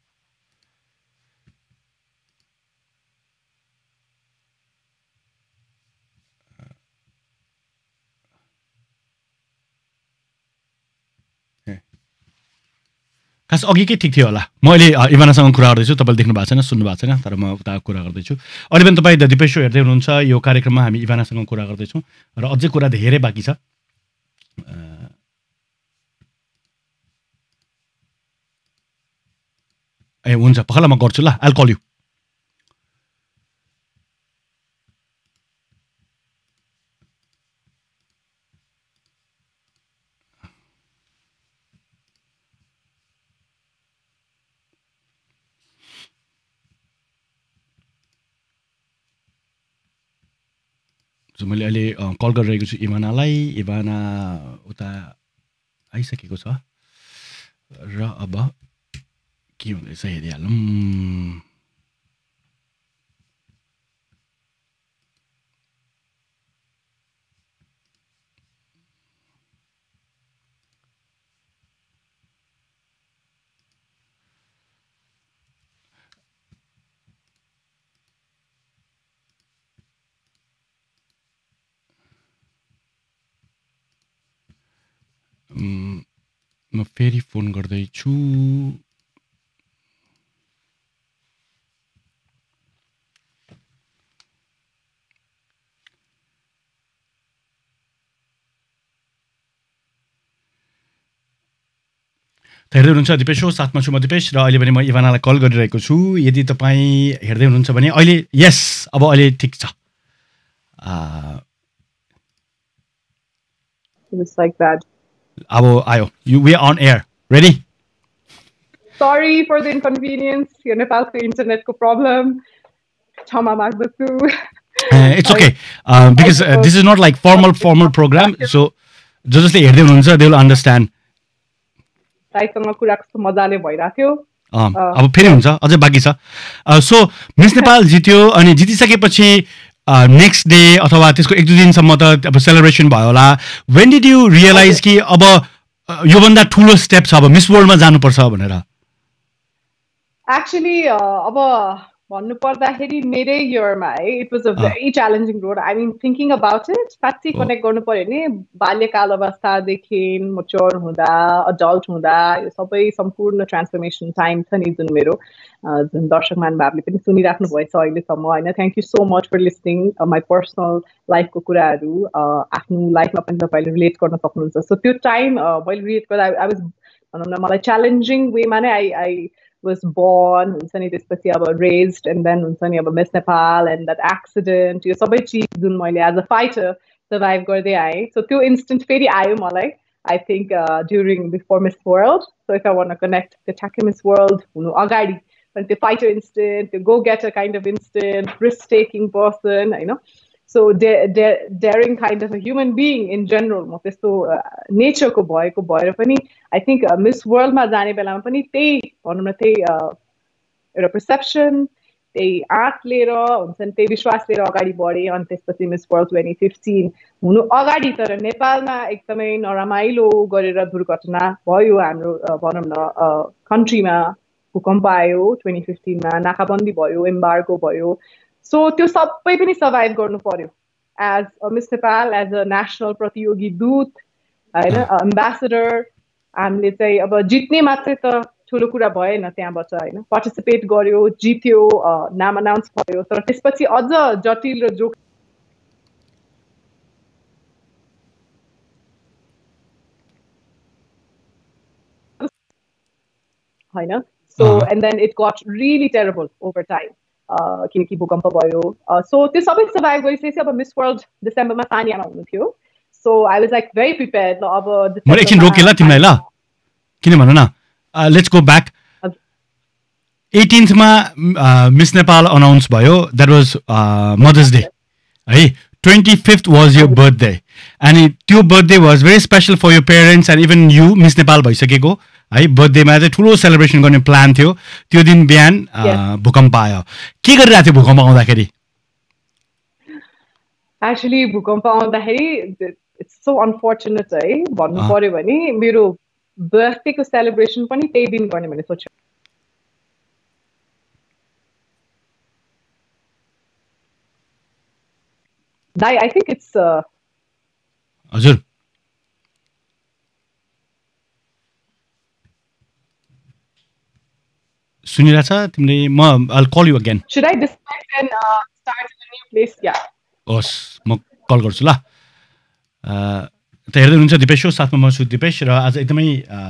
खास अघि के ठिक थियो होला म अहिले इभानासँग कुरा गर्दैछु तपाईँले देख्नु भएको छैन सुन्नु भएको छैन तर म उता कुरा गर्दैछु अहिले पनि तपाईँ द दिपेश शो हेर्दै हुनुहुन्छ यो कार्यक्रममा हामी इभानासँग कुरा गर्दैछौँ र अझै कुरा धेरै बाँकी छ ए हुन्छ पखला म गर्छु ल आइल कल यु मैले अहिले कल गरिरहेको छु इभानालाई इभाना उता आइसकेको छ र अब के हुँदैछ हेरिहालौँ म फेरि फोन गर्दैछु हेर्दै हुनुहुन्छ दिपेश हो साथमा छु म दिपेश र अहिले पनि म इभानालाई कल गरिरहेको छु यदि तपाईँ हेर्दै हुनुहुन्छ भने अहिले यस अब अहिले ठिक छ Just like that. अब आयो we are on air ready Sorry for the inconvenience यो नेपालको इन्टरनेटको प्रब्लम क्षमा माग्दछु it's okay because this is not like formal program so जसले हेर्दै हुनुहुन्छ they will understand ताइसँग कुरा कस्तो मजाले भइराख्यो अब फेरि हुन्छ अझै बाँकी छ सो मिस नेपाल जित्यो अनि जितिसकेपछि नेक्स्ट डे अथवा त्यसको 1-2 दिनसम्म त अब सेलिब्रेसन भयो होला वेन डिड यु रियलाइज कि अब योभन्दा ठुलो स्टेप छ अब मिस वर्ल्डमा जानुपर्छ भनेर एक्चुअली अब भन्नु पर्दाखेरि मेरै इयरमा है it was a very challenging road I mean thinking about it साँच्चै कनेक्ट गर्नु पर्यो भने बाल्यकाल अवस्थादेखि मच्योर हुँदा अडल्ट हुँदा यो सबै सम्पूर्ण ट्रान्सफर्मेसन टाइम छ नि जुन मेरो जुन दर्शक महानुभावले पनि सुनिराख्नु भएछ अहिलेसम्म होइन thank you so much for listening my personal लाइफको कुराहरू आफ्नो लाइफमा पनि तपाईँले रिलेट गर्न सक्नुहुन्छ सो त्यो टाइम मैले रिलेट गर्दा आई वाज भनौँ न मलाई च्यालेन्जिङ वेमा नै आई was born हुन्छ नि त्यसपछि अब raised and then हुन्छ नि अब Miss Nepal and that accident यो सबै चिज जुन मैले as a fighter survive गर्दै आएँ so त्यो instant फेरि आयो मलाई I think during before Miss World so if I want to connect the ठ्याक्कै Miss World हुनु अगाडि अनि त्यो fighter instant त्यो go getter kind of instant risk taking person होइन so daring kind of a human being in general म त्यस्तो नेचरको भएको भएर पनि I think Miss World मा जाने बेलामा पनि त्यही भनौँ न त्यही एउटा perception त्यही आँट लिएर हुन्छ नि त्यही विश्वास लिएर अगाडि बढेँ अनि त्यसपछि Miss World 2015 हुनु अगाडि तर नेपालमा एकदमै नरमाइलो गरेर दुर्घटना भयो हाम्रो भनौँ न कन्ट्रीमा भूकम्प आयो 2015 मा, नाकाबन्दी भयो, एम्बार्गो भयो, सो त्यो सबै पनि सर्भाइभ गर्नु पर्यो as a Miss Nepal, as a national प्रतियोगी दूत होइन, एम्बेसडर। हामीले चाहिँ अब जित्ने मात्रै त ठुलो कुरा भएन, त्यहाँबाट होइन पार्टिसिपेट गर्यो, जित्यो, नाम अनाउन्स भयो, तर त्यसपछि अझ जटिल र जोखिम होइन। So and then it got really terrible over time, किनकि भूकम्प भयो। सो त्यो सबै सर्भाइभ गरिसकेपछि अब मिस वर्ल्ड डिसेम्बरमा तानियामा हुनुहुन्थ्यो, so I was like very prepared. अब म एकछिन रोकेँ ल तिमीलाई, ल किन भन न, लेट्स गो ब्याक। 18th मा मिस नेपाल अनाउन्स भयो, द्याट वाज मदर्स डे है। 25th वाज यर बर्थडे, अनि त्यो birthday was very special for your parents and even you. Miss Nepal भइसकेको है, बर्थडेमा चाहिँ ठुलो सेलिब्रेसन गर्ने प्लान थियो। त्यो दिन बिहान भूकम्प आयो। के गरिरहेको थियो भूकम्प आउँदाखेरि? एक्चुली भूकम्प आउँदाखेरि इट्स सो अनफर्चुनेट है भन्नु पर्यो भने, मेरो बर्थडेको सेलिब्रेसन पनि त्यही दिन गर्ने भने सोच्यो। दाइ आई थिङ्क इट्स हजुर सुनिरहेछ तिमीले? म I'll call you again. Should I disconnect and start in a new place? Yeah. होस्, म कल गर्छु ल। त हेर्दै हुनुहुन्छ दिपेश, साथमा म छु दिपेश, र आज एकदमै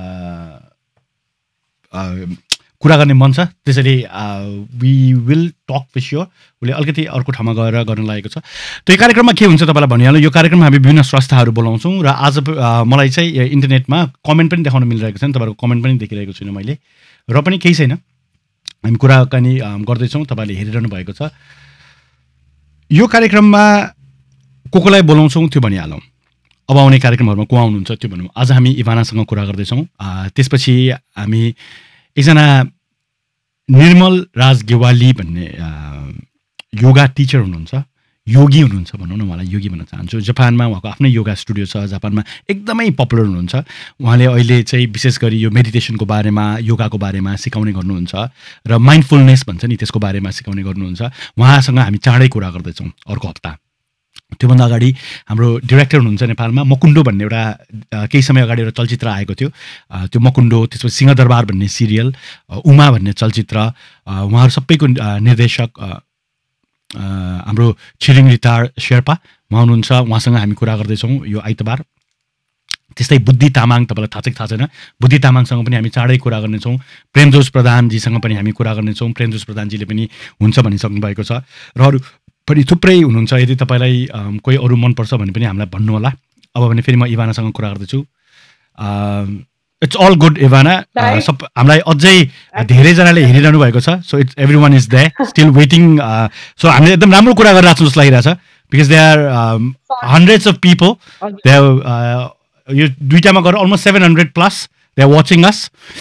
कुरा गर्ने मन छ, त्यसैले we will talk with you. उसले अलिकति अर्को ठाउँमा गएर गर्न लागेको छ। त यो कार्यक्रममा के हुन्छ तपाईँलाई भनिहाल्नु, यो कार्यक्रममा हामी विभिन्न स्रष्टाहरू बोलाउँछौँ, र आज मलाई चाहिँ इन्टरनेटमा कमेन्ट पनि देखाउन मिलिरहेको छैन, तपाईँहरूको कमेन्ट पनि देखिरहेको छुइनँ मैले, र पनि केही छैन, हामी कुराकानी गर्दैछौँ, तपाईँले हेरिरहनु भएको छ। यो कार्यक्रममा कोलाई बोलाउँछौँ त्यो भनिहालौँ, अब आउने कार्यक्रमहरूमा को आउनुहुन्छ त्यो भनौँ। आज हामी इभानासँग कुरा गर्दैछौँ, त्यसपछि हामी एकजना निर्मल राज गेवाली भन्ने योगा टिचर हुनुहुन्छ, योगी हुनुहुन्छ भनौँ न, उहाँलाई योगी भन्न चाहन्छु। जापानमा उहाँको आफ्नै योगा स्टुडियो छ, जापानमा एकदमै पपुलर हुनुहुन्छ उहाँले। अहिले चाहिँ विशेष गरी यो मेडिटेसनको बारेमा, योगाको बारेमा सिकाउने गर्नुहुन्छ, र माइन्डफुलनेस भन्छ नि त्यसको बारेमा सिकाउने गर्नुहुन्छ। उहाँसँग हामी चाँडै कुरा गर्दैछौँ अर्को हप्ता। त्योभन्दा अगाडि हाम्रो डिरेक्टर हुनुहुन्छ नेपालमा, मकुण्डो भन्ने एउटा केही समय अगाडि एउटा चलचित्र आएको थियो, त्यो मकुण्डो, त्यसपछि सिंहदरबार भन्ने सिरियल, उमा भन्ने चलचित्र, उहाँहरू सबैको निर्देशक हाम्रो छिरिङ रितार शेर्पा उहाँ हुनुहुन्छ। उहाँसँग हामी कुरा गर्दैछौँ यो आइतबार। त्यस्तै बुद्धि तामाङ, तपाईँलाई थाहा छ कि थाहा छैन, बुद्धि तामाङसँग पनि हामी चाँडै कुरा गर्नेछौँ। प्रेमजोस प्रधानजीसँग पनि हामी कुरा गर्नेछौँ, प्रेमजोस प्रधानजीले पनि हुन्छ भनिसक्नु भएको छ, र अरू पनि थुप्रै हुनुहुन्छ। यदि तपाईँलाई कोही अरू मनपर्छ भने पनि हामीलाई भन्नु होला। अब भने फेरि म इभानासँग कुरा गर्दैछु। इट्स अल गुड इभाना, सब हामीलाई अझै धेरैजनाले हेरिरहनु भएको छ, so it's everyone is there still waiting. So हामीले एकदम राम्रो कुरा गरिरहेको छौँ जस्तो लागिरहेछ, because they are hundreds of people, they यो दुईटामा गएर almost 700+ they are watching us.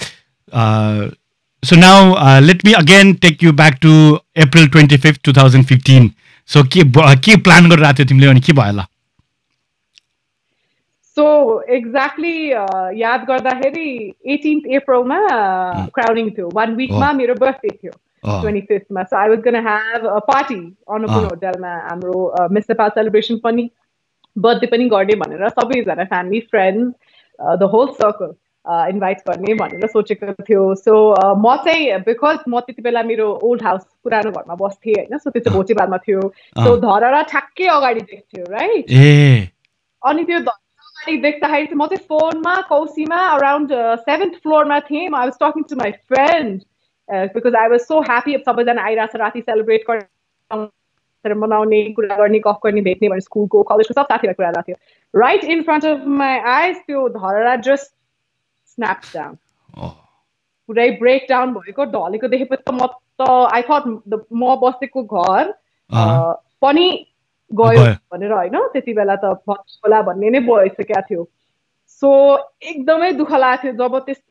So now let me again take you back to April 25th, 2015। So के प्लान गरिरहेको थियो तिमीले अनि के भयो होला? सो एक्ज्याक्टली याद गर्दाखेरि 18th Aprilमा क्राउडिङ थियो, 1 विकमा मेरो बर्थडे थियो 25th मा। So I was gonna have a party Annapurna होटलमा, हाम्रो मिस नेपाल सेलिब्रेसन पनि बर्थडे पनि गर्ने भनेर सबैजना family friends the whole circle invite गर्ने भनेर सोचेको थियो। सो म चाहिँ बिकज म त्यति बेला मेरो ओल्ड हाउस पुरानो घरमा बस्थेँ होइन, सो त्यो चाहिँ भोटेबादमा थियो, सो धरहरा ठ्याक्कै अगाडि देख्थ्यो राइट। अनि त्यो अगाडि देख्दाखेरि चाहिँ म चाहिँ फोनमा कौसीमा अराउन्ड 7th फ्लोरमा थिएँ। I was talking to my friend because I was so happy, अब सबैजना आइरहेको छ राति सेलिब्रेट गरेर मनाउने, कुरा गर्ने, गफ गर्ने, भेट्ने भने स्कुलको कलेजको सब साथीभाइ कुरा थियो। Right in front of my eyes त्यो धरहरा जस्ट snaps down. पुरै ब्रेक डाउन भएको ढलेको देखेपछि त म त आई थट म बसेको घर पनि गयो भनेर होइन, त्यति बेला त होला भन्ने नै भइसकेको थियो। सो एकदमै दुःख लागेको थियो जब त्यस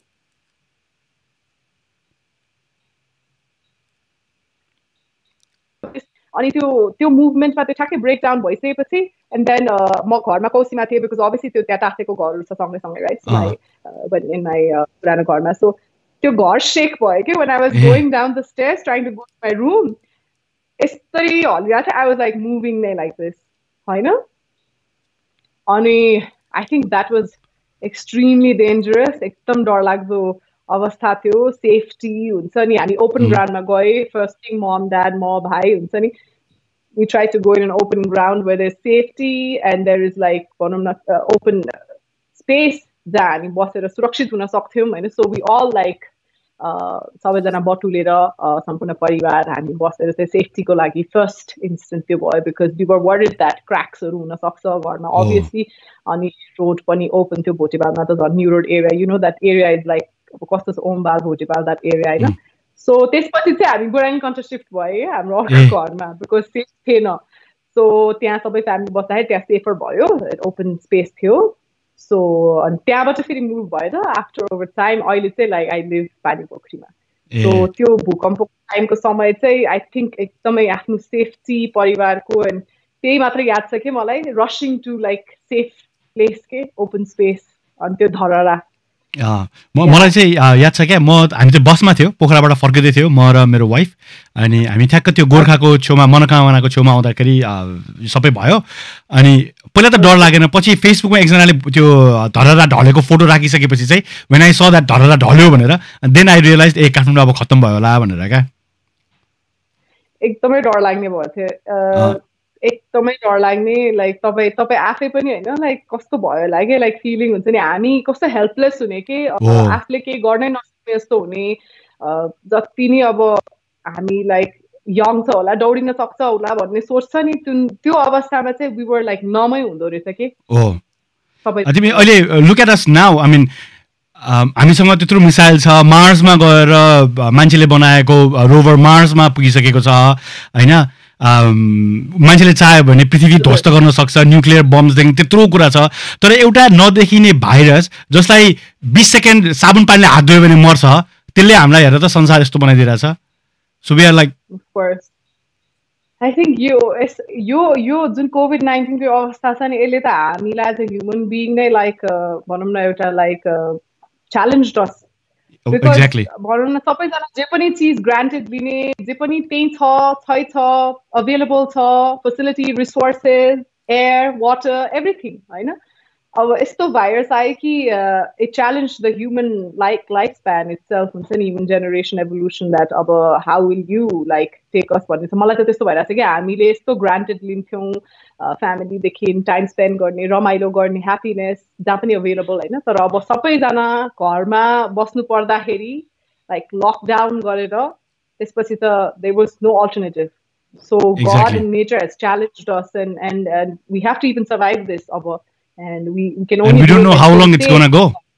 अनि त्यो मुभमेन्टमा त्यो ठ्याक्कै ब्रेक डाउन भइसकेपछि एन्ड देन म घरमा कौसीमा थिएँ बिकज अभियसली त्यो त्यहाँ टाँसेको घरहरू छ सँगै सँगै राइट इन माई पुरानो घरमा। सो त्यो घर शेक भयो कि when I was going down the stairs trying to go to my room. यस्तै हल्लिरहेको थियो. I was like moving नै like this. होइन? अनि I think that was extremely dangerous. एकदम डरलाग्दो अवस्था थियो. सेफ्टी हुन्छ नि, हामी ओपन ग्राउन्डमा गए. First thing mom, dad, म, भाइ हुन्छ नि. We try to go in an open ground where there's safety and there is like open space जहाँ हामी बसेर सुरक्षित हुन सक्थ्यौँ होइन. So we all like सबैजना बटुलेर सम्पूर्ण परिवार हामी बसेर चाहिँ सेफ्टीको लागि फर्स्ट इन्स्टेन्स त्यो भयो because we were worried that क्र्याक्सहरू हुनसक्छ घरमा अभियसली. अनि रोड पनि ओपन थियो भोटेपालमा त झन् New Road area, you know that area is like कस्तो छ ओमबाल भोटेपाल द्याट एरिया होइन. सो त्यसपछि चाहिँ हामी गोरानी कन्ट्री शिफ्ट भयो हाम्रो अर्को घरमा बिकज सेफ थिएन. सो त्यहाँ सबै फ्यामिली बस्दाखेरि त्यहाँ सेफर भयो, ओपन स्पेस थियो. सो अनि त्यहाँबाट फेरि मुभ भयो त आफ्टर ओभर टाइम. अहिले चाहिँ लाइक आई लिभ पानीपोखरीमा. सो त्यो भूकम्पको टाइमको समय चाहिँ आई थिङ्क एकदमै आफ्नो सेफ्टी परिवारको एन्ड त्यही मात्र याद छ कि मलाई rushing to like safe place के ओपन स्पेस. अनि त्यो धरहरा मलाई चाहिँ याद छ क्या, हामी चाहिँ बसमा थियो, पोखराबाट फर्किँदै थियो म र मेरो वाइफ. अनि हामी ठ्याक्क त्यो गोर्खाको छेउमा मनोकामनाको छेउमा आउँदाखेरि सबै भयो. अनि पहिला त डर लागेन, पछि फेसबुकमा एकजनाले त्यो धरहरा ढलेको फोटो राखिसकेपछि चाहिँ when I saw that Dharahara ढल्यो भनेर देन आई रियलाइज काठमाडौँ अब खत्तम भयो होला भनेर क्या. एकदमै डर लाग्ने भयो थियो, एकदमै डर लाग्ने. लाइक तपाईँ आफै पनि होइन लाइक कस्तो भयो होला कि लाइक फिलिङ हुन्छ नि, हामी कस्तो हेल्पलेस हुने कि आफूले केही गर्नै नसक्ने जस्तो हुने. जति नै अब हामी लाइक यङ छ होला, दौडिन सक्छ होला भन्ने सोच छ नि, त्यो अवस्थामा चाहिँ वी वर लाइक नमै हुँदो रहेछ कि. तिमी अहिले look at us now, I mean हामीसँग त्यत्रो मिसाइल छ, मार्समा गएर मान्छेले बनाएको रोभर मार्समा पुगिसकेको छ होइन. मान्छेले चाह्यो भने पृथ्वी ध्वस्त गर्न सक्छ, न्युक्लियर बम्सदेखि त्यत्रो कुरा छ. तर एउटा नदेखिने भाइरस जसलाई 20 सेकेन्ड साबुन पानीले हात धोयो भने मर्छ, त्यसले हामीलाई हेरेर त संसार यस्तो बनाइदिरहेछ. So we are like I think यो जुन कोभिड-19 को अवस्था छ नि, यसले त हामीलाई चाहिँ ह्युमन बिइङ नै लाइक भनौँ न एउटा लाइक च्यालेन्ज अस. भनौँ न सबैजना जे पनि चिज ग्रान्टेड लिने, जे पनि त्यही छ अभाइलेबल छ, facility, resources, air, water, everything होइन. अब यस्तो भाइरस आयो कि it challenge the human life span itself हुन्छ नि, इभन जेनेरेसन एभोल्युसन द्याट अब how will you like take us भन्ने छ. मलाई त त्यस्तो भइरहेको छ कि हामीले यस्तो ग्रान्टेड लिन्थ्यौँ फ्यामिलीदेखि टाइम स्पेन्ड गर्ने, रमाइलो गर्ने, ह्याप्पिनेस जहाँ पनि अभाइलेबल होइन. तर अब सबैजना घरमा बस्नु पर्दाखेरि लाइक लकडाउन गरेर त्यसपछि त there was no alternative. So God and nature has challenged us and we have to even survive this. अब and we can only and we don't know how long it's going to go.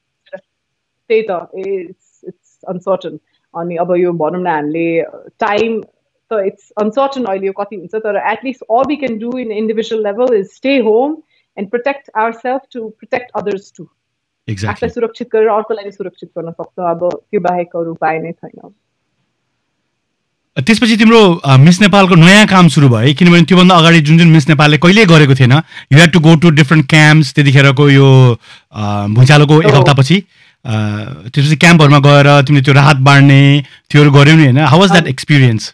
It's uncertain. अनि अब यो भनौँ न हामीले time त it's uncertain अहिले यो कति हुन्छ. तर at least all we can do in individual level is stay home and protect ourselves to protect others too. Exactly. आफूलाई सुरक्षित गरेर अर्कोलाई सुरक्षित गर्न सक्छौँ. अब त्यो बाहेक अरू उपाय नै छैन. त्यसपछि तिम्रो मिस नेपालको नयाँ काम सुरु भयो, किनभने त्योभन्दा अगाडि जुन मिस नेपालले कहिल्यै गरेको थिएन. You had to go to different camps. त्यतिखेरको यो भुइँचालोको एक हप्तापछि त्यसपछि क्याम्पहरूमा गएर तिमीले त्यो राहत बाँड्ने त्योहरू गर्यौ नि होइन. How was that experience?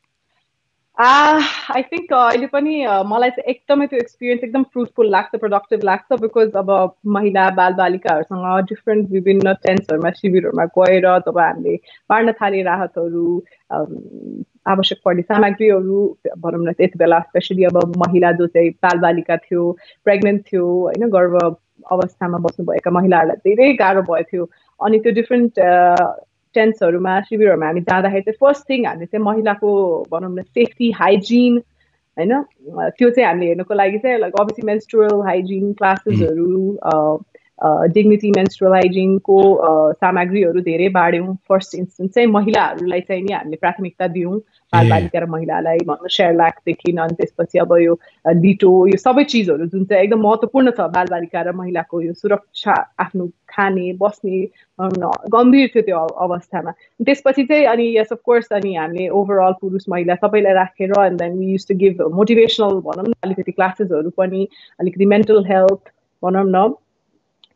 I think अहिले पनि मलाई चाहिँ एकदमै त्यो एक्सपिरियन्स एकदम फ्रुटफुल लाग्छ, प्रोडक्टिभ लाग्छ. बिकज अब महिला बालबालिकाहरूसँग डिफ्रेन्ट विभिन्न टेन्ट्सहरूमा शिविरहरूमा गएर जब हामीले बाँड्न थाले राहतहरू, आवश्यक पर्ने सामग्रीहरू भनौँ न, त्यति बेला स्पेसली अब महिला जो चाहिँ बालबालिका थियो, प्रेग्नेन्ट थियो होइन, गर्भ अवस्थामा बस्नुभएका महिलाहरूलाई धेरै गाह्रो भएको थियो. अनि त्यो डिफ्रेन्ट टेन्ट्सहरूमा शिविरहरूमा हामी जाँदाखेरि चाहिँ फर्स्ट थिङ हामीले चाहिँ महिलाको भनौँ न सेफ्टी, हाइजिन होइन, त्यो चाहिँ हामीले हेर्नुको लागि चाहिँ लाइक अभियसली मेन्स्ट्रुअल हाइजिन क्लासेसहरू, डिग्निटी मेन्स्ट्रुअल हाइजिनको सामग्रीहरू धेरै बाँड्यौँ. फर्स्ट इन्स्टेन्स चाहिँ महिलाहरूलाई चाहिँ नि हामीले प्राथमिकता दियौँ, बालबालिका र महिलालाई भन्नु सेयरल्याकदेखि. अनि त्यसपछि अब यो लिटो, यो सबै चिजहरू जुन चाहिँ एकदम महत्त्वपूर्ण छ बालबालिका र महिलाको यो सुरक्षा, आफ्नो खाने बस्ने गम्भीर थियो त्यो अवस्थामा. त्यसपछि चाहिँ अनि यस अफ कोर्स अनि हामीले ओभरअल पुरुष महिला सबैलाई राखेर and then we use to give motivational भनौँ न अलिकति क्लासेसहरू पनि, अलिकति मेन्टल हेल्थ भनौँ न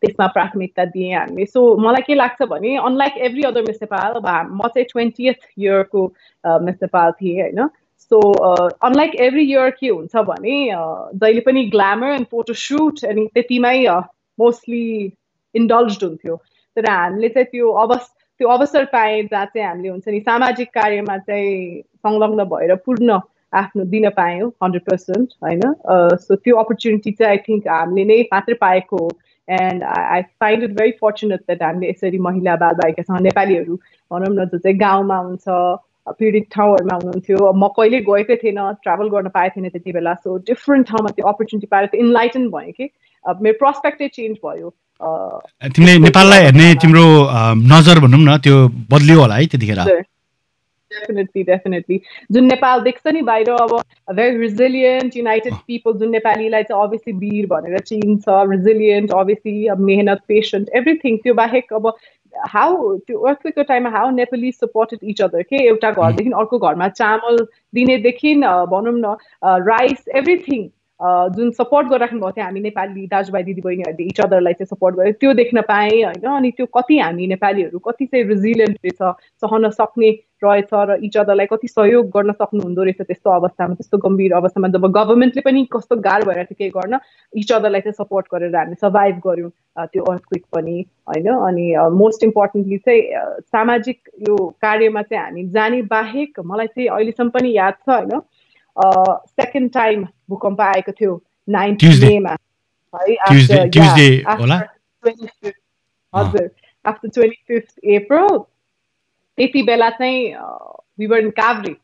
त्यसमा प्राथमिकता दिए हामीले सो मलाई के लाग्छ भने unlike every other Miss Nepal अब म चाहिँ 20th इयरको मिस नेपाल थिएँ होइन सो अनलाइक एभ्री इयर के हुन्छ भने जहिले पनि ग्ल्यामर एन्ड फोटोसुट अनि त्यतिमै मोस्टली इन्डल्ज हुन्थ्यो तर हामीले चाहिँ त्यो अवसर पाए जहाँ चाहिँ हामीले हुन्छ नि सामाजिक कार्यमा चाहिँ संलग्न भएर पूर्ण आफ्नो दिन पायौँ 100% होइन सो त्यो अपर्च्युनिटी चाहिँ आई थिङ्क हामीले नै मात्रै पाएको हो and I find it very fortunate that हामीले यसरी महिला बालबालिकासँग नेपालीहरू भनौँ न जो चाहिँ गाउँमा हुन्छ पीडित ठाउँहरूमा हुनुहुन्थ्यो म कहिले गएकै थिएन ट्राभल गर्न पाएको थिएन त्यति बेला सो डिफ्रेन्ट ठाउँमा त्यो अपर्च्युनिटी पाएर त्यो इन्लाइटन भयो कि मेरो पर्सपेक्टिभ चेन्ज भयो तिमीले नेपाललाई हेर्ने तिम्रो नजर भनौँ न त्यो बदलियो होला है त्यतिखेर डेफिनेटली जुन नेपाल देख्छ नि बाहिर अब भेरी रिजिलियन्ट युनाइटेड पिपल जुन नेपालीलाई चाहिँ अभियसली वीर भनेर चिन्छ रिजिलियन्ट अभियसली मेहनत पेसेन्ट एभ्रिथिङ त्यो बाहेक अब हाउ त्यो अर्थक्वेकको टाइममा how Nepali supported each other के एउटा घरदेखि अर्को घरमा चामल दिनेदेखि भनौँ न राइस एभ्रिथिङ जुन सपोर्ट गरिराख्नु भएको थियो हामी नेपाली दाजुभाइ दिदीबहिनीहरूले इच अदरलाई चाहिँ सपोर्ट गर्यो त्यो देख्न पाएँ होइन अनि त्यो कति हामी नेपालीहरू कति चाहिँ रिजिलियन्ट रहेछ सहन सक्ने रहेछ र इच अदरलाई कति सहयोग गर्न सक्नुहुँदो रहेछ त्यस्तो अवस्थामा त्यस्तो गम्भीर अवस्थामा जब गभर्मेन्टले पनि कस्तो गाह्रो भइरहेको थियो केही गर्न इच अदरलाई चाहिँ सपोर्ट गरेर हामी सर्भाइभ गऱ्यौँ त्यो अर्थक्वेक पनि होइन अनि मोस्ट इम्पोर्टेन्टली चाहिँ सामाजिक यो कार्यमा चाहिँ हामी जाने बाहेक मलाई चाहिँ अहिलेसम्म पनि याद छ होइन सेकेन्ड टाइम भूकम्प आएको थियो 9 मेमा है हजुर आफ्टर 25th April त्यति बेला चाहिँ वी वर इन काभ्रे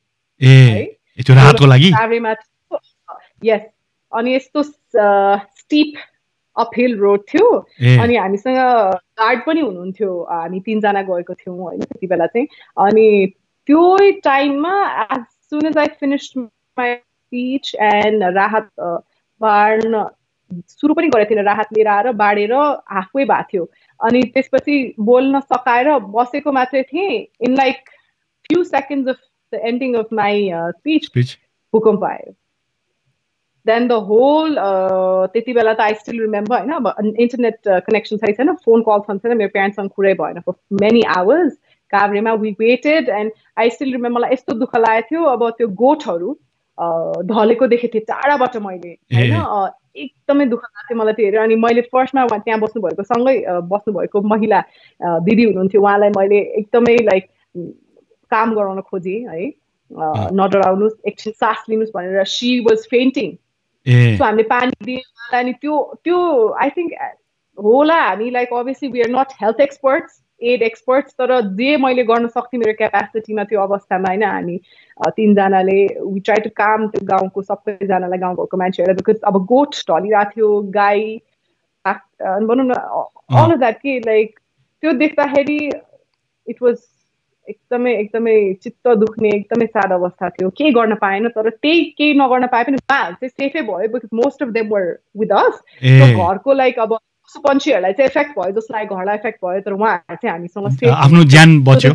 काभ्रेमा यस अनि यस्तो स्टिप अपहिल रोड थियो अनि हामीसँग गार्ड पनि हुनुहुन्थ्यो हामी 3जना गएको थियौँ होइन त्यति बेला चाहिँ अनि त्यो टाइममा as soon as I finished my speech and राहत बाँड्न सुरु पनि गरेको थिएन राहत लिएर आएर बाँडेर हाफवे भएको थियो अनि त्यसपछि बोल्न सकाएर बसेको मात्रै थिएँ in like few seconds of the ending of my speech भूकम्प आयो देन द होल त्यति बेला त आई स्टिल रिमेम्बर होइन अब इन्टरनेट कनेक्सन छैन फोन कल छैन मेरो प्यारेन्ट्ससँग कुरै भएन फर मेनी आवर्स काभ्रेमा we waited and I still remember मलाई यस्तो दुःख लागेको थियो अब त्यो गोठहरू ढलेको देखेको थिएँ टाढाबाट मैले होइन एकदमै दुःख लाग्थ्यो मलाई त्यो हेरेर अनि मैले फर्स्टमा त्यहाँ बस्नुभएको सँगै बस्नुभएको महिला दिदी हुनुहुन्थ्यो उहाँलाई मैले एकदमै लाइक काम गराउन खोजेँ है नडराउनुहोस् एकछिन सास लिनुहोस् भनेर सी वाज फेन्टिङ सो हामीले पानी दिएँ उहाँलाई अनि त्यो आई थिङ्क होला हामी like obviously we are not health experts aid experts तर जे मैले गर्न सक्थेँ मेरो क्यापेसिटीमा त्यो अवस्थामा होइन हामी 3जनाले वी ट्राई टु काम त्यो गाउँको सबैजनालाई गाउँघरको मान्छेहरूलाई बिकज अब गोठ ढलिरहेको थियो गाई भनौँ न अल अफ द्याट के लाइक त्यो देख्दाखेरि इट वाज एकदमै चित्त दुख्ने एकदमै साड अवस्था थियो केही गर्न पाएन तर त्यही केही नगर्न पाए पनि उहाँहरू चाहिँ सेफै भयो because most of them were with us घरको लाइक अब पन्छीहरूलाई चाहिँ इफेक्ट भयो जसलाई घरलाई इफेक्ट भयो तर उहाँहरू चाहिँ हामीसँग आफ्नो ज्यान बच्यो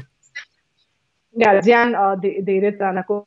ज्यान धेरैजनाको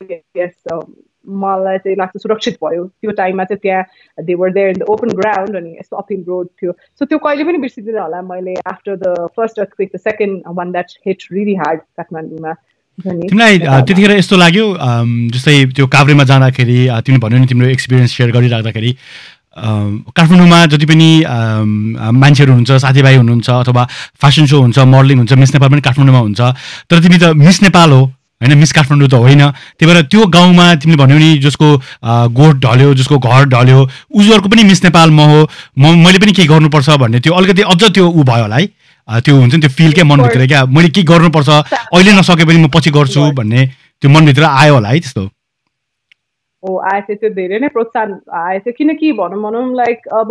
मलाई चाहिँ लाग्छ सुरक्षित भयो त्यो टाइममा चाहिँ त्यहाँ they were there in the open ground अनि यस्तो अपिल रोड थियो सो त्यो कहिले पनि बिर्सिँदैन होला मैले after the first earthquake the second one that hit really hard काठमाडौँमा तिमीलाई त्यतिखेर यस्तो लाग्यो जस्तै त्यो काभ्रेमा जाँदाखेरि तिमीले भन्यो नि तिम्रो एक्सपिरियन्स सेयर गरिराख्दाखेरि काठमाडौँमा जति पनि मान्छेहरू हुनुहुन्छ साथीभाइ हुनुहुन्छ अथवा फेसन सो हुन्छ मोडलिङ हुन्छ मिस नेपाल पनि काठमाडौँमा हुन्छ तर तिमी त मिस नेपाल हो होइन मिस काठमाडौँ त होइन त्यही भएर त्यो गाउँमा तिमीले भन्यौ नि जसको गोठ ढल्यो जसको घर ढल्यो उनीहरूको पनि मिस नेपाल म हो मैले पनि केही गर्नुपर्छ भन्ने त्यो अलिकति अझ त्यो ऊ भयो होला है त्यो हुन्छ नि त्यो फिल क्या मनभित्र क्या मैले के गर्नुपर्छ अहिले नसके पनि म पछि गर्छु भन्ने त्यो मनभित्र आयो होला है त्यस्तो आएको थियो त्यो धेरै नै प्रोत्साहन आएको थियो किनकि भनौँ लाइक अब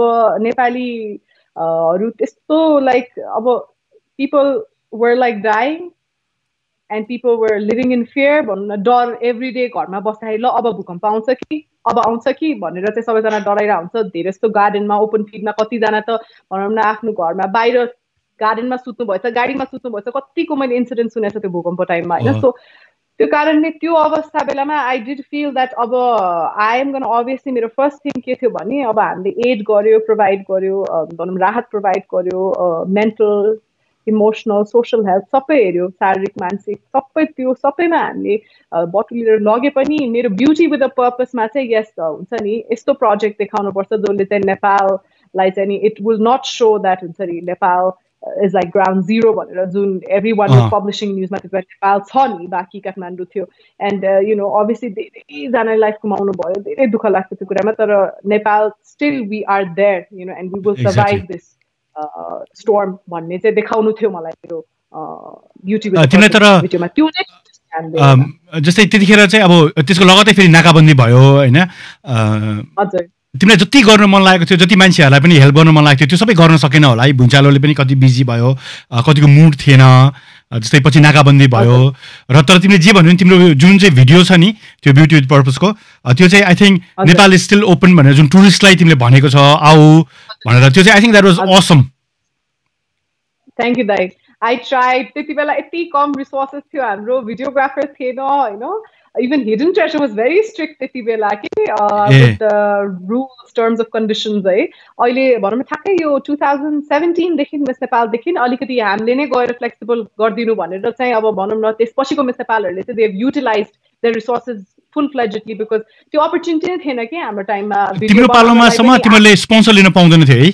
नेपालीहरू त्यस्तो लाइक अब people were like dying and people were living in fear भनौँ न डर एभ्री डे घरमा बस्दाखेरि ल अब भूकम्प आउँछ कि भनेर चाहिँ सबैजना डराइरहेको हुन्छ धेरै जस्तो गार्डनमा ओपन फिल्डमा कतिजना त भनौँ न आफ्नो घरमा बाहिर गार्डनमा सुत्नु भएछ गाडीमा सुत्नु भएछ कतिको मैले इन्सिडेन्ट सुनेको छु त्यो भूकम्प टाइममा होइन सो त्यो कारणले त्यो अवस्था बेलामा आई डिड फिल द्याट अब आई एम गोना अभियसली मेरो फर्स्ट थिङ के थियो भने अब हामीले एड गर्यो प्रोभाइड गर्यो भनौँ राहत प्रोभाइड गर्यो मेन्टल इमोसनल सोसल हेल्थ सबै हेऱ्यो शारीरिक मानसिक सबै त्यो सबैमा हामीले बटुलेर लगे पनि मेरो ब्युटी विथ द पर्पसमा चाहिँ यस हुन्छ नि यस्तो प्रोजेक्ट देखाउनुपर्छ जसले चाहिँ नेपाललाई चाहिँ नि it will not so that हुन्छ नि Nepal is like ground zero भनेर जुन everyone was publishing न्युजमा त्यो नेपाल छ नि बाँकी काठमाडौँ थियो एन्ड यु नो अभियसली धेरैजनाले लाइफ गुमाउनु भयो धेरै दुःख लाग्छ त्यो कुरामा तर Nepal still we are there you know and we will survive this storm भन्ने चाहिँ देखाउनु थियो मलाई त्यो ब्युटी भिडियोमा त्यो जस्तै त्यतिखेर चाहिँ अब त्यसको लगतै फेरि नाकाबन्दी भयो होइन हजुर तिमीलाई जति गर्न मन लागेको थियो जति मान्छेहरूलाई पनि हेल्प गर्न मन लागेको थियो त्यो सबै गर्न सकेन होला है भुइँचालोले पनि कति बिजी भयो कतिको मुड थिएन जस्तै पछि नाकाबन्दी भयो र तर तिमीले जे भन्यो नि तिम्रो जुन चाहिँ भिडियो छ नि त्यो ब्युटी विथ पर्पसको त्यो चाहिँ I think Nepal is still open भनेर जुन टुरिस्टलाई तिमीले भनेको छ आऊ भनेर त्यो चाहिँ I think that was awesome thank you दाइ आई ट्राइड त्यति बेला यति कम रिसोर्सेस थियो हाम्रो भिडियोग्राफर थिएन होइन even Hidden Treasure was very strict त्यति बेला के with the rules terms of conditions है अहिले भनौँ न ठ्याक्कै यो 2017 देखि मिस नेपाल देखि अलिकति हामीले नै गएर फ्लेक्सिबल गरिदिनु भनेर चाहिँ अब भनौँ न त्यसपछिको मिस नेपालहरूले चाहिँ they have utilised their resources full fledgedly because त्यो अपर्च्युनिटी नै थिएन कि हाम्रो टाइममा तिम्रो पालोमासम्म तिमीले स्पोन्सर लिन पाउँदैन थियो है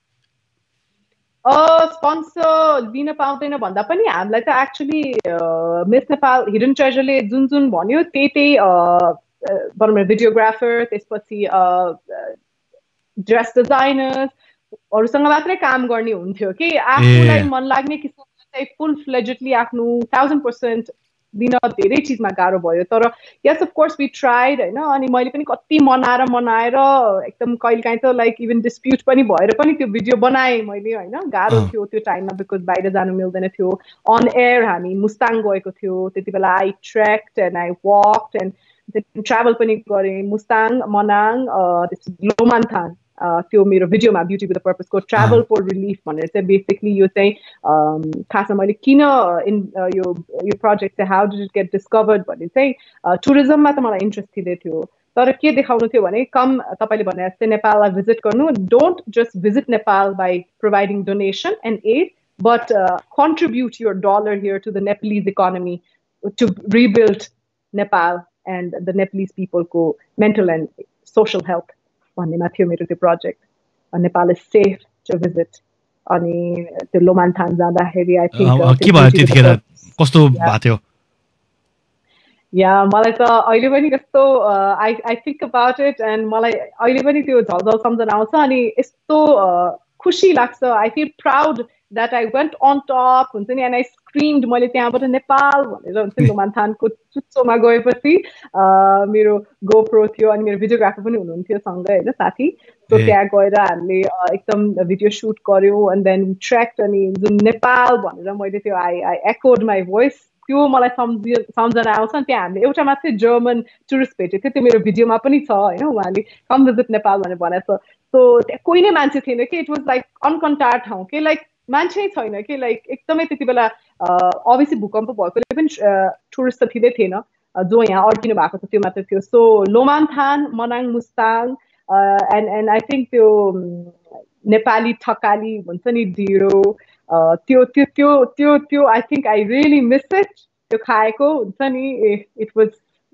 स्पोन्सर लिन पाउँदैन भन्दा पनि हामीलाई त एक्चुली मिस नेपाल हिडन ट्रेजरले जुन जुन भन्यो त्यही भनौँ न भिडियोग्राफर त्यसपछि ड्रेस डिजाइनर्सहरूसँग मात्रै काम गर्ने हुन्थ्यो कि आफूलाई मन लाग्ने किसिमको चाहिँ फुल फ्लेजेडली आफ्नो 1000% दिन धेरै चिजमा गाह्रो भयो तर yes of course we tried होइन अनि मैले पनि कति मनाएर एकदम कहिलेकाहीँ त लाइक इभन डिस्प्युट पनि भएर पनि त्यो भिडियो बनाएँ मैले होइन गाह्रो थियो त्यो टाइममा बिकज बाहिर जानु मिल्दैन थियो अन एयर हामी मुस्ताङ गएको थियो त्यति बेला I trekked and I walked and travel पनि गरेँ मुस्ताङ मनाङ त्यसपछि लोमान्थाङ त्यो मेरो भिडियोमा ब्युटी विथ द पर्पसको ट्राभल फर रिलिफ भनेर चाहिँ बेसिकली यो चाहिँ खासमा मैले किन यो प्रोजेक्ट चाहिँ how did it get discovered भन्ने चाहिँ टुरिज्ममा त मलाई इन्ट्रेस्ट थिँदै थियो तर के देखाउनु थियो भने कम तपाईँले भने जस्तै नेपाललाई भिजिट गर्नु don't just visit Nepal by providing donation and aid but contribute your dollar here to the Nepalese economy to rebuild Nepal and the Nepalese पिपलको मेन्टल एन्ड सोसल हेल्थ भन्नेमा थियो मेरो त्यो project Nepal is safe to visit अनि त्यो लोमान्थाङ जाँदाखेरि आई थिङ्क के भयो त्यतिखेर कस्तो भएको थियो या मलाई त अहिले पनि कस्तो I think about it and मलाई अहिले पनि त्यो झलझल सम्झना आउँछ अनि यस्तो खुसी लाग्छ I feel proud that I went on top हुन्छ नि एन्ड आई स्क्रिम्ड मैले त्यहाँबाट नेपाल भनेर हुन्छ नि लोमान्थाङको चुच्चोमा गएपछि मेरो गोप्रो थियो अनि मेरो भिडियोग्राफर पनि हुनुहुन्थ्यो सँगै होइन साथी सो त्यहाँ गएर हामीले एकदम भिडियो सुट गऱ्यौँ एन्ड देन ट्र्याक्ट अनि जुन नेपाल भनेर मैले त्यो आई एकोड माई भोइस त्यो मलाई सम्झना आउँछ अनि त्यहाँ हामीले एउटा मात्रै जर्मन टुरिस्ट भेटेको थियो त्यो मेरो भिडियोमा पनि छ होइन उहाँले कम भिजिट नेपाल भनेर भनेको छ सो त्यहाँ कोही नै मान्छे थिएन कि इट वाज लाइक अनकन्टार्ड ठाउँ कि लाइक मान्छे छैन कि लाइक एकदमै त्यति बेला अभियसली भूकम्प भएकोले पनि टुरिस्ट त थिँदै थिएन जो यहाँ अड्किनु भएको छ त्यो मात्रै थियो so Lomanthang Manang Mustang and I think त्यो नेपाली ठकाली हुन्छ नि ढिँडो त्यो त्यो त्यो त्यो त्यो I think I really miss it त्यो खाएको हुन्छ नि इट वाज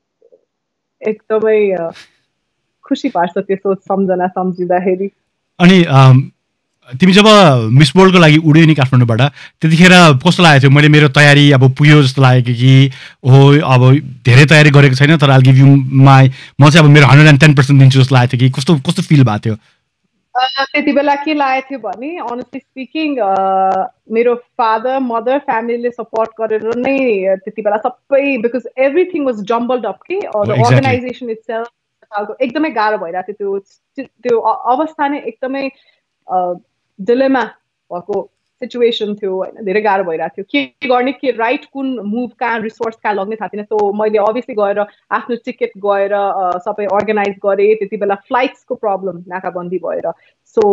एकदमै खुसी पार्छ त्यो सम्झना सम्झिँदाखेरि अनि तिमी जब मिस वर्ल्डको लागि उड्यो नि काठमाडौँबाट त्यतिखेर कस्तो लागेको थियो मैले मेरो तयारी अब पुग्यो जस्तो लागेको कि हो अब धेरै तयारी गरेको छैन तर आइल गिभ यु माई म चाहिँ अब मेरो 110% दिन्छु जस्तो लागेको थियो कि कस्तो कस्तो फिल भएको थियो त्यति बेला के लागेको थियो भने अनेस्टली स्पिकिङ मेरो फादर मदर फ्यामिलीले सपोर्ट गरेर नै त्यति बेला सबै because everything was jumbled up कि अर्गनाइजेसन इट्सेल्फ एकदमै गाह्रो भइरहेको थियो त्यो अवस्था नै एकदमै डिलेमा भएको सिचुएसन थियो होइन धेरै गाह्रो भइरहेको थियो के गर्ने के राइट कुन मुभ कहाँ रिसोर्स कहाँ लग्ने थाहा थिएन सो मैले अभियसली गएर आफ्नो टिकट गएर सबै अर्गनाइज गरेँ त्यति बेला फ्लाइट्सको प्रब्लम नाकाबन्दी भएर सो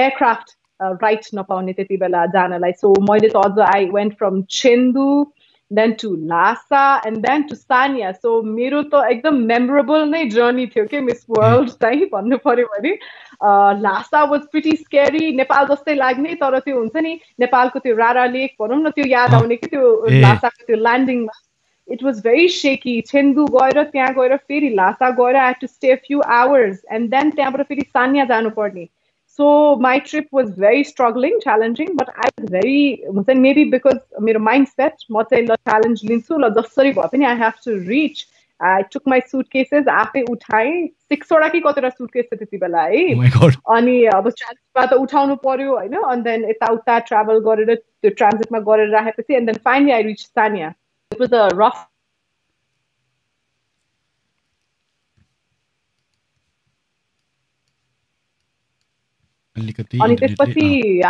एयरक्राफ्ट राइट नपाउने त्यति बेला जानलाई सो मैले त अझ I went from Chengdu then to Lhasa, and then to Sanya. So मेरो त एकदम memorable नै journey थियो के Miss World चाहिँ भन्नु पर्यो भने Lhasa was pretty scary. Nepal जस्तै लाग्ने तर त्यो हुन्छ नि नेपालको त्यो रारा लेक भनौँ न त्यो याद आउने कि त्यो Lhasa को त्यो ल्यान्डिङमा it was very shaky. Chengdu गएर त्यहाँ गएर फेरि Lhasa गएर I had to stay a few hours and then त्यहाँबाट फेरि Sanya जानु पर्ने. So my trip was very struggling, challenging, but I was very, maybe because my mindset, म चाहिँ ल challenge लिन्छु ल जसरी भए पनि I have to reach. I took my suitcases, आफै उठाएँ 6 वटा कि कतिवटा suitcase थियो त्यति बेला है. अनि अब ट्रान्जिटमा त उठाउनु पर्यो हैन and then यताउता travel गरेर त्यो ट्रान्जिटमा गरेर राखेपछि and then finally I reached Sanya. It was a rough अनि त्यसपछि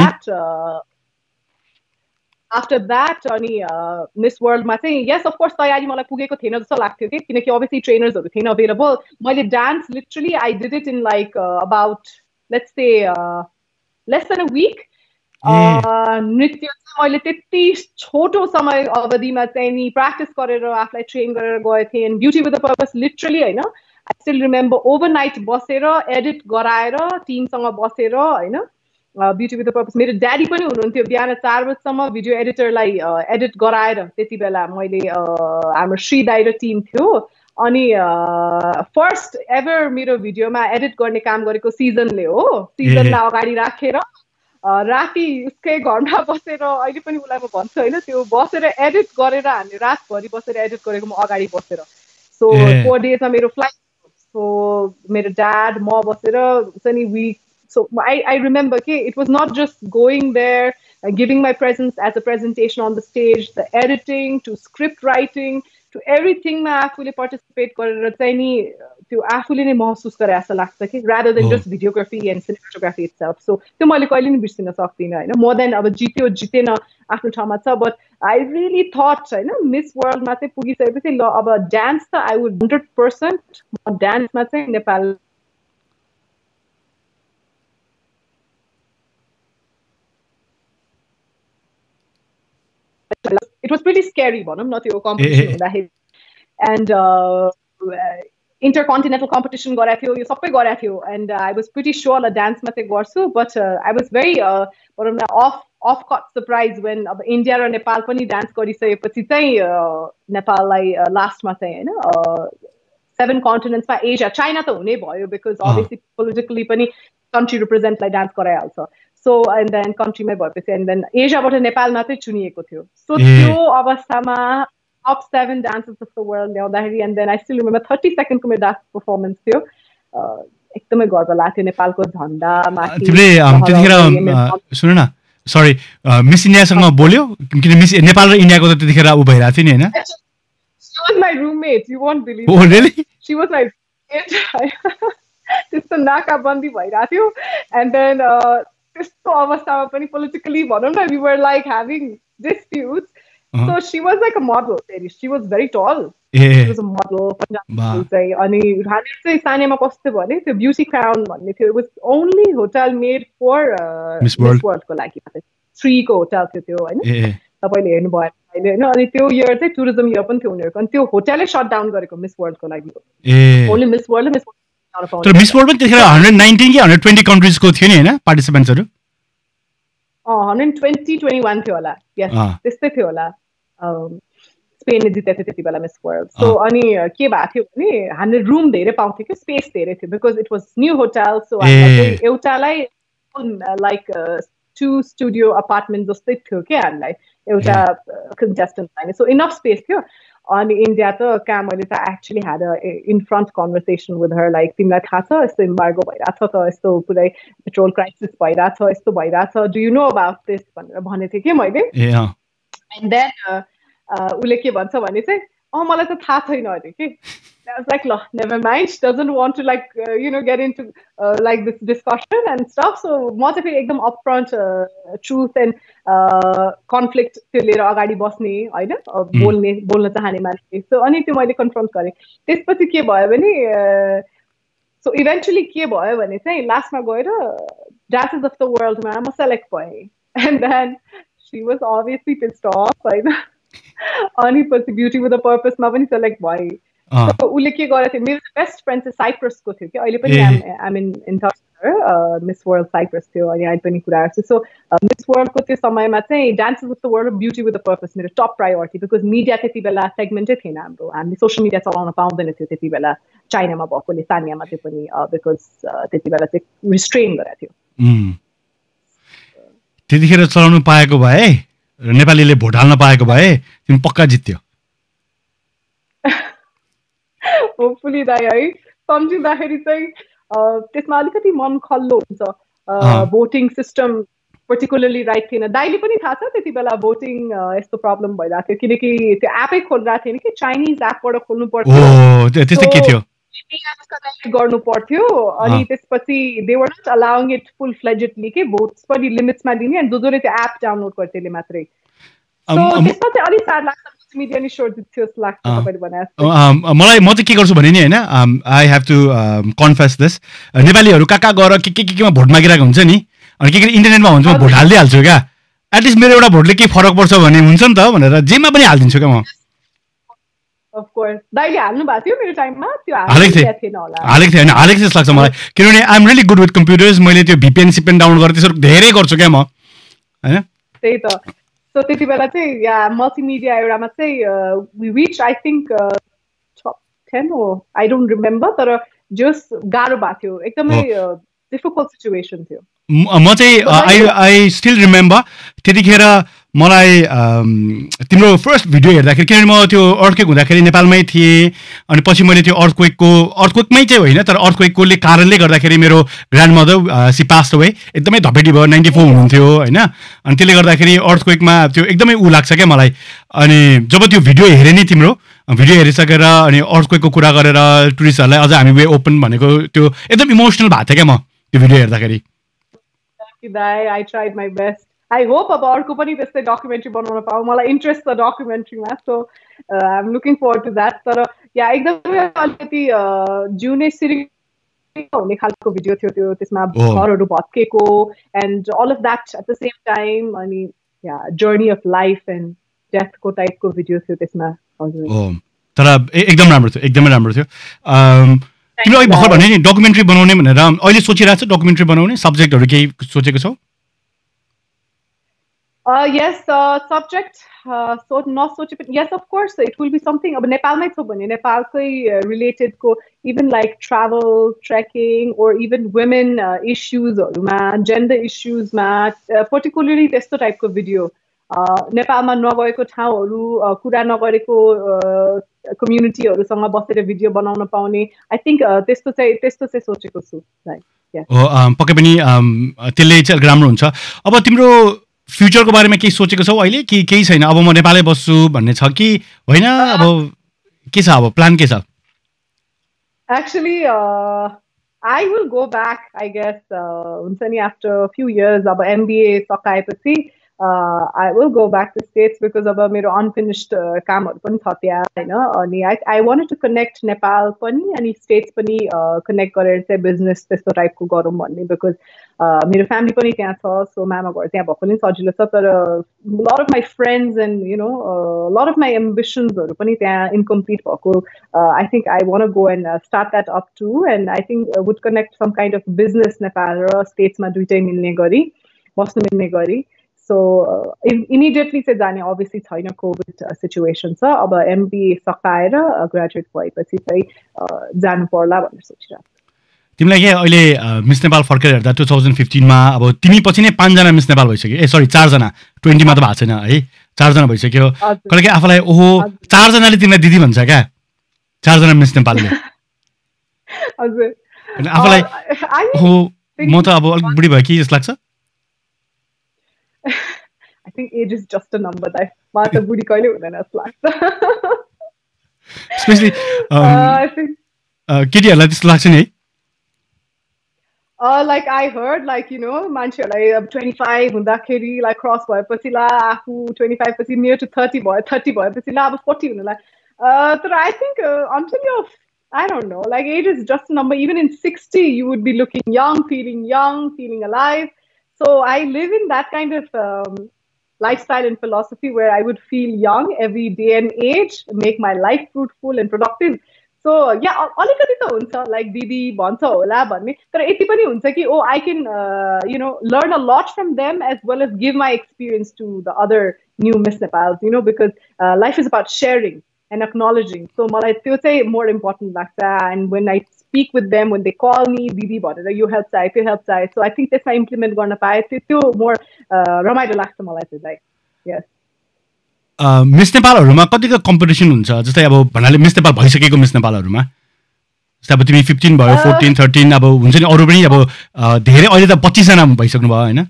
after that अनि Miss World मा चाहिँ yes of course तयारी मलाई पुगेको थिएन जस्तो लाग्थ्यो के किनकि obviously ट्रेनर्सहरु थिएन available. मैले dance literally I did it in like about let's say less than a week. नृत्य चाहिँ मैले त्यति छोटो समय अवधिमा चाहिँ नि प्र्याक्टिस गरेर आफूलाई ट्रेन गरेर गए थिएँ and Beauty with a Purpose literally हैन I still remember overnight बसेर एडिट गराएर टिमसँग बसेर हैन Beauty with a Purpose मेरो ड्याडी पनि हुनुहुन्थ्यो बिहान 4 बजेसम्म भिडियो एडिटरलाई एडिट गराएर त्यति बेला मैले हाम्रो श्री दाइ र टिम थियो अनि फर्स्ट एभर मेरो भिडियोमा एडिट गर्ने काम गरेको सिजनले हो सिजनलाई अगाडि राखेर राति उसकै घरमा बसेर अहिले पनि उलाई म भन्छु हैन त्यो बसेर एडिट गरेर हामीले रातभरि बसेर एडिट गरेको म अगाडि बसेर सो 4 डेजमा मेरो फ्लाइट सो मेरो ड्याड म बसेर चाहिँ we so I remember it was not just going there giving my presence as a presentation on the stage the editing to script writing to everything मा आफूले participate गरेर चाहिँ नि त्यो आफूले नै महसुस गरे जस्तो लाग्छ कि rather than just videography and cinematography itself so त्यो मैले कहिले नि बिर्सिन सक्दिन हैन more than अब जित्यो जितेन आफ्नो ठाउँमा छ but I really thought हैन Miss World मा चाहिँ पुगिसकेपछि ल अब dance त I would 100% म dance मा चाहिँ Nepal it was pretty scary भनौं न त्यो कम्पिटिसन हुँदाखेरि and intercontinental competition गराएको थियो यो सबै गराएको थियो and I was pretty sure la dance मा चाहिँ गर्छु but I was very भनौं न off caught surprise when अब इन्डिया र नेपाल पनि डान्स गरिसकेपछि चाहिँ नेपाललाई लास्टमा चाहिँ हैन 7 continents मा एसिया चाइना त हुनै भयो because obviously politically पनि country represent लाई डान्स गराइहाल्छ so and then country मै भएपछि and then एसिया बाट नेपाल मात्रै चुनिएको थियो so त्यो अवस्थामा top 7 dances of the world ल्याउँदाखेरि and then I still remember 30 second को मेरो डान्स परफर्मेन्स थियो एकदमै गर्व लाग्थ्यो नेपालको झण्डा माथि तिमीले त्यतिखेर सुन न सरी मिस इन्डियासँग बोल्यो किन मिस नेपाल र इन्डियाको त त्यतिखेर उ भइराथ्यो नि हैन she was my roommate you won't believe oh really she was my roommate त्यस्तो नाकाबन्दी भइराथ्यो and then त्यस्तो अवस्थामा पनि politically भनौं न we were like having disputes so she was like a model she was very tall she was a model अनि हामी चाहिँ सानेमा कस्तो भने त्यो ब्युटी क्राउन भन्ने थियो it was only hotel made for Miss World को लागि 3 को होटल थियो त्यो हैन तपाईले हेर्नु भयो अहिले हैन अनि त्यो इयर चाहिँ टुरिज्म इयर पनि थियो उनीहरुको अनि त्यो होटलले शट डाउन गरेको मिस वर्ल्ड को लागि ओन्ली मिस वर्ल्ड र तर मिस वर्ल्ड पनि त्यतिखेर 119 कि 120 कन्ट्रीज को थियो नि हैन पार्टिसिपेन्ट्सहरु 120 21 थियो होला यस त्यस्तै थियो होला स्पेनले जितेको थियो त्यति बेला मिस वर्ल्ड सो अनि के भएको थियो भने हामीले रुम धेरै पाउँथ्यो कि स्पेस धेरै थियो because it was new hotel so हामीले एउटालाई लाइक 2 स्टुडियो अपार्टमेन्ट जस्तै थियो के हामीलाई एउटा कन्टेस्टेन्टलाई सो इनफ स्पेस थियो अनि इन्डिया त कहाँ मैले त actually had in front conversation with her like तिमीलाई थाहा छ यस्तो इम्बार्गो भइरहेछ त यस्तो पुरै पेट्रोल क्राइसिस भइरहेछ यस्तो भइरहेछ do you know about this भनेर भनेको थिएँ कि मैले एन्ड देन उसले के भन्छ भने चाहिँ मलाई त थाहा छैन अरे कि I was like, never mind. She doesn't want to get into like this discussion and stuff. So, म चाहिँ फेरि एकदम upfront truth and conflict त्यो लिएर अगाडि बस्ने हैन बोल्न चाहने मान्छे. So, अनि त्यो मैले कन्फ्रन्ट गरेँ. त्यसपछि के भयो भने so eventually के भयो भने चाहिँ लास्टमा गएर Dances of the World मा म सेलेक्ट भएँ. And then she was obviously pissed off, right? अनि पछि ब्युटी विथ अ पर्पसमा पनि सेलेक्ट भएँ उसले के गरेको थियो मेरो बेस्ट फ्रेन्ड चाहिँ साइप्रसको थियो कि अहिले पनि I'm in touch Miss World Cyprus थियो अनि अहिले पनि कुरा गर्छु सो मिस वर्ल्डको त्यो समयमा चाहिँ dance with the world beauty with the purpose मेरो टप प्रायोरिटी बिकज मिडिया त्यति बेला सेगमेन्टै थिएन हाम्रो हामीले सोसियल मिडिया चलाउन पाउँदैन थियो त्यति बेला चाइनामा भएकोले सानियामा त्यो पनि बिकज त्यति बेला चाहिँ रिस्ट्रेन गरेको थियो त्यतिखेर चलाउनु पाएको भए नेपालीले भोट हाल्न पाएको भए तिमी पक्का जित्थ्यो होपफुली दाइ है सम्झिँदाखेरि चाहिँ त्यसमा अलिकति मन खल्लो हुन्छ भोटिङ सिस्टम पर्टिकुलरली राइट थिएन दाइले पनि थाहा छ त्यति बेला भोटिङ यस्तो प्रब्लम भइरहेको थियो किनकि त्यो एपै खोलिरहेको थिएन कि चाइनिज एपबाट खोल्नु पर्थ्यो गर्नु पर्थ्यो अनि त्यसपछि they were not allowing it full fledgedly के भोट्स पनि लिमिट्समा दिने अनि जसले त्यो एप डाउनलोड गर्छ त्यसले मात्रै त्यसमा चाहिँ अलिक साह्रो लाग्छ मिडिया नि सोर थियो जस्तो लाग्छ तपाईँले भने मलाई म चाहिँ के गर्छु भने नि होइन I have to confess this नेपालीहरू कहाँ गएर केमा भोट मागिरहेको हुन्छ नि अनि के इन्टरनेटमा हुन्छ म भोट हालिदिइहाल्छु क्या एटलिस्ट मेरो एउटा भोटले के फरक पर्छ भने हुन्छ नि त भनेर जेमा पनि हालिदिन्छु क्या म हालेको थिएँ हालेको जस्तो लाग्छ मलाई किनभने I am really good with computers मैले त्यो भिपिएन सिपिएन डाउनलोड गरेर त्यसो धेरै गर्छु क्या म होइन त्यही त सो त्यति बेला चाहिँ मल्टिमिडिया एउटामा चाहिँ वी रिच आई थिङ्क 10 हो आई डोन्ट रिमेम्बर तर जस गाह्रो भएको थियो एकदमै डिफिकल्ट सिचुएसन थियो म चाहिँ आई स्टिल रिमेम्बर त्यतिखेर मलाई तिम्रो फर्स्ट भिडियो हेर्दाखेरि किनभने म त्यो अर्थक्वेक हुँदाखेरि नेपालमै थिएँ अनि पछि मैले त्यो अर्थक्वेकमै चाहिँ होइन तर अर्थक्वेककोले कारणले गर्दाखेरि मेरो grandmother she passed away एकदमै धपेटी भयो 94 हुनुहुन्थ्यो होइन अनि त्यसले गर्दाखेरि अर्थक्वेकमा त्यो एकदमै ऊ लाग्छ क्या मलाई अनि जब त्यो भिडियो हेरेँ नि तिम्रो भिडियो हेरिसकेर अनि अर्थक्वेकको कुरा गरेर टुरिस्टहरूलाई अझ हामी वे ओपन भनेको त्यो एकदम इमोसनल भएको थियो क्या म त्यो भिडियो हेर्दाखेरि I tried my best. I hope अब अर्को पनि त्यस्तै डकुमेन्ट्री बनाउन पाऊँ मलाई इन्ट्रेस्ट छ डकुमेन्ट्रीमा so I am looking forward to that तर या एकदमै अलिकति जिउने सिरिङ हुने खालको भिडियो थियो त्यो त्यसमा घरहरू भत्केको and all of that at the same time अनि yeah journey of life and डेथको टाइपको भिडियो थियो त्यसमा हजुर तर एकदम राम्रो थियो तिमीले अघि भर्खर भने नि डकुमेन्ट्री बनाउने भनेर अहिले सोचिरहेको छ डकुमेन्ट्री बनाउने सब्जेक्टहरू केही सोचेको छौ yes subject so not so yes of course it will be something अब नेपालमै छ भने नेपालकै related को even like travel trekking or even women issues हरूमा gender issues मा particularly त्यस्तो टाइपको भिडियो नेपालमा नगएको ठाउँहरू कुरा नगरेको कम्युनिटीहरूसँग बसेर भिडियो बनाउन पाउने आई थिङ्क त्यस्तो चाहिँ सोचेको छु पक्कै पनि त्यसले चाहिँ राम्रो हुन्छ अब तिम्रो फ्युचरको बारेमा केही सोचेको छौ अहिले कि केही छैन अब म नेपालै बस्छु भन्ने छ कि होइन अब के छ अब प्लान के छ actually I will go back I guess हुन्छ नि after a few years अब MBA सकाएपछि I will go back to States because अब मेरो unfinished कामहरू पनि छ त्यहाँ होइन अनि I wanted to connect Nepal पनि अनि States पनि connect गरेर चाहिँ business त्यस्तो टाइपको गरौँ भन्ने because मेरो फ्यामिली पनि त्यहाँ छ सो मामा घर त्यहाँ भएको पनि सजिलो छ तर lot of my friends and you know lot of my ambitionsहरू पनि त्यहाँ incomplete भएको I think I want to go and start that up too and I think would connect some kind of business Nepal र States मा दुईटै मिल्ने गरी बस्नु मिल्ने गरी So immediately चाहिँ जाने obviously छैन कोभिड सिचुएसन छ अब MBA सकाएर ग्रेजुएट भएपछि चाहिँ जानु पर्ला भनेर सोचिरहेको तिमीलाई के अहिले मिस नेपाल फर्केर हेर्दा 2015 मा अब तिमी पछि नै 5 जना मिस नेपाल भइसक्यो ए सरी 4 जना 20 मा त भएको छैन है 4 जना भइसक्यो कहिले के आफूलाई ओहो 4 जनाले तिमीलाई दिदी भन्छ क्या 4 जना मिस नेपालले हजुर आफूलाई ओहो म त अब अलिक बुढी भयो कि जस्तो लाग्छ I think age is just a number that मलाई त बुढी कहिले हुँदैन जस्तो लाग्छ स्पेशली I think केटीहरूलाई त्यस्तो लाग्छ नि है like I heard like you know मान्छेहरूलाई अब 25 हुँदाखेरि like cross भएपछि ला आफू 25 पछि near to 30 भयो 30 भएपछि ला अब 40 हुनुलाई तर I think until you're I don't know like age is just a number even in 60 you would be looking young feeling alive so I live in that kind of lifestyle and philosophy where I would feel young every day and age, make my life fruitful and productive. So yeah, अलिकति त हुन्छ like दिदी भन्छ होला भन्ने, तर यति पनि हुन्छ कि oh I can learn a lot from them as well as give my experience to the other new Miss Nepals, because life is about sharing and acknowledging. So मलाई त्यो चाहिँ more important लाग्छ, and when I speak with them, when they call me दिदी भनेर यो help चाहियो त्यो help चाहियो, so I think त्यसमा इम्प्लिमेन्ट गर्न पाए त्यो more रमाइलो लाग्छ मलाई चाहिँ, like yes. मिस नेपालहरूमा कतिको कम्पिटिसन हुन्छ? जस्तै अब भन्नाले मिस नेपाल भइसकेको मिस नेपालहरूमा जस्तै अब तिमी 15 भयो, 14, 13, अब हुन्छ नि अरू पनि अब धेरै, अहिले त 25 जना भइसक्नु भयो होइन?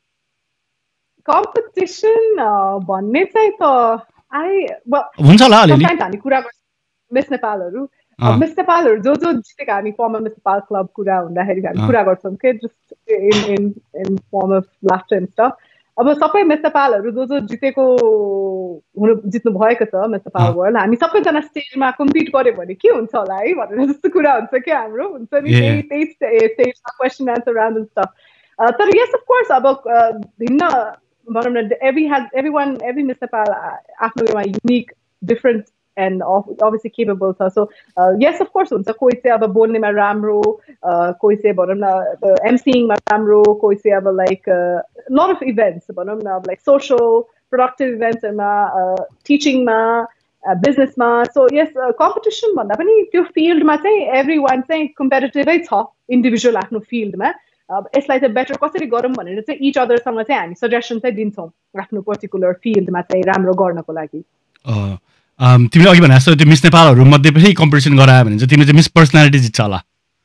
कम्पिटिसन भन्ने चाहिँ त हुन्छ होला अलिअलि हामी कुरा गर्छौँ मिस नेपालहरू जो जितेको हामी फर्मर मिस नेपाल क्लब कुरा हुँदाखेरि हामी कुरा गर्छौँ के, just in form of laughter and stuff. अब सबै मिस नेपालहरू जो जितेको जित्नु भएको छ मिस नेपाल वर्ल्ड, हामी सबैजना स्टेजमा कम्पिट गर्यो भने के हुन्छ होला है भनेर जस्तो कुरा हुन्छ क्या हाम्रो, हुन्छ नि त्यही स्टेजमा question answer round and stuff. तर यस अफ कोर्स अब भिन्न भनौँ न, every मिस नेपाल आफ्नो एउटा unique different and obviously capable tha. So yes of course huncha koi chai aba bolne ma ramro, koi chai bhanam na emceeing ma ramro, koi chai aba like lot of events bhanam na like social productive events ma teaching ma business ma. So yes competition bhanda pani त्यो field ma chai everyone chai competitive ai cha individual आफ्नो field ma. यसलाई चाहिँ better कसरी गरौँ भनेर चाहिँ each अदरसँग चाहिँ हामी सजेसन चाहिँ दिन्छौँ आफ्नो पर्टिकुलर फिल्डमा चाहिँ राम्रो गर्नको लागि. तिमीले अघि भने जस्तो त्यो मिस नेपालहरू मध्ये पनि कम्पिटिसन गरायो भने चाहिँ तिमीले चाहिँ मिस पर्सनालिटी जित्छ होला?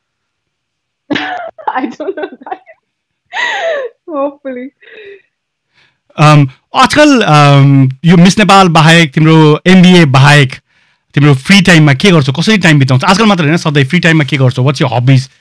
I don't know that. Hopefully. आजकल यो मिस नेपाल बाहेक तिम्रो एमबिए बाहेक तिम्रो फ्री टाइममा के गर्छौ? कसरी टाइम बिताउँछ? आजकल मात्र हैन, सधैँ फ्री टाइममा के गर्छौ? What's your हबीज?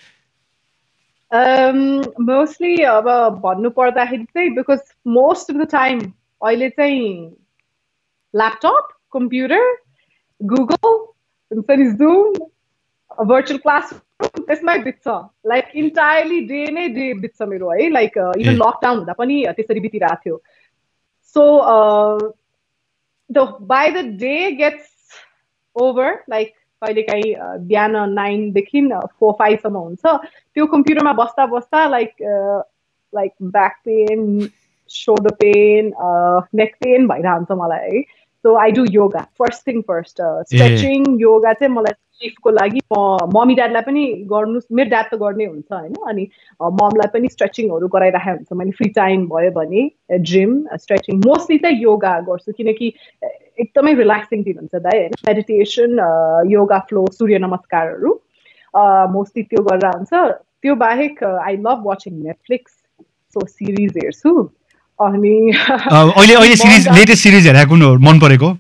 मोस्टली अब भन्नु पर्दाखेरि चाहिँ because most of the time अहिले चाहिँ laptop, computer, Google, Zoom, a virtual classroom, त्यसमै बित्छ. Like entirely day नै day बित्छ मेरो है. Like even lockdown हुँदा पनि त्यसरी बितिरहेको थियो. So by the day gets over, like कहिलेकाहीँ बिहान 9 देखि 4-5 सम्म हुन्छ. त्यो कम्प्युटरमा बस्दा बस्दा like back pain, shoulder pain, neck pain भइरहन्छ मलाई है. So I do yoga first thing first. Stretching, yoga चाहिँ मलाई स्लिपको लागि मम्मी ड्याडलाई पनि गर्नु, मेरो ड्याड त गर्ने हुन्छ होइन, अनि ममलाई पनि स्ट्रेचिङहरू गराइरहेको हुन्छ. मैले फ्री टाइम भयो भने जिम, स्ट्रेचिङ, मोस्टली चाहिँ योगा गर्छु किनकि एकदमै रिल्याक्सिङ फिल हुन्छ दाइ होइन. मेडिटेसन, योगा फ्लो, सूर्य नमस्कारहरू मोस्टली त्यो गरेर हुन्छ. त्यो बाहेक I love watching Netflix, so series हेर्छु. अनि अहिले सिरिज, लेटेस्ट सिरिज हेरेको कुन हो मन परेको?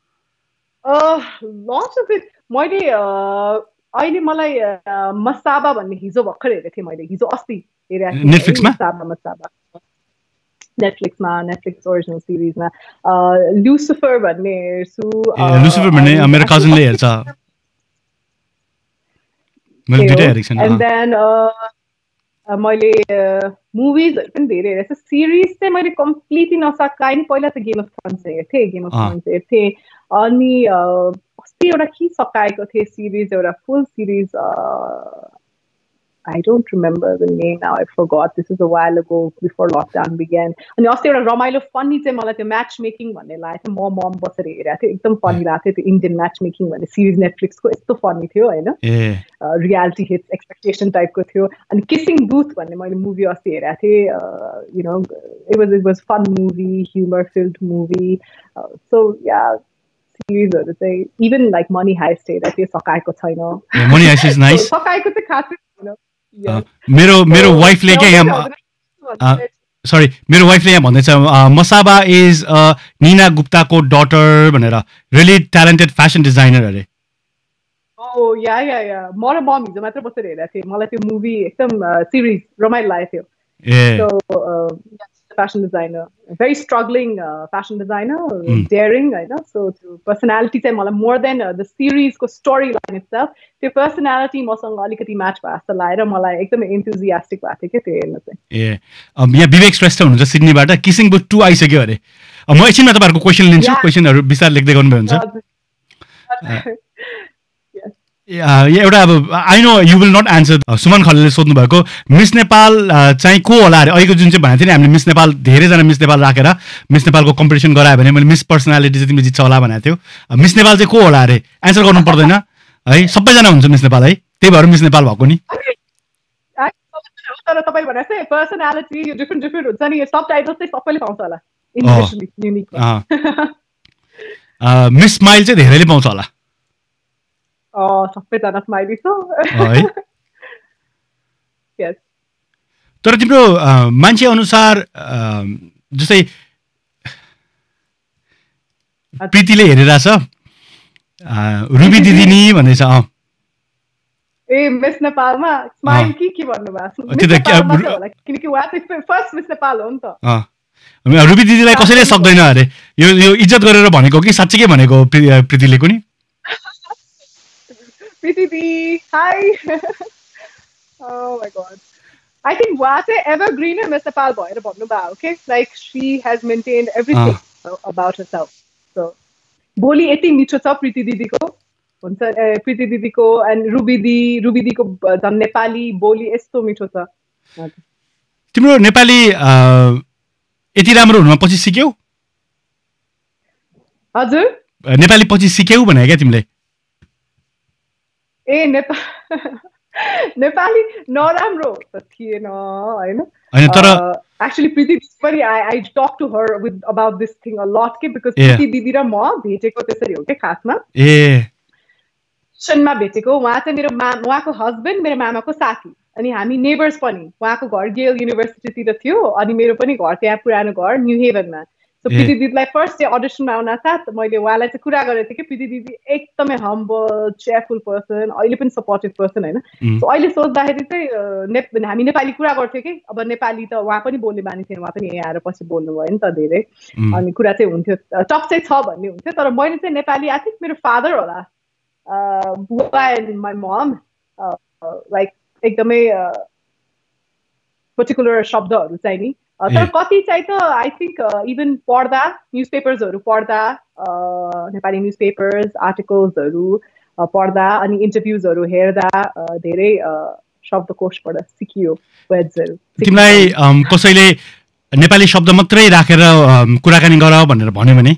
Lots of it. मैले अहिले मलाई मसाबा भन्ने हिजो भर्खर हेरेको थिएँ, मैले हिजो अस्ति हेरेको थिएँ नेटफ्लिक्समा. मसाबा नेटफ्लिक्समा, नेटफ्लिक्स ओरिजिनल सिरिजमा. लुसिफर भन्ने हेर्छु. लुसिफर भन्ने मेरो कजनले हेर्छ, मैले दुईटै हेरेको छु. एन्ड देन मैले मुभिजहरू पनि धेरै हेरेको छु. सिरिज चाहिँ मैले कम्प्लिटली नसकाएँ नि. पहिला त गेम अफ थ्रोन्स हेर्थेँ. अनि अस्ति एउटा के सकाएको थिएँ सिरिज, एउटा full series. I don't remember the name now. I forgot. This is a while ago before lockdown began. अनि अस्ति एउटा रमाइलो फनी चाहिँ मलाई त्यो म्याच मेकिङ भन्ने लाग्यो. मम बसेर हेरेको थिएँ, एकदम फनी लाग्थ्यो. त्यो इन्डियन म्याच मेकिङ भन्ने सिरिज नेटफ्लिक्सको यस्तो फनी थियो होइन, रियालिटी हिट्स एक्सपेक्टेसन टाइपको थियो. अनि किसिङ बुथ भन्ने मैले मुभी अस्ति हेरेको थिएँ. It was fun movie, humour filled movie. So yeah सिरिजहरू चाहिँ इभन लाइक मनी हाइस्ट हेरेको थिएँ, सकाएको छैन. Money Heist is nice. सकाएको चाहिँ खासै छैन. मेरो वाइफले के मेरो वाइफले यहाँ भन्दैछ मसाबा इज निना गुप्ताको डटर भनेर, रियली ट्यालेन्टेड फ्यासन डिजाइनर अरे. या म र मम हिजो मात्र बसेर हेरेको थिएँ. मलाई त्यो मुभी एकदम सिरिज रमाइलो लागेको थियो. fashion designer, very struggling fashion designer, daring, right? So to personality चाहिँ मलाई more than the series को storyline itself, त्यो personality मसँग अलिकति match भयो जस्तो लागेर मलाई एकदमै enthusiastic भएको थियो के त्यो हेर्न चाहिँ. यहाँ विवेक श्रेष्ठ हुनुहुन्छ सिडनीबाट. किसिङ बुथ 2 आइसक्यो अरे. म एकछिनमा तपाईँहरूको क्वेसन लिन्छु, क्वेसनहरू विस्तार लेख्दै गर्नुभयो हुन्छ। एउटा अब I know you will not answer. Suman खलेले सोध्नु भएको मिस नेपाल चाहिँ को होला अरे? अहिलेको जुन चाहिँ भनेको थियो नि हामीले मिस नेपाल, धेरैजना मिस नेपाल राखेर मिस नेपालको कम्पिटिसन गरायो भने मैले मिस पर्सनालिटी चाहिँ तिमीले जित्छ होला भनेको थियो। मिस नेपाल चाहिँ को होला अरे? एन्सर गर्नु पर्दैन है, सबैजना हुन्छ मिस नेपाल है, त्यही भएर मिस नेपाल भएको नि। तर तपाईले भने जस्तै पर्सनालिटी यो डिफरेन्ट हुन्छ नि, यो सबटाइटल चाहिँ सबैले पाउँछ होला। मिस स्माइल चाहिँ धेरैले पाउँछ होला। सबैजना स्माइली छ है। तर तिम्रो मान्छे अनुसार जस्तै प्रीतिले हेरिरहेछ रुबी दिदी नि भन्दैछ। ए मिस नेपालमा स्माइल के भन्नु भएको? किनकि उहाँ चाहिँ फर्स्ट मिस नेपाल हो नि त। रुबी दिदीलाई कसैले सक्दैन अरे, यो इज्जत गरेर भनेको कि साँच्चै के भनेको प्रीतिले कुनै? प्रीति दी hi. Oh my god. I think उहाँ चाहिँ एभरग्रीन मिस नेपाल भएर भन्नु भयो के, like she has maintained everything about herself. So बोली यति मिठो छ प्रीति दिदीको हुन्छ, प्रीति दिदीको एन्ड रुबी दिदीको झन् नेपाली बोली यस्तो मिठो छ। तिम्रो नेपाली यति राम्रो हुनुमा पछि सिक्यौ? हजुर नेपाली पछि सिक्यौ भने क्या तिमीले? ए नेपाली नराम्रो त थिएन हैन, तर एक्चुअली प्रीति पनि I talk to her with about this thing a lot के, बिकज प्रीति दिदी र म भेटेको त्यसरी हो के खासमा। मा भेटेको उहाँ चाहिँ उहाँको हस्बेन्ड मेरो मामाको साथी, अनि हामी नेबर्स पनि। उहाँको घर गेल युनिभर्सिटीतिर थियो अनि मेरो पनि घर त्यहाँ पुरानो घर न्यू हेभनमा। सो प्रीति दिदीलाई फर्स्ट डे अडिसनमा आउन साथ मैले उहाँलाई चाहिँ कुरा गरेको थिएँ कि प्रीति दिदी एकदमै हम्बल चेयरफुल पर्सन, अहिले पनि सपोर्टिभ पर्सन होइन। सो अहिले सोच्दाखेरि चाहिँ हामी नेपाली कुरा गर्थ्यौँ कि, अब नेपाली त उहाँ पनि बोल्ने बानी थिएन, उहाँ पनि यहाँ आएर पछि बोल्नुभयो नि त धेरै, अनि कुरा चाहिँ हुन्थ्यो, टक चाहिँ छ भन्ने हुन्थ्यो। तर मैले चाहिँ नेपाली आई थिङ्क मेरो फादर होला, बुवा एन्ड माई मम लाइक एकदमै पर्टिकुलर शब्दहरू चाहिँ नि। तर कति चाहिँ त आई थिङ्क इभन पढ्दा न्युजपेपर्सहरू पढ्दा, नेपाली न्युजपेपर्स आर्टिकल्सहरू पढ्दा अनि इन्टरभ्युजहरू हेर्दा धेरै शब्दकोशबाट सिकियो वर्ड्सहरू। तिमीलाई कसैले नेपाली शब्द मात्रै राखेर कुराकानी गर भनेर भन्यो भने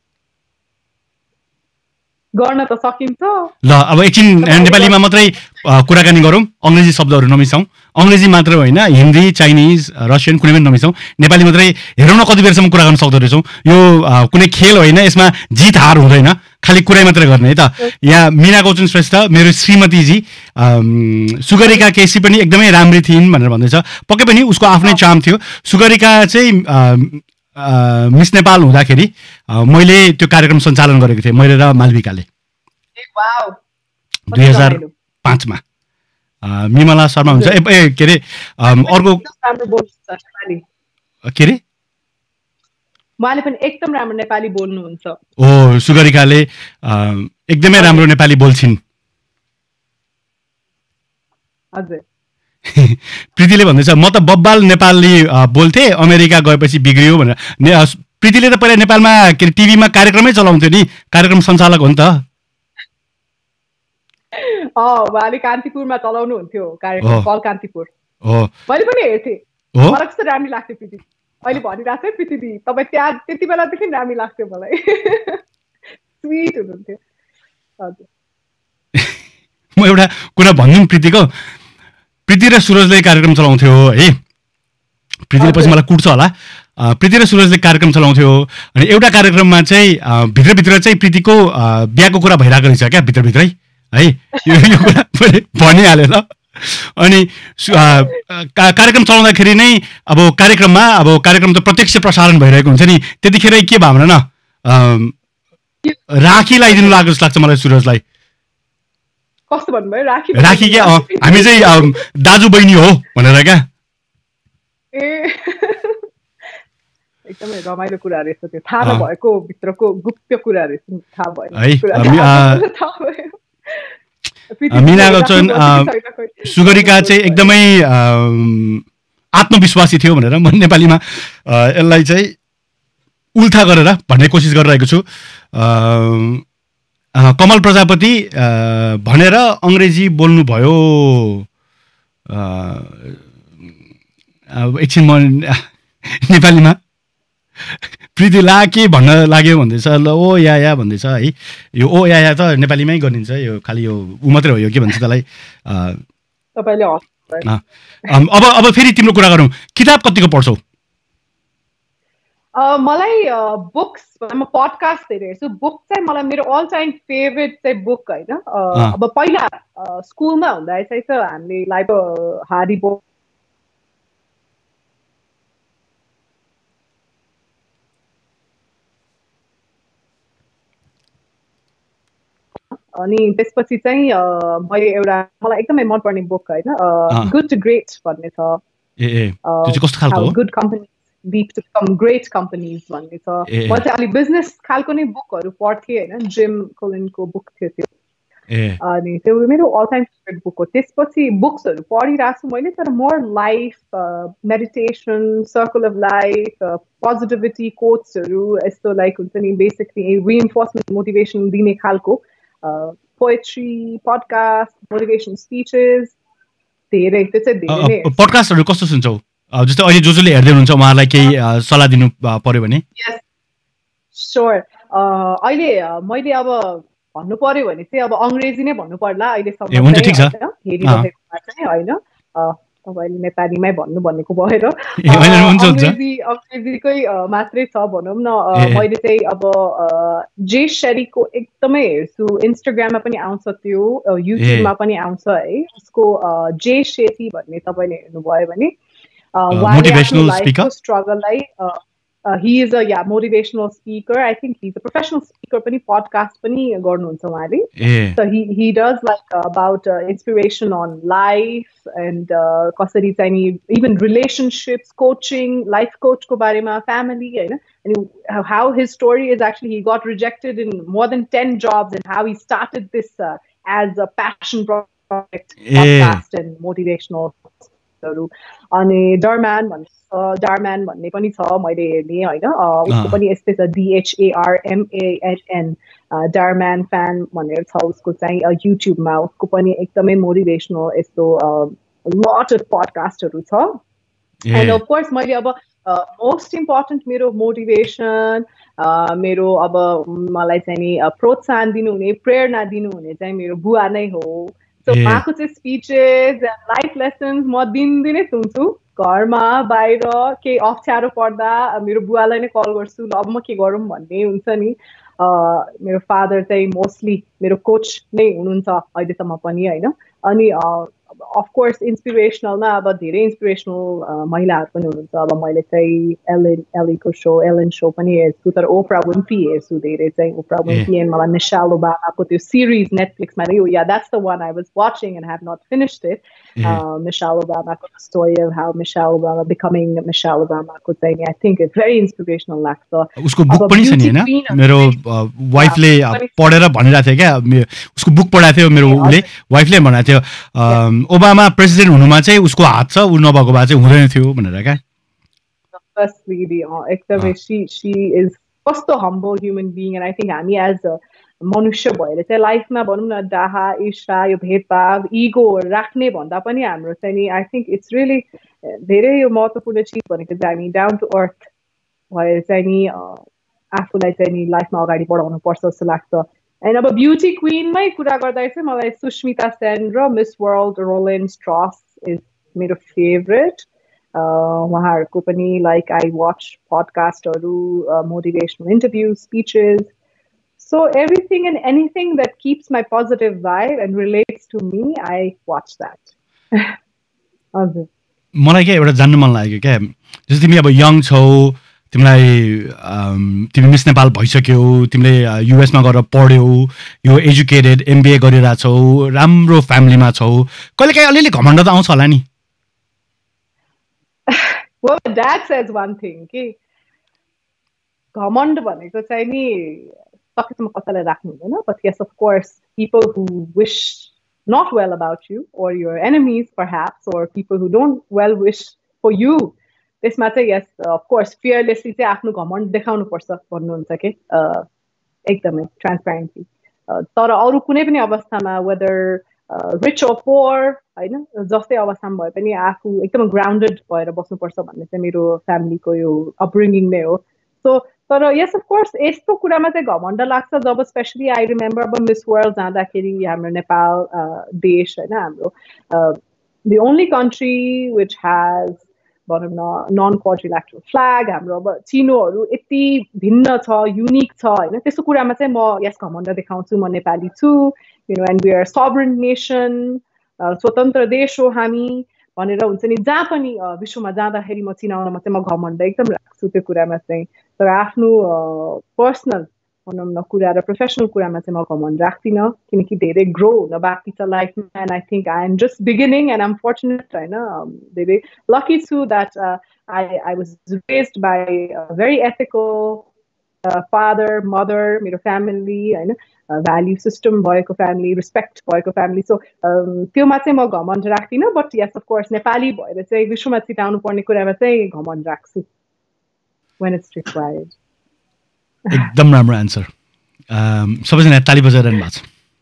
गर्न त सकिन्छ। ल अब एकछिन नेपालीमा मात्रै कुराकानी गरौँ, अङ्ग्रेजी शब्दहरू नमिसाउँ, अङ्ग्रेजी मात्र होइन हिन्दी चाइनिज रसियन कुनै पनि नमिसाउँ, नेपाली मात्रै हेरौँ न कति बेरसम्म कुरा गर्न सक्दो रहेछौँ। यो कुनै खेल होइन, यसमा जित हार हुँदैन, खालि कुरै मात्रै गर्ने है त। यहाँ मिना गौतम श्रेष्ठ मेरो श्रीमतीजी सुगरिका केसी पनि एकदमै राम्री थिइन् भनेर भन्दैछ। पक्कै पनि उसको आफ्नै चार्म थियो। सुगरिका चाहिँ मिस नेपाल हुँदाखेरि मैले त्यो कार्यक्रम सञ्चालन गरेको थिएँ, मैले र मालविकाले 2005मा। मिमला शर्मा हुन्छ के अरे अर्को के अरे उहाँले पनि एकदम राम्रो नेपाली बोल्नुहुन्छ। ओ सुगरिकाले एकदमै राम्रो नेपाली बोल्छिन्। हजुर प्रीतिले भन्दैछ म त बब्बाल नेपाली बोल्थेँ, अमेरिका गएपछि बिग्रियो भनेर। प्रीतिले त पहिला नेपालमा के अरे टिभीमा कार्यक्रमै चलाउँथ्यो नि, कार्यक्रम सञ्चालक हो नि त। उहाँले कान्तिपुरमा चलाउनु हुन्थ्यो कार्यक्रम, कल कान्तिपुर। मैले पनि हेर्थेँ, मलाई कस्तो राम्रो लाग्थ्यो प्रीति। अहिले भनिरहेको थिएँ प्रीति दी तपाईँ त्यहाँ त्यति बेलादेखि राम्रो लाग्थ्यो मलाई, स्विट हुनुहुन्थ्यो। हजुर म एउटा कुरा भनिदिउँ प्रीतिको, प्रीति र सुरजले कार्यक्रम चलाउँथ्यो है, प्रीतिले पछि मलाई कुट्छ होला। प्रीति र सुरजले कार्यक्रम चलाउँथ्यो अनि एउटा कार्यक्रममा चाहिँ भित्रभित्र चाहिँ प्रीतिको बिहाको कुरा भइरहेको रहेछ क्या भित्रभित्रै है, यो कुरा मैले भनिहालेँ ल। अनि कार्यक्रम चलाउँदाखेरि नै अब कार्यक्रम त प्रत्यक्ष प्रसारण भइरहेको हुन्छ नि, त्यतिखेर के भावना न राखी लगाइदिनु लाग्यो जस्तो लाग्छ मलाई सुरजलाई। कस्तो भन्नुभयो? राखी क्या हामी चाहिँ दाजु बहिनी हो भनेर क्या। एकदमै रमाइलो कुरा रहेछ त्यो, थाहा नभएको भित्रको गुप्त कुरा रहेछ, थाहा भयो। मिना गौतम सुगरिका चाहिँ एकदमै आत्मविश्वासी थियो भनेर म नेपालीमा यसलाई चाहिँ उल्था गरेर भन्ने कोसिस गरिरहेको छु। कमल प्रजापति भनेर अङ्ग्रेजी बोल्नुभयो। एकछिन म नेपालीमा प्रीति ला के भन्न लाग्यो भन्दैछ। ल ओ या भन्दैछ है। यो ओ या त नेपालीमै गरिन्छ, यो खालि यो ऊ मात्रै हो, यो के भन्छ त्यसलाई। अब फेरि तिम्रो कुरा गरौँ, किताब कतिको पढ्छौ? मलाई बुक्स, म पडकास्ट धेरै हेर्छु। बुक चाहिँ मलाई मेरो अल टाइम फेभरेट चाहिँ बुक होइन। अब पहिला स्कुलमा हुँदा चाहिँ हामीले लाइक हारी पोटर अनि त्यसपछि चाहिँ मैले एउटा मलाई एकदमै मनपर्ने बुक होइन गुड टु ग्रेट भन्ने छ। Good company lead to become great companies भन्ने छ। म चाहिँ अलिक बिजनेस खालको नै बुकहरू पढ्थेँ होइन। जिम कोलिनको बुक थियो त्यो, अनि त्यो मेरो अल टाइम फेभरेट बुक हो। त्यसपछि बुक्सहरू पढिरहेको छु मैले, तर more life meditation, circle of life, positivity कोट्सहरू यस्तो लाइक हुन्छ नि, बेसिकली रिइन्फोर्समेन्ट मोटिभेसन दिने खालको पोएट्री, पडकास्ट, मोटिभेसन स्पिचेस धेरै। त्यो चाहिँ धेरै नै। पडकास्टहरू कस्तो सुन्छौ? जस्तै अहिले जसले हेर्दै हुनुहुन्छ उहाँलाई केही सल्लाह दिनु पर्यो भने? Yes sure. अहिले मैले अब भन्नु पर्यो भने चाहिँ अब अङ्ग्रेजी नै भन्नु पर्ला अहिलेसम्म हेरिरहेकोमा चाहिँ होइन। तपाईँले नेपालीमै भन्नु भनेको भएर अङ्ग्रेजीकै मात्रै छ भनौँ न। मैले चाहिँ अब जे शेरीको एकदमै हेर्छु, इन्स्टाग्राममा पनि आउँछ त्यो, युट्युबमा पनि आउँछ है। उसको जे शेटी भन्ने तपाईँले हेर्नुभयो भने motivational speaker struggle he is a motivational speaker. I think he's a professional speaker pani, podcast pani garnuncha uhale. So he does like about inspiration on life and kasari chai even relationships, coaching, life coach ko barema, family, and how his story is actually he got rejected in more than 10 jobs and how he started this as a passion project, podcast and motivational. अनि डरम्यान भन्ने पनि छ मैले हेर्ने होइन। उसको पनि यस्तै छ DHARMAN डरम्यान फ्यान भनेर छ उसको चाहिँ युट्युबमा। उसको पनि एकदमै मोटिभेसनल यस्तो लट अफ पडकास्टहरू छ। एन्ड अफ कोर्स मैले अब मोस्ट इम्पोर्टेन्ट मेरो मोटिभेसन, मेरो अब मलाई चाहिँ नि प्रोत्साहन दिनुहुने, प्रेरणा दिनुहुने चाहिँ मेरो बुवा नै हो। सो उहाँको चाहिँ स्पिचेस, लाइफ लेसन्स म दिनदिनै सुन्छु। घरमा बाहिर केही अप्ठ्यारो पर्दा मेरो बुवालाई नै कल गर्छु, ल अब म के गरौँ भन्ने हुन्छ नि। मेरो फादर चाहिँ मोस्टली मेरो कोच नै हुनुहुन्छ अहिलेसम्म पनि होइन। अनि अफकोर्स इन्सपिरेसनलमा अब धेरै इन्सपिरेसनल महिलाहरू पनि हुनुहुन्छ। अब मैले चाहिँ एलीको सो, एलन सो पनि हेर्छु, तर ओप्रा विन्फ्री हेर्छु धेरै चाहिँ। ओप्रा विन्फ्री एन्ड मलाई मिशेल ओबामाको त्यो सिरिज नेटफ्लिक्समा नै, yeah that's the one I was watching and have not finished it. Michelle ओबामाको story of how Michelle Obama becoming Michelle ओबामाको चाहिँ I think it's very inspirational लाग्छ। उसको बुक पनि छ नि हैन? मेरो वाइफले पढेर भनिरहेको थियो क्या, उसको बुक पढाएको थियो मेरो उसले, वाइफले भनेको थियो ओबामा प्रेसिडेन्ट हुनुमा चाहिँ उसको हात छ, उ नभएको भए चाहिँ हुँदैन थियो भनेर क्या। एकदमै शी इज कस्तो humble human being. And I think हामी एज अ मनुष्य भएर चाहिँ लाइफमा भनौँ न डाहा, ईर्ष्या, यो भेदभाव, इगो राख्ने भन्दा पनि हाम्रो चाहिँ नि आई थिङ्क इट्स रियली धेरै यो महत्त्वपूर्ण चिज भनेको चाहिँ हामी डाउन टु अर्थ भएर चाहिँ नि आफूलाई चाहिँ नि लाइफमा अगाडि बढाउनु पर्छ जस्तो लाग्छ। एन्ड अब ब्युटी क्विनमै कुरा गर्दा चाहिँ मलाई सुस्मिता सेन र Miss World Rolene Strauss is मेरो फेभरेट। उहाँहरूको पनि लाइक आई वाच पडकास्टहरू, motivational interview, speeches. So everything and anything that keeps my positive vibe and relates to me I watch that. हजुर, मलाई क्या एउटा जान्नु मन लाग्यो क्या, जस्तो तिमी अब यङ छौ, तिमी मिस नेपाल भइसक्यौ, तिमीले युएसमा गएर पढ्यौ, यो एजुकेटेड MBA गरिरहेछौ, राम्रो फ्यामिलीमा छौ, कहिले काहीँ अलिअलि घमण्ड त आउँछ होला नि? Well, dad says one thing कि घमण्ड भनेको चाहिँ नि सकेसम्म कसैलाई राख्नु हुँदैन। But yes, of course, people who wish not well about you or your enemies perhaps, or people who don't well wish for you, त्यसमा चाहिँ यस अफकोर्स फियरलेसली चाहिँ आफ्नो घमण्ड देखाउनुपर्छ भन्नुहुन्छ कि एकदमै ट्रान्सप्यारेन्टली तर अरू कुनै पनि अवस्थामा वेदर रिच अर पोर होइन जस्तै अवस्थामा भए पनि आफू एकदम ग्राउन्डेड भएर बस्नुपर्छ भन्ने चाहिँ मेरो फ्यामिलीको यो अपब्रिङ्गिङ नै हो सो तर यस अफकोर्स यस्तो कुरामा चाहिँ घमण्ड लाग्छ जब स्पेसली आई रिमेम्बर अब मिस वर्ल्ड जाँदाखेरि हाम्रो नेपाल देश होइन हाम्रो the only country which has भनौँ न नन क्वाड्रिल्याटरल फ्ल्याग हाम्रो अब चिनोहरू यति भिन्न छ युनिक छ होइन त्यस्तो कुरामा चाहिँ म यस घमण्ड देखाउँछु म नेपाली छु you know and we are sovereign nation स्वतन्त्र देश हो हामी भनेर हुन्छ नि जहाँ पनि विश्वमा जाँदाखेरि म चिनाउनमा चाहिँ म घमण्ड एकदम राख्छु त्यो कुरामा चाहिँ तर आफ्नो पर्सनल भनौँ न कुरा र प्रोफेसनल कुरामा चाहिँ म घमण्ड राख्दिनँ किनकि धेरै ग्रो हुन बाँकी छ लाइफमा and I think I am just beginning and I'm fortunate होइन धेरै लकी छु that I was raised by very ethical father mother मेरो फ्यामिली होइन भ्याल्यु सिस्टम भएको फ्यामिली रिस्पेक्ट भएको फ्यामिली सो त्योमा चाहिँ म घमण्ड राख्दिनँ बट यस अफकोर्स नेपाली भएर चाहिँ विश्वमा चिताउनु पर्ने कुरामा चाहिँ घमण्ड राख्छु when it's required. एकदम राम्रो एन्सर सबैजना ताली बजाइरहनु भएको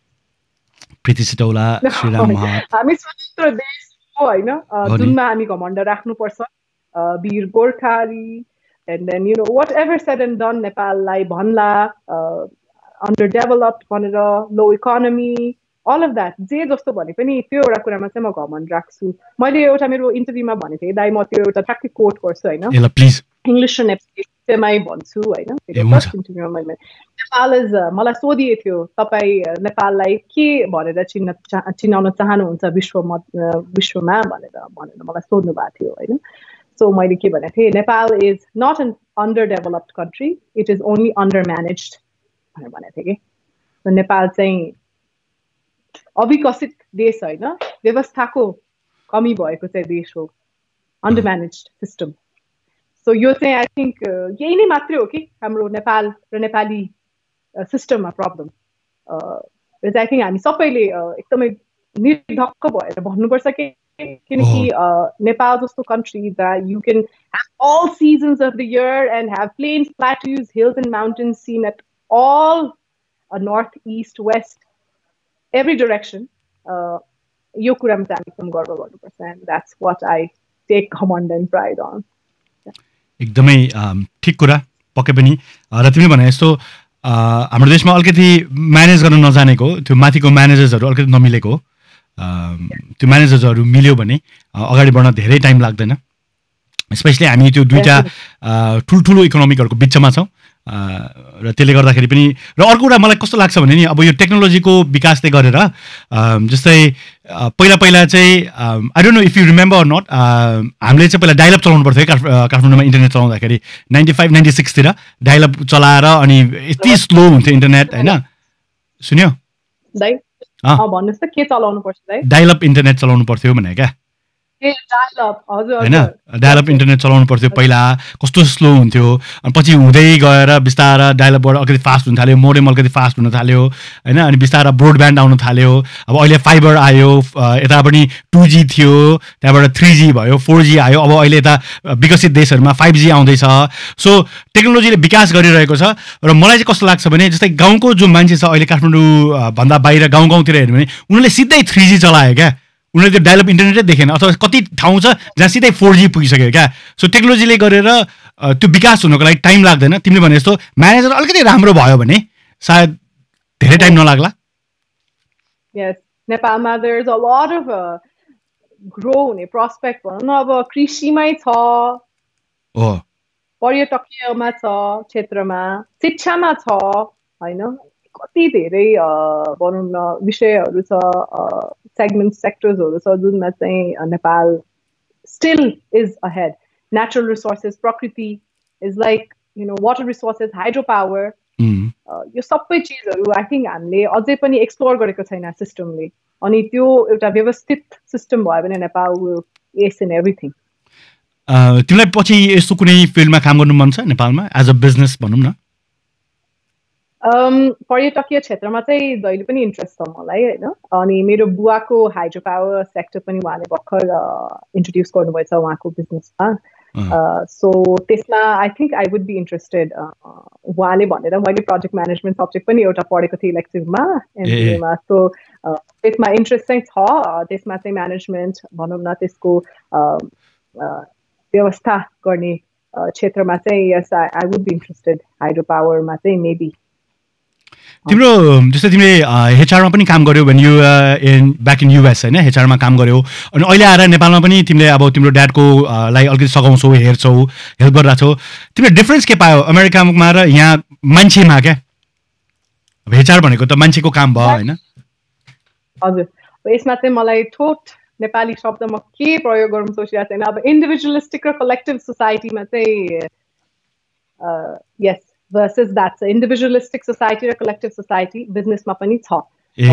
छ प्रीति सिटौला श्रीराम महत हामी स्वतन्त्र देश हो होइन जुनमा हामी घमण्ड राख्नुपर्छ वीर गोर्खाली and then you know whatever said and done नेपाललाई भन्ला अन्डर डेभलप्ड भनेर low economy all of that जे जस्तो भने पनि त्यो एउटा कुरामा चाहिँ म घमण्ड राख्छु मैले एउटा मेरो इन्टरभ्यूमा भनेको थिएँ दाइ म त्यो एउटा ठ्याक्कै कोट गर्छु होइन प्लिज इङ्ग्लिस र नेपाली भन्छु होइन फर्स्ट इन्टरभ्यूमा नेपाल इज मलाई सोधिएको थियो तपाईँ नेपाललाई के भनेर चिनाउन चाहनुहुन्छ विश्वमा भनेर मलाई सोध्नु भएको थियो होइन सो मैले के भनेको थिएँ Nepal is not an underdeveloped country it is only undermanaged भनेर भनेको थिएँ कि नेपाल चाहिँ अविकसित देश होइन व्यवस्थाको कमी भएको चाहिँ देश हो अन्डर म्यानेज्ड सिस्टम सो यो चाहिँ आई थिङ्क यही नै मात्रै हो कि हाम्रो नेपाल र नेपाली सिस्टममा प्रब्लम आई थिङ्क हामी सबैले एकदमै निर्धक्क भएर भन्नुपर्छ कि किनकि नेपाल जस्तो country that you can have all seasons of the year and have plains plateaus hills and mountains seen at all north east west every direction यो कुरामा चाहिँ हामी एकदम गर्व गर्नुपर्छ and that's what I take घमण्ड एन्ड प्राइड अन एकदमै ठिक कुरा पक्कै पनि र तिमीले भने जस्तो हाम्रो देशमा अलिकति म्यानेज गर्न नजानेको त्यो माथिको म्यानेजर्सहरू अलिकति नमिलेको त्यो म्यानेजर्सहरू मिल्यो भने अगाडि बढ्न धेरै टाइम लाग्दैन स्पेसली हामी त्यो दुईवटा ठुल्ठुलो इकोनोमिकहरूको बिचमा छौँ र त्यसले गर्दाखेरि पनि र अर्को कुरा मलाई कस्तो लाग्छ भने नि अब यो टेक्नोलोजीको विकासले गरेर जस्तै पहिला चाहिँ I don't know if you remember or not हामीले चाहिँ पहिला डायलअप चलाउनु पर्थ्यो काठमाडौँमा इन्टरनेट चलाउँदाखेरि 95-96 डायलअप चलाएर अनि यति स्लो हुन्थ्यो इन्टरनेट होइन सुन्यो भन्नुहोस् त के चलाउनु पर्छ डायलअप इन्टरनेट चलाउनु पर्थ्यो भने क्या होइन डायलअप इन्टरनेट चलाउनु पर्थ्यो पहिला कस्तो स्लो हुन्थ्यो अनि पछि हुँदै गएर बिस्तारै डायलअपबाट अलिकति फास्ट हुन थाल्यो मोडेम अलिकति फास्ट हुन थाल्यो होइन अनि बिस्तारै ब्रोडब्यान्ड आउन थाल्यो अब अहिले फाइबर आयो यता पनि 2G थियो त्यहाँबाट 3G भयो 4G आयो अब अहिले यता विकसित देशहरूमा 5G आउँदैछ सो टेक्नोलोजीले विकास गरिरहेको छ र मलाई चाहिँ कस्तो लाग्छ भने जस्तै गाउँको जो मान्छे छ अहिले काठमाडौँ भन्दा बाहिर गाउँतिर हेर्यो भने उनीहरूले सिधै 3G चलायो क्या उनीहरूले त्यो डायलअप इन्टरनेटै देखेन अथवा कति ठाउँ छ जहाँ सिधै 4G पुगिसक्यो क्या सो टेक्नोलोजीले गरेर त्यो विकास हुनको लागि टाइम लाग्दैन तिमीले भने जस्तो म्यानेजर अलिकति राम्रो भयो भने सायद धेरै टाइम नलाग्ला यस नेपालमा there is a lot of grow हुने प्रोस्पेक्ट भनौँ न अब कृषिमै छ पर्यटकीयमा छ क्षेत्रमा शिक्षामा छ होइन कति धेरै भनौँ न विषयहरू छ सेगमेन्ट सेक्टर्सहरू छ जुनमा चाहिँ Nepal still is ahead natural resources प्रकृति is like you know water resources hydropower यो सबै चिजहरू आई थिङ्क हामीले अझै पनि एक्सप्लोर गरेको छैन सिस्टमले अनि त्यो एउटा व्यवस्थित सिस्टम भयो भने Nepal will ace in everything तिमीलाई पछि यस्तो कुनै फिल्डमा काम गर्नु मन छ नेपालमा एज अ बिजनेस भनौँ न पर्यटकीय क्षेत्रमा चाहिँ जहिले पनि इन्ट्रेस्ट छ मलाई होइन अनि मेरो बुवाको हाइड्रो पावर सेक्टर पनि उहाँले भर्खर इन्ट्रोड्युस गर्नुभएछ उहाँको बिजनेसमा सो त्यसमा I think I would be interested उहाँले भनेर मैले प्रोजेक्ट म्यानेजमेन्ट सब्जेक्ट पनि एउटा पढेको थिएँ इलेक्टिभमा एमबिएमा सो त्यसमा इन्ट्रेस्ट चाहिँ छ त्यसमा चाहिँ म्यानेजमेन्ट भनौँ न त्यसको व्यवस्था गर्ने क्षेत्रमा चाहिँ yes I would be interested hydro पावरमा चाहिँ मेबी तिम्रो जस्तै तिमीले एचआरमा पनि काम गर्यौ भने यु ब्याक इन युएस होइन एचआरमा काम गर्यौ अनि अहिले आएर नेपालमा पनि तिमीले अब तिम्रो ड्याडको लाई अलिकति सघाउँछौ हेर्छौ हेल्प गरिरहेछौ तिमीले डिफरेन्स के पायो अमेरिकामा र यहाँ मान्छेमा क्या अब एचआर भनेको त मान्छेको काम भयो होइन हजुर यसमा चाहिँ मलाई ठोट नेपाली शब्द म के प्रयोग गरौँ सोचिरहेको छैन अब इन्डिभिजुअलिस्टिक र कलेक्टिभ सोसाइटीमा चाहिँ यस versus that. So individualistic society or collective society business ma pani cha.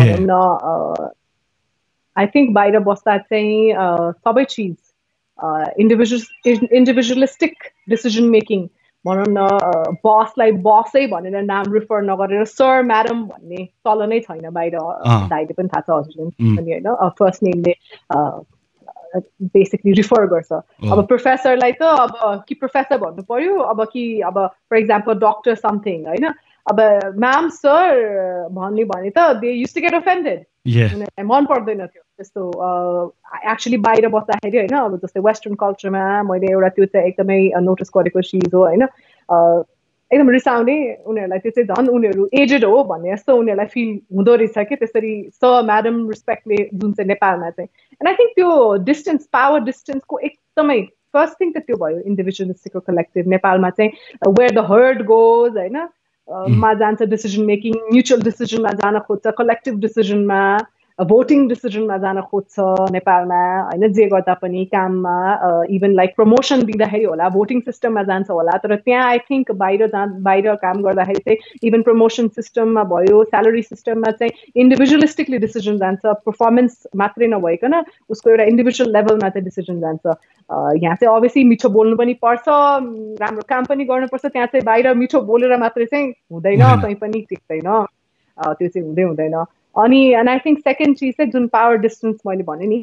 I think baira basta चाहिँ सबै चीज individualistic decision making भनौँ न बसलाई बसै भनेर नाम रिफर नगरेर सर म्याडम भन्ने चलनै छैन बाहिर दाइले पनि थाहा छ हजुरले पनि हैन फर्स्ट नेमले बेसिकली रिफर गर्छ अब प्रोफेसरलाई त अब कि प्रोफेसर भन्नु पर्यो अब कि अब फर एक्जाम्पल डक्टर समथिङ हैन अब म्याम सर भन्ने भने त they used to get offended मन पर्दैन थियो त्यस्तो एक्चुअली बाहिर बस्दाखेरि होइन अब जस्तै वेस्टर्न कल्चरमा मैले एउटा त्यो चाहिँ एकदमै नोटिस गरेको चिज हो होइन एकदम रिसाउने उनीहरूलाई त्यो चाहिँ झन् उनीहरू एजेड हो भन्ने जस्तो उनीहरूलाई फिल हुँदो रहेछ कि त्यसरी सर म्याडम रिस्पेक्टले जुन चाहिँ नेपालमा चाहिँ एन्ड आई थिङ्क त्यो डिस्टेन्स पावर डिस्टेन्सको एकदमै फर्स्ट थिङ त त्यो भयो इन्डिभिजुअलिस्टिक र कलेक्टिभ नेपालमा चाहिँ वेयर द हर्ड गोज होइन मा जान्छ डिसिजन मेकिङ म्युचुअल डिसिजनमा जान खोज्छ कलेक्टिभ डिसिजनमा भोटिङ डिसिजनमा जान खोज्छ नेपालमा होइन जे गर्दा पनि काममा इभन लाइक प्रमोसन दिँदाखेरि होला भोटिङ सिस्टममा जान्छ होला तर त्यहाँ आई थिङ्क बाहिर काम गर्दाखेरि चाहिँ इभन प्रमोसन सिस्टममा भयो स्यालेरी सिस्टममा चाहिँ इन्डिभिजुअलिस्टिकली डिसिजन जान्छ पर्फर्मेन्स मात्रै नभइकन उसको एउटा इन्डिभिजुअल लेभलमा चाहिँ डिसिजन जान्छ यहाँ चाहिँ अभियसली मिठो बोल्नु पनि पर्छ राम्रो काम पनि गर्नुपर्छ त्यहाँ चाहिँ बाहिर मिठो बोलेर मात्रै चाहिँ हुँदैन कहीँ पनि टिक्दैन त्यो चाहिँ हुँदैन अनि एन्ड आई थिङ्क सेकेन्ड चिज चाहिँ जुन पावर डिस्टेन्स मैले भने नि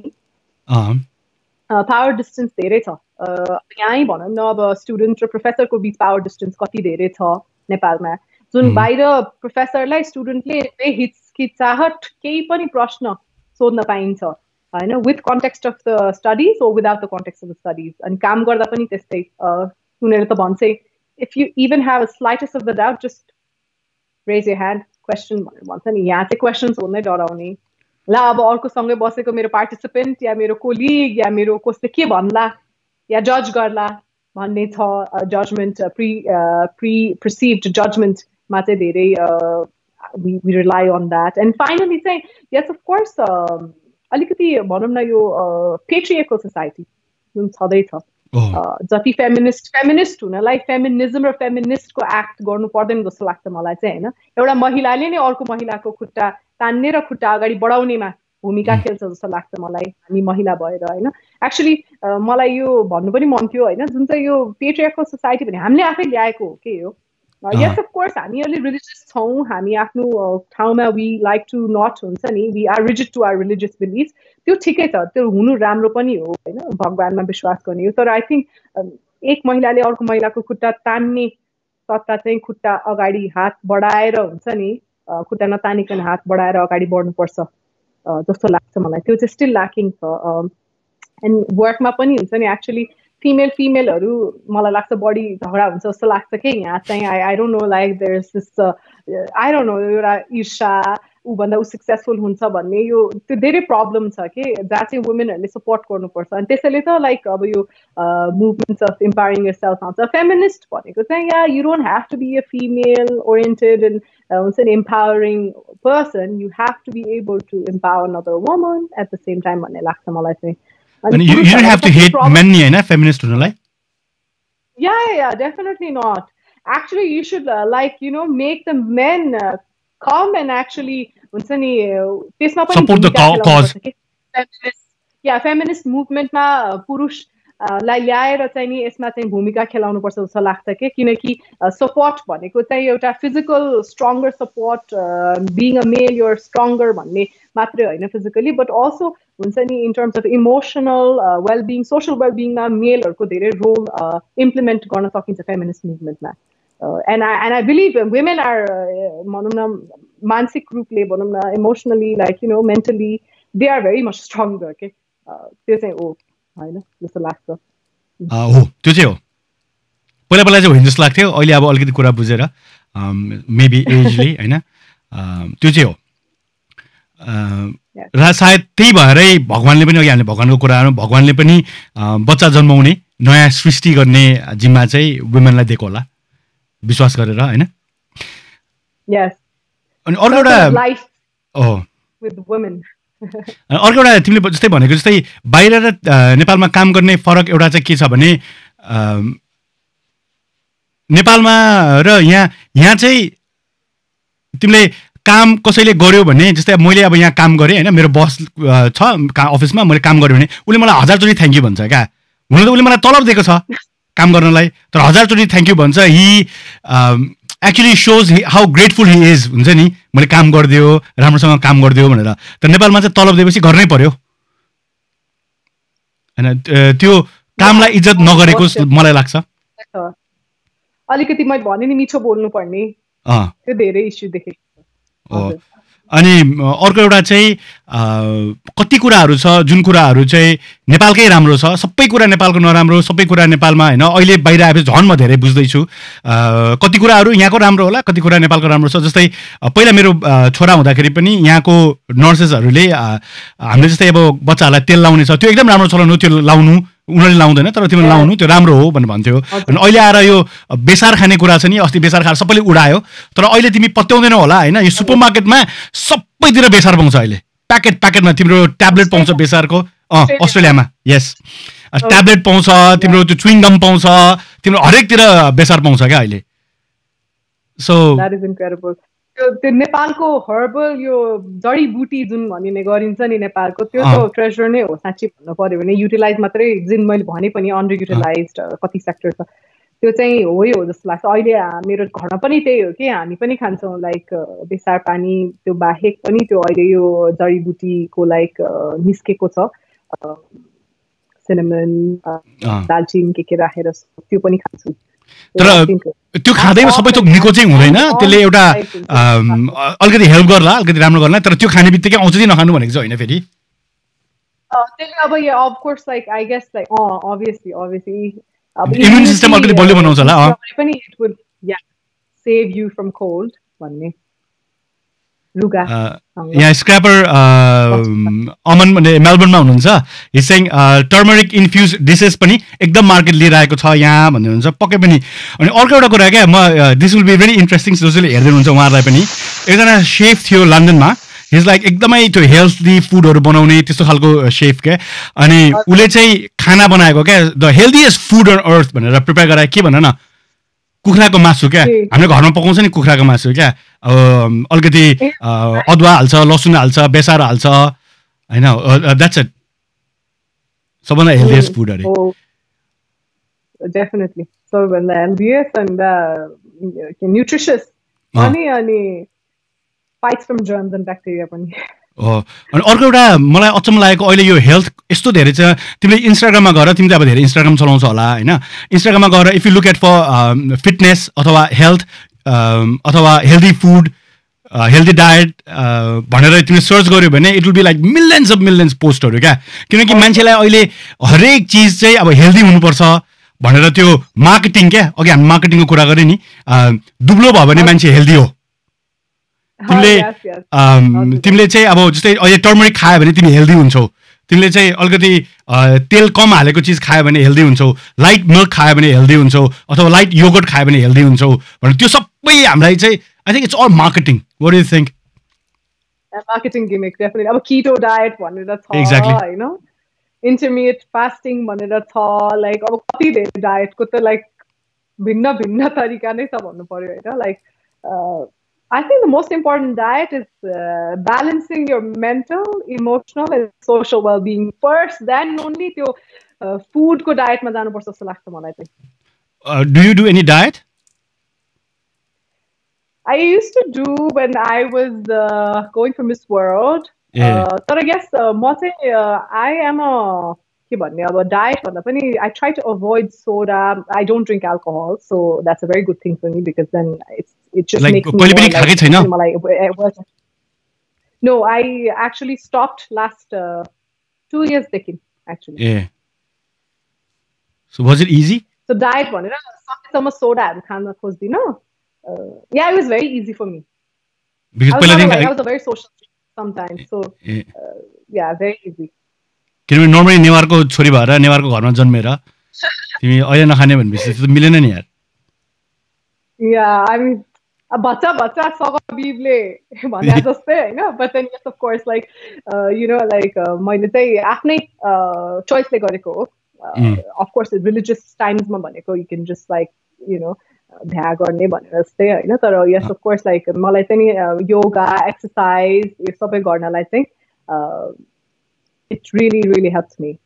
पावर डिस्टेन्स धेरै छ यहीँ भनौँ न अब स्टुडेन्ट र प्रोफेसरको बिच पावर डिस्टेन्स कति धेरै छ नेपालमा जुन बाहिर प्रोफेसरलाई स्टुडेन्टले हिचकिचाहट केही पनि प्रश्न सोध्न पाइन्छ होइन with context of the studies or without the context of the studies अनि काम गर्दा पनि त्यस्तै उनीहरू त भन्छै if you even have a slightest of the doubt just raise your hand question भनेर भन्छ नि यहाँ चाहिँ क्वेसन सोध्नै डराउने ला अब अर्कोसँगै बसेको मेरो पार्टिसिपेन्ट या मेरो कोलिग या मेरो कसले के भन्ला या जज गर्ला भन्ने छ जजमेन्ट प्रिसिभ्ड जजमेन्टमा चाहिँ धेरै we rely on that and finally चाहिँ यस अफ कोर्स अलिकति भनौँ न यो पेट्रियर्कल सोसाइटी जुन छँदैछ जति फेमिनिस्ट हुनलाई फेमिनिज्म र फेमिनिस्टको एक्ट गर्नु पर्दैन जस्तो लाग्छ मलाई चाहिँ होइन एउटा महिलाले नै अर्को महिलाको खुट्टा तान्ने र खुट्टा अगाडि बढाउनेमा भूमिका खेल्छ जस्तो लाग्छ मलाई हामी महिला भएर होइन एक्चुली मलाई यो भन्नु पनि मन थियो होइन जुन चाहिँ यो पेट्रियर्कल सोसाइटी भने हामीले आफै ल्याएको हो के हो यस अफ कोर्स हामी अलि रिलिजियस छौँ हामी आफ्नो ठाउँमा वी लाइक टु नट हुन्छ नि we are rigid to our religious belief त्यो ठिकै छ त्यो हुनु राम्रो पनि हो होइन भगवानमा विश्वास गर्ने हो तर आई थिङ्क एक महिलाले अर्को महिलाको खुट्टा तान्ने सट्टा चाहिँ खुट्टा अगाडि हात बढाएर हुन्छ नि खुट्टा नतानिकन हात बढाएर अगाडि बढ्नुपर्छ जस्तो लाग्छ मलाई त्यो चाहिँ स्टिल ल्याकिङ छ एन्ड वर्कमा पनि हुन्छ नि एक्चुली फिमेलहरू मलाई लाग्छ बढी झगडा हुन्छ जस्तो लाग्छ कि यहाँ चाहिँ I don't know like there is this I don't know एउटा ईर्षा ऊभन्दा ऊ सक्सेसफुल हुन्छ भन्ने यो त्यो धेरै प्रब्लम छ कि जहाँ चाहिँ वुमेनहरूले सपोर्ट गर्नुपर्छ अनि त्यसैले त लाइक अब यो मुभमेन्ट्स अफ इम्पावरिङ योरसेल्फ आउँछ फेमिनिस्ट भनेको चाहिँ yeah you don't have to be a female oriented and हुन्छ नि empowering person you have to be able to empower another woman at the same time भन्ने लाग्छ मलाई चाहिँ you don't have to hate men ni haina feminist hunalai yeah definitely not actually you should like you know make the men come and actually huncha ni tesma pani support the cause feminist movement ma purush लाई ल्याएर चाहिँ नि यसमा चाहिँ भूमिका खेलाउनु पर्छ जस्तो लाग्छ के किनकि सपोर्ट भनेको चाहिँ एउटा physical stronger support being a male you're stronger भन्ने मात्रै होइन फिजिकली बट अल्सो हुन्छ नि in terms of emotional wellbeing social वेलबिङमा मेलहरूको धेरै रोल इम्प्लिमेन्ट गर्न सकिन्छ फेमिनिस्ट मुभमेन्टमा and I believe women are भनौँ न मानसिक रूपले भनौँ न emotionally like you know mentally they are very much stronger के त्यो चाहिँ हो होइन जस्तो लाग्छ हो त्यो चाहिँ हो पहिला पहिला चाहिँ होइन जस्तो लाग्थ्यो अहिले अब अलिकति कुरा बुझेर मेबी एजले होइन त्यो चाहिँ हो र सायद त्यही भएरै भगवान्ले पनि अघि हामीले भगवान्को कुराहरू भगवान्ले पनि बच्चा जन्माउने नयाँ सृष्टि गर्ने जिम्मा चाहिँ वुमेनलाई दिएको होला विश्वास गरेर होइन अनि अर्को एउटा अर्को एउटा तिमीले जस्तै भनेको जस्तै बाहिर र नेपालमा काम गर्ने फरक एउटा चाहिँ के छ भने नेपालमा र यहाँ चाहिँ तिमीले काम कसैले गर्यो भने जस्तै मैले अब यहाँ काम गरेँ होइन मेरो बस छ अफिसमा मैले काम गरेँ भने उसले मलाई 1000 चोटि थ्याङ्क यू भन्छ क्या हुन त उसले मलाई तलब दिएको छ काम गर्नलाई तर 1000 चोटि थ्याङ्क यू भन्छ he actually shows how grateful he is हुन्छ नि मैले काम गरिदियो राम्रोसँग काम गरिदियो भनेर तर नेपालमा चाहिँ तलब दिएपछि गर्नै पर्यो होइन त्यो कामलाई इज्जत नगरेको मलाई लाग्छ अलिकति मैले भने नि मिठो बोल्नु पर्ने त्यो धेरै इस्यु देखेको अनि अर्को एउटा चाहिँ कति कुराहरू छ जुन कुराहरू चाहिँ नेपालकै राम्रो छ सबै कुरा नेपालको नराम्रो सबै कुरा नेपालमा होइन अहिले बाहिर आएपछि झन् म धेरै बुझ्दैछु कति कुराहरू यहाँको राम्रो होला कति कुरा नेपालको राम्रो छ जस्तै पहिला मेरो छोरा हुँदाखेरि पनि यहाँको नर्सेसहरूले हामीले जस्तै अब बच्चाहरूलाई तेल लाउने छ त्यो एकदम राम्रो चलन हो त्यो लाउनु उनीहरूले लाउँदैन तर तिमीले लाउनु त्यो राम्रो हो भनेर भन्थ्यो अनि अहिले आएर यो बेसार खाने कुरा छ नि अस्ति बेसार खाएर सबैले उडायो तर अहिले तिमी पत्याउँदैनौ होला होइन यो सुपर मार्केटमा सबैतिर बेसार पाउँछ अहिले प्याकेटमा तिम्रो ट्याब्लेट पाउँछ बेसारको अस्ट्रेलियामा यस ट्याब्लेट पाउँछ तिम्रो त्यो च्युइङ गम पाउँछ तिम्रो हरेकतिर बेसार पाउँछ क्या अहिले सो त्यो नेपालको हर्बल यो जडीबुटी जुन भनिने गरिन्छ नि नेपालको त्यो त ट्रेजर नै हो साँच्चै भन्नु पर्यो भने युटिलाइज मात्रै जुन मैले भने पनि अन्डर युटिलाइज कति सेक्टर छ त्यो चाहिँ हो जस्तो लाग्छ अहिले मेरो घरमा पनि त्यही हो कि हामी पनि खान्छौँ लाइक बेसार पानी त्यो बाहेक पनि त्यो अहिले यो जडीबुटीको लाइक निस्केको छ सिनेमन दालचिनी के राखेर त्यो पनि खान्छु तर त्यो खाँदैमा सबै थोक निको चाहिँ हुँदैन त्यसले एउटा अलिकति हेल्प गर्ला अलिकति राम्रो गर्ला तर त्यो खाने बित्तिकै औषधि नखानु भनेको चाहिँ होइन फेरि त्यसले अब यो of course like I guess like obviously immune system अलिकति बलियो बनाउँछ होला पनि it would save you from cold भन्ने लुगा यहाँ स्क्रैपर अमन भन्ने मेलबर्नमा हुनुहुन्छ his saying turmeric infuse dishes पनि एकदम मार्केट लिएर आएको छ यहाँ भन्ने हुन्छ पक्कै पनि अनि अर्को एउटा कुरा क्या म this will be very interesting जसले हेर्दै हुनुहुन्छ उहाँहरूलाई पनि एकजना सेफ थियो लन्डनमा हिज लाइक एकदमै त्यो हेल्दी फुडहरू बनाउने त्यस्तो खालको सेफ क्या अनि उसले चाहिँ खाना बनाएको क्या the healthiest food on earth भनेर प्रिपेयर गरायो के भन न कुखुराको मासु क्या हामीले घरमा पकाउँछ नि कुखुराको मासु क्या अलिकति अदुवा हाल्छ लसुन हाल्छ बेसार हाल्छ होइन द्याट्स इट सबभन्दा हेल्दिएस्ट फुड अरे डेफिनेटली सबैभन्दा हेल्दिएस्ट एन्ड न्युट्रिसियस अनि fights from germs and bacteria पनि अनि अर्को एउटा मलाई अचम्म लागेको अहिले यो हेल्थ यस्तो धेरै छ तिमीले इन्स्टाग्राममा गएर तिमीले अब धेरै इन्स्टाग्राम चलाउँछ होला होइन इन्स्टाग्राममा गएर if you look at for fitness अथवा हेल्थ अथवा हेल्दी फुड हेल्दी डायट भनेर तिमीले सर्च गर्यो भने it will be like millions पोस्टहरू क्या किनकि मान्छेलाई अहिले हरेक चिज चाहिँ अब हेल्दी हुनुपर्छ भनेर त्यो मार्केटिङ क्या अघि हामी मार्केटिङको कुरा गरेँ नि दुब्लो भयो भने मान्छे हेल्दी हो तिमीले चाहिँ अब जस्तै अहिले टर्मरिक खायो भने तिमी हेल्दी हुन्छौ तिमीले चाहिँ अलिकति तेल कम हालेको चिज खायो भने हेल्दी हुन्छौ लाइट मिल्क खायो भने हेल्दी हुन्छौ अथवा लाइट योगर्ट खायो भने हेल्दी हुन्छौ भने त्यो सबै हामीलाई चाहिँ I think it's all marketing what do you think marketing gimmick definitely अब कीटो डायट भनेर छ हैन इन्टरमिडिएट फास्टिङ भनेर छ लाइक अब कति धेरै डायटको त लाइक भिन्न तरिका नै छ भन्नु पर्यो हैन like I think the most important diet is balancing your mental, emotional, and social well-being first. Then only त्यो फुडको डायटमा जानुपर्छ जस्तो लाग्छ मलाई चाहिँ. Do you do any diet? I used to do when I was going for Miss World. But I guess I am a diet भन्दा पनि I try to avoid soda. I don't drink alcohol, so that's a very good thing for me because then it just makes me कहिले पनि खाकै छैन? No, I actually stopped last 2 years देखि actually. So was it easy? So diet भनेर सकेसम्म सोडाहरु खान खोज्दिन. Yeah, it was very easy for me. Because I was a very social sometimes, so yeah, very easy. किनभने normally नेवारको छोरी भएर नेवारको घरमा जन्मेर तिमी अहिले नखाने भनेपछि त मिलेन नि यार. Yeah, I mean बच्चा सगरबीबले भने जस्तै हैन, but then yes of course like मैले चाहिँ आफ्नै choiceले गरेको हो. Of course religious times मा भनेको you can just like ध्या गर्ने भनेर जस्तै हैन, तर yes of course like मलाई चाहिँ योगा एक्सरसाइज यो सबै गर्नलाई चाहिँ it really helps me.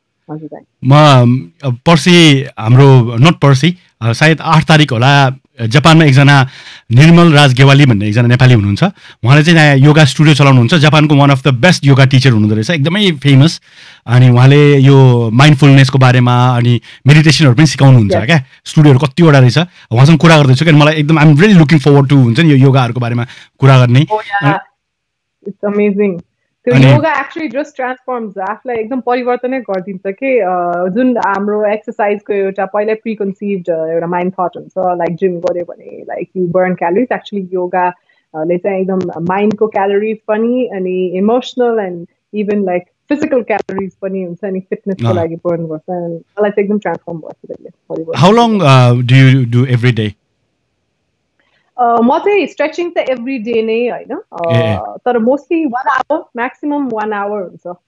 म पर्सि हाम्रो नट पर्सि सायद 8 तारिक होला जापानमा एकजना निर्मल राज गेवाली भन्ने एकजना नेपाली हुनुहुन्छ. उहाँले चाहिँ योगा स्टुडियो चलाउनुहुन्छ. जापानको one of the best yoga teacher हुनुहुँदो रहेछ, एकदमै फेमस. अनि उहाँले यो माइन्डफुलनेसको बारेमा अनि मेडिटेसनहरू पनि सिकाउनुहुन्छ क्या. स्टुडियोहरू कतिवटा रहेछ. उहाँसँग कुरा गर्दैछु किन मलाई एकदम I'm really looking forward to हुन्छ नि यो योगाहरूको बारेमा कुरा गर्ने. It's amazing. त्यो योगा एक्चुअली जस्ट ट्रान्सफर्म्स आफूलाई एकदम परिवर्तनै गरिदिन्छ कि जुन हाम्रो एक्सर्साइजको एउटा पहिल्यै प्रिकन्सिभ्ड एउटा माइन्ड थट हुन्छ लाइक जिम गऱ्यो भने like you burn calories. Actually योगाले चाहिँ एकदम माइन्डको क्यालोरिज पनि अनि emotional and even like physical calories पनि हुन्छ अनि फिटनेसको लागि बर्न गर्छ. मलाई चाहिँ एकदम ट्रान्सफर्म गर्छ. How long do you do every day? म चाहिँ स्ट्रेचिङ त एभ्री डे नै होइन, तर मोस्टली 1 आवर म्याक्सिमम 1 आवर हुन्छ.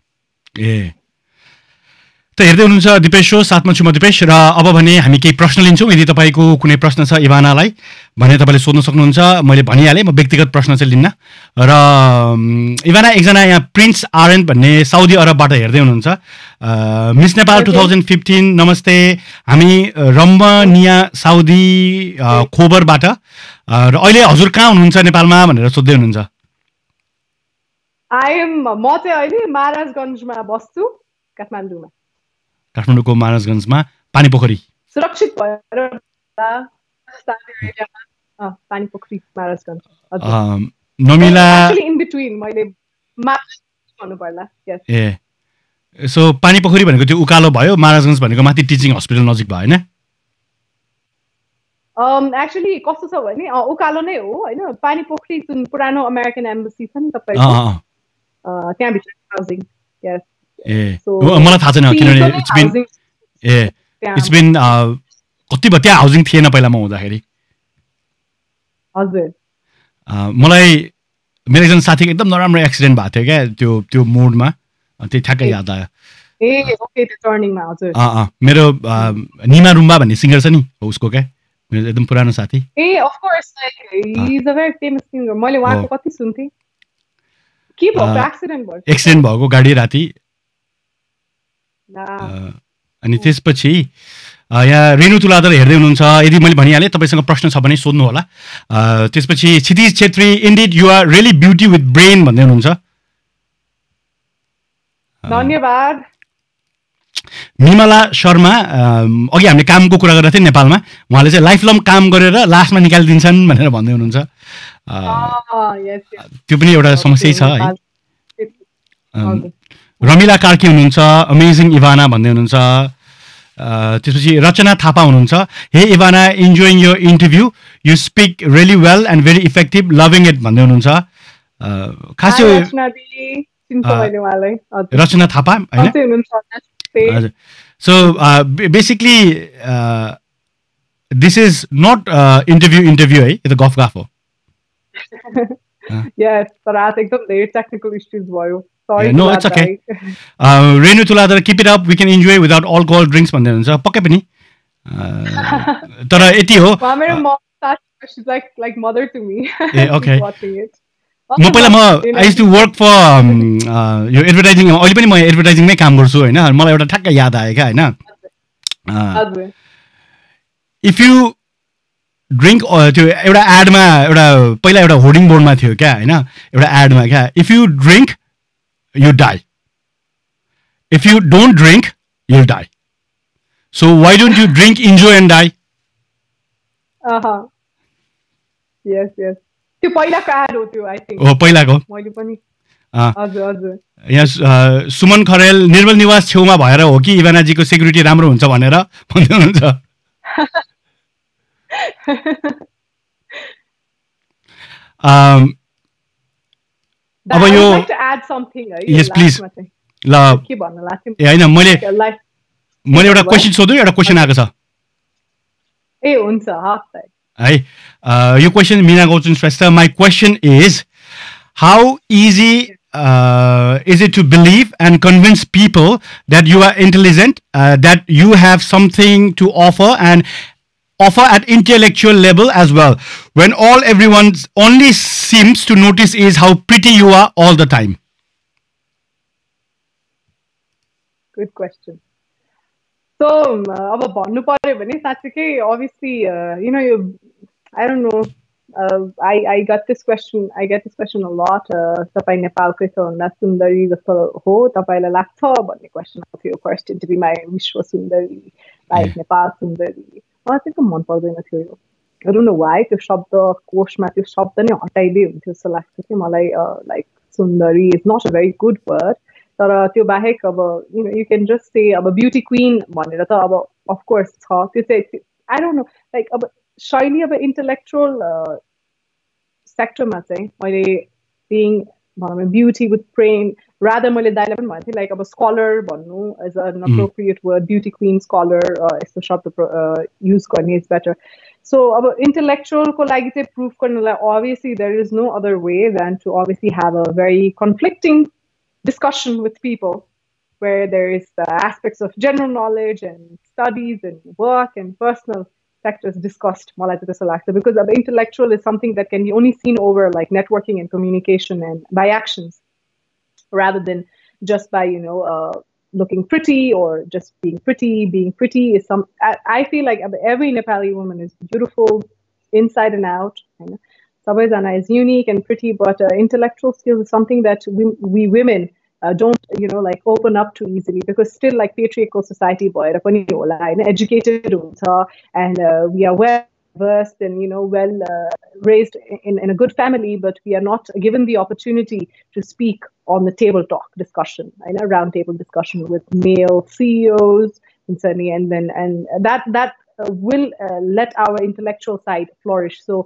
त हेर्दै हुनुहुन्छ दिपेश शो, साथमा छु म दिपेश. र अब भने हामी केही प्रश्न लिन्छौँ. यदि तपाईँको कुनै प्रश्न छ इभानालाई भने तपाईँले सोध्न सक्नुहुन्छ. मैले भनिहालेँ म व्यक्तिगत प्रश्न चाहिँ लिन्न. र इभाना एकजना यहाँ प्रिन्स आर्यन भन्ने साउदी अरबबाट हेर्दै हुनुहुन्छ. मिस नेपाल 2015 नमस्ते, हामी रम्बनिया साउदी खोबरबाट र अहिले हजुर कहाँ हुनुहुन्छ नेपालमा भनेर सोध्दै हुनुहुन्छ. म चाहिँ अहिले महाराजगञ्जमा बस्छु, काठमाडौँमा. काठमाडौँको महाराजगञ्जमा पानी पोखरी सुरक्षित भएर पानी पोखरी महाराजगञ्ज. नमिला इन बिट्विन मैले भन्नु पर्ला. सो पानी पोखरी भनेको त्यो उकालो भयो, महाराजगञ्ज भनेको माथि टिचिङ हस्पिटल नजिक भयो हैन? एक्चुअली कस्तो छ भने उकालो नै हो हैन. पानी पोखरी जुन पुरानो अमेरिकन एम्बेसी छ नि तपाईको त्यहाँ भित्र हाउसिङ. यस. मलाई थाहा छैन किनभने इट्स बिन कति भयो त्यहाँ हाउसिङ थिएन पहिला म हुँदाखेरि. हजुर. मलाई मेरो एकजना साथीको एकदम नराम्रो एक्सिडेन्ट भएको थियो क्या त्यो मोडमा, त्यही ठ्याक्कै याद आयो. ओके त्यो टर्निङमा. हजुर. मेरो निमा रुम्बा भन्ने सिङ्गर छ नि उसको क्या, मेरो एकदम पुरानो साथी. Of course like he is a very famous singer. मैले उहाँको कति सुन्थेँ. के भयो एक्सिडेन्ट भएको गाडी राति. अनि त्यसपछि यहाँ रेणु तुलाधर हेर्दै हुनुहुन्छ. यदि मैले भनिहालेँ तपाईँसँग प्रश्न छ भने सोध्नु होला. त्यसपछि Kshitij Chhetri indeed you are really beauty with brain भन्दै हुनुहुन्छ. धन्यवाद. निमला शर्मा अघि हामीले कामको कुरा गरेको थियौँ नेपालमा, उहाँले चाहिँ लाइफ लङ काम गरेर लास्टमा निकालिदिन्छन् भनेर भन्दै हुनुहुन्छ. त्यो पनि एउटा समस्या छ है. रमिला कार्की हुनुहुन्छ. अमेजिङ इभाना भन्दै हुनुहुन्छ. त्यसपछि रचना थापा हुनुहुन्छ. Hey Ivana, enjoying your interview, you speak really well and very effective, loving it भन्दै हुनुहुन्छ. खास रचना थापा होइन. So basically this is not interview है, यो त गफ हो. Yes, तर आज एकदम धेरै टेक्निकल इश्यूज भयो. Sorry. No, it's okay. Renu Tuladhar, keep it up, we can enjoy without alcohol drinks भन्दै हुनुहुन्छ. पक्कै पनि. तर यति हो. मेरो mom, she's like mother to me. Okay. Watching it. म पहिला I use to work for यो एडभर्टाइजिङ, अहिले पनि म एडभर्टाइजिङमै काम गर्छु होइन. मलाई एउटा ठ्याक्क याद आयो क्या होइन. हजुर इफ यु ड्रिङ्क त्यो एउटा एडमा एउटा पहिला एउटा होर्डिङ बोर्डमा थियो क्या होइन, एउटा एडमा क्या, if you drink you die, if you don't drink you die. So why don't you drink, enjoy and die. Yes yes त्यो पहिलाको एड हो त्यो, आई थिङ्क हो पहिलाको. मैले पनि यहाँ सुमन खरेल निर्मल निवास छेउमा भएर हो कि इभानाजीको सेक्युरिटी राम्रो हुन्छ भनेर भन्दै हुनुहुन्छ. अब यो यस प्लिज ल होइन मैले एउटा क्वेसन सोधौँ, एउटा क्वेसन आएको छ ए हुन्छ है. यो question Mina Gautam Shrestha, my question is how easy is it to believe and convince people that you are intelligent, that you have something to offer and offer at intellectual level as well, when all everyone only seems to notice is how pretty you are all the time? Good question. So अब भन्नु पर्यो भने साच्चै obviously you know I don't know, I get this question a lot. तपाईँ नेपालकै सबभन्दा सुन्दरी जस्तो हो तपाईँलाई लाग्छ भन्ने क्वेसन थियो फर्स्ट इन्टरभ्यूमा, विश्व सुन्दरी लाइक नेपाल सुन्दरी. मलाई चाहिँ मन पर्दैन थियो यो. I don't know why. त्यो शब्द कोशमा त्यो शब्द नै हटाइदिए हुन्थ्यो जस्तो लाग्छ कि मलाई. Like sundari is not a very good word. तर त्यो बाहेक अब यु क्यान जस्ट से अब ब्युटी क्विन भनेर त अब अफकोर्स छ. त्यो चाहिँ आई डोन्ट नो लाइक अब शैली अब इन्टेलेक्चुअल सेक्टरमा चाहिँ मैले बिङ भनौँ ब्युटी विथ ब्रेन रादर मैले दाइलाई पनि भनेको थिएँ लाइक अब स्कलर भन्नु as an appropriate word, beauty queen scholar यस्तो शब्द युज गर्ने इज बेटर. सो अब इन्टेलेक्चुअलको लागि चाहिँ प्रुफ गर्नलाई obviously there is no other way than to obviously have a very conflicting discussion with people where there is the aspects of general knowledge and studies and work and personal sectors discussed. Because the intellectual is something that can be only seen over like networking and communication and by actions rather than just by looking pretty or just being pretty. Being pretty is I feel like every Nepali woman is beautiful inside and out. Sabhaijana is unique and pretty, but intellectual skills is something that we women don't like open up too easily, because still like patriarchal society bhayera pani hola haina, educated huncha and we are well versed and well raised in a good family, but we are not given the opportunity to speak on the table talk discussion, round table discussion with male CEOs and certainly and that will let our intellectual side flourish. So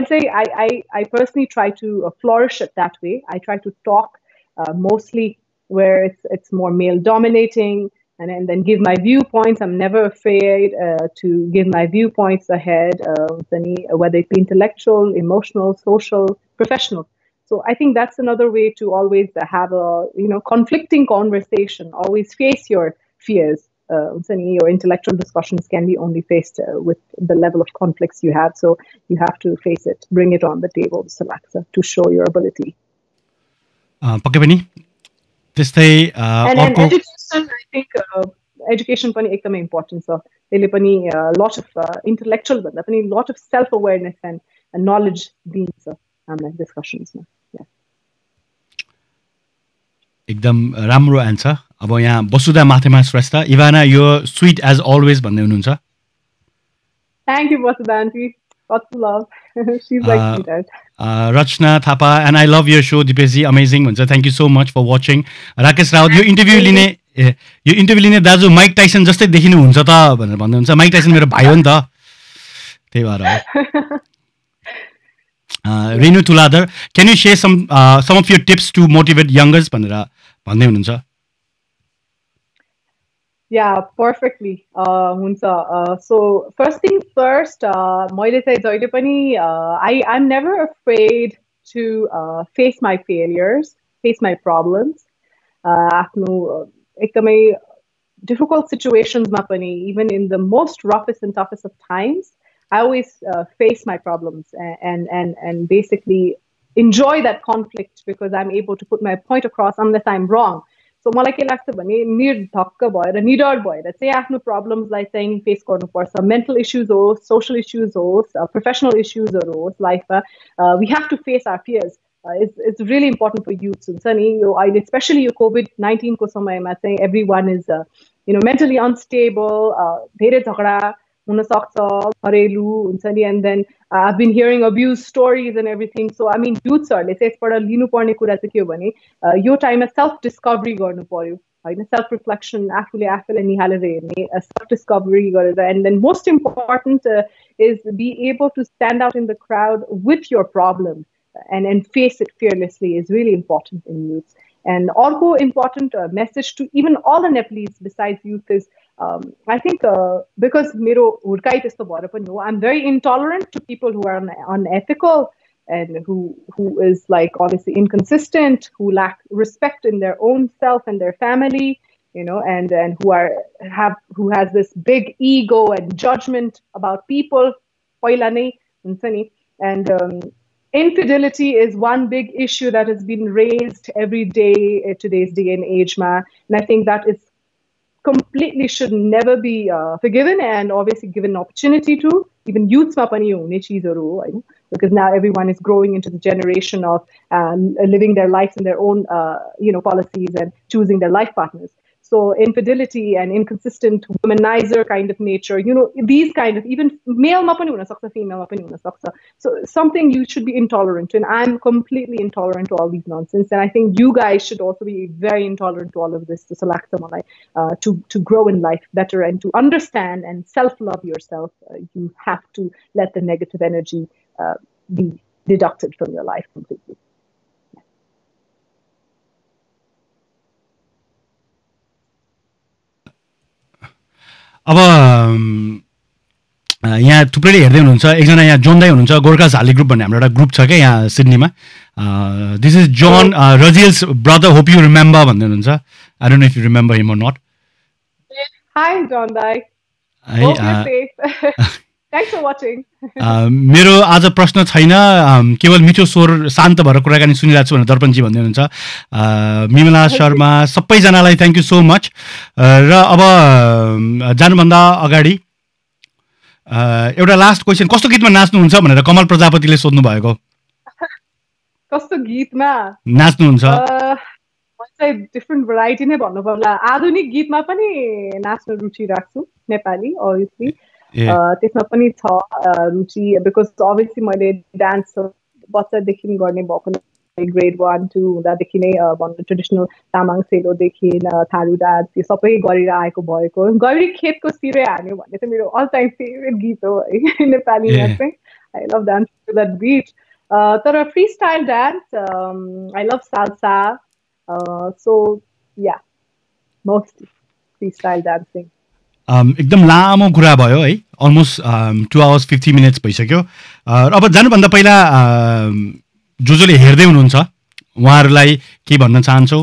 I personally try to flourish it that way. I try to talk mostly where it's more male dominating, and then give my viewpoints. I'm never afraid to give my viewpoints ahead, whether it be intellectual, emotional, social, professional. So I think that's another way to always have a conflicting conversation. Always face your fears. Your intellectual discussions can be only faced with the level of conflicts you have. So you have to face it, bring it on the table, Salaksa, to show your ability. त्यस्तै and education, I think education पनि एकदमै important छ. त्यसले पनि lot of intellectual भन्दा पनि lot of self awareness and knowledge दिन्छ हामीलाई डिस्कसन्समा. एकदम राम्रो एन्सर. अब यहाँ वसुधा माथेमा श्रेष्ठ, इभाना यो स्वीट एज अलवेज भन्दै हुनुहुन्छ. Thank you Vasudha aunty, lots of love. She's like sweetheart. Rachna Thapa, and I love your show, Dipeshi, amazing हुन्छ. Thank you so much for watching. Rakesh Raut, यो इन्टरभ्यू लिने दाजु माइक टाइसन जस्तै देखिनु हुन्छ त भनेर भन्दै हुन्छ. माइक टाइसन मेरो भाइ हो नि त, त्यही भएर हो. Renu Tuladhar, can you share some of your tips to motivate youngers भनेर भन्दै हुनुहुन्छ. Yeah, perfectly. So first thing first, I'm never afraid to face my failures, face my problems. Difficult situations, even in the most roughest and toughest of times, I always face my problems and basically enjoy that conflict because I'm able to put my point across unless I'm wrong. So मलाई के लाग्छ भने निर्धक्क भएर निडर भएर चाहिँ आफ्नो प्रब्लम्सलाई चाहिँ फेस गर्नुपर्छ मेन्टल इस्युज होस् सोशल इस्युज होस् प्रोफेसनल इस्युजहरू होस् लाइफमा we have to face our fears it's really important for youths हुन्छ नि यो अहिले स्पेशली यो COVID-19 को समयमा चाहिँ everyone is mentally unstable धेरै झगडा हुन सक्छ घरेलु हुन्छ नि and then I've been hearing abuse stories and everything so I mean youthsहरूले चाहिँ यसबाट लिनुपर्ने कुरा चाहिँ के हो भने यो टाइममा सेल्फ डिस्कभरी गर्नु पर्यो हैन सेल्फ रिफ्लेक्सन आफूले आफूलाई निहालेर हेर्ने सेल्फ डिस्कभरी गरेर and then most important is be able to stand out in the crowd with your problem and face it fearlessly is really important in youth. And also important message to even all the Nepalese besides youth is I think because मेरो हुर्काइ त्यस्तो भएर पनि हो I'm very intolerant to people who are unethical and who is like obviously inconsistent who lack respect in their own self and their family and who has this big ego and judgment about people पहिला नै हुन्छ नि and infidelity is one big issue that has been raised every day in today's day and age and I think that is completely should never be forgiven and obviously given opportunity to even youths ma pani hune chizharu ho haina because now everyone is growing into the generation of living their lives in their own policies and choosing their life partners so infidelity and inconsistent womanizer kind of nature these kind of even male ma pani huna sakcha female ma pani huna sakcha so something you should be intolerant to and I'm completely intolerant to all these nonsense and I think you guys should also be very intolerant to all of this to select malai to grow in life better and to understand and self love yourself you have to let the negative energy be deducted from your life completely. अब यहाँ थुप्रैले हेर्दै हुनुहुन्छ एकजना यहाँ John दाइ हुनुहुन्छ गोर्खा झाली ग्रुप भन्ने हाम्रो एउटा ग्रुप छ क्या यहाँ सिडनीमा this is John Rajil's brother hope you remember भन्दै हुनुहुन्छ I don't know if you remember him or not hi John दाइ Thanks for watching. मेरो आज प्रश्न छैन केवल मिठो स्वर शान्त भएर कुराकानी सुनिरहेको छु भनेर दर्पणजी भन्दै हुनुहुन्छ मिमला शर्मा सबैजनालाई थ्याङ्क यू सो मच र अब जानुभन्दा अगाडि एउटा लास्ट क्वेसन कस्तो गीतमा नाच्नुहुन्छ भनेर कमल प्रजापतिले सोध्नु भएको कस्तो गीतमा नाच्नुहुन्छ चाहिँ डिफ्रेन्ट भेराइटी नै भन्नु पर्ला आधुनिक गीतमा पनि नाच्न रुचि राख्छु नेपाली अभियसली त्यसमा पनि छ रुचि बिकज अभियसली मैले डान्स बच्चादेखि गर्ने भएको ग्रेड 1-2 हुँदादेखि नै भन्नु ट्रेडिसनल तामाङ सेलोदेखि थारू डान्स यो सबै गरेर आएको भएको गौरी खेतको सिरे हान्यो भन्ने चाहिँ मेरो अल टाइम फेभरेट गीत हो है नेपालीमा चाहिँ I love dance to that beat तर free style dance I love salsa so yeah mostly free style dancing एकदम लामो कुरा भयो है अलमोस्ट 2 hours 50 minutes भइसक्यो अब जानुभन्दा पहिला जसले हेर्दै हुनुहुन्छ उहाँहरूलाई के भन्न चाहन्छौ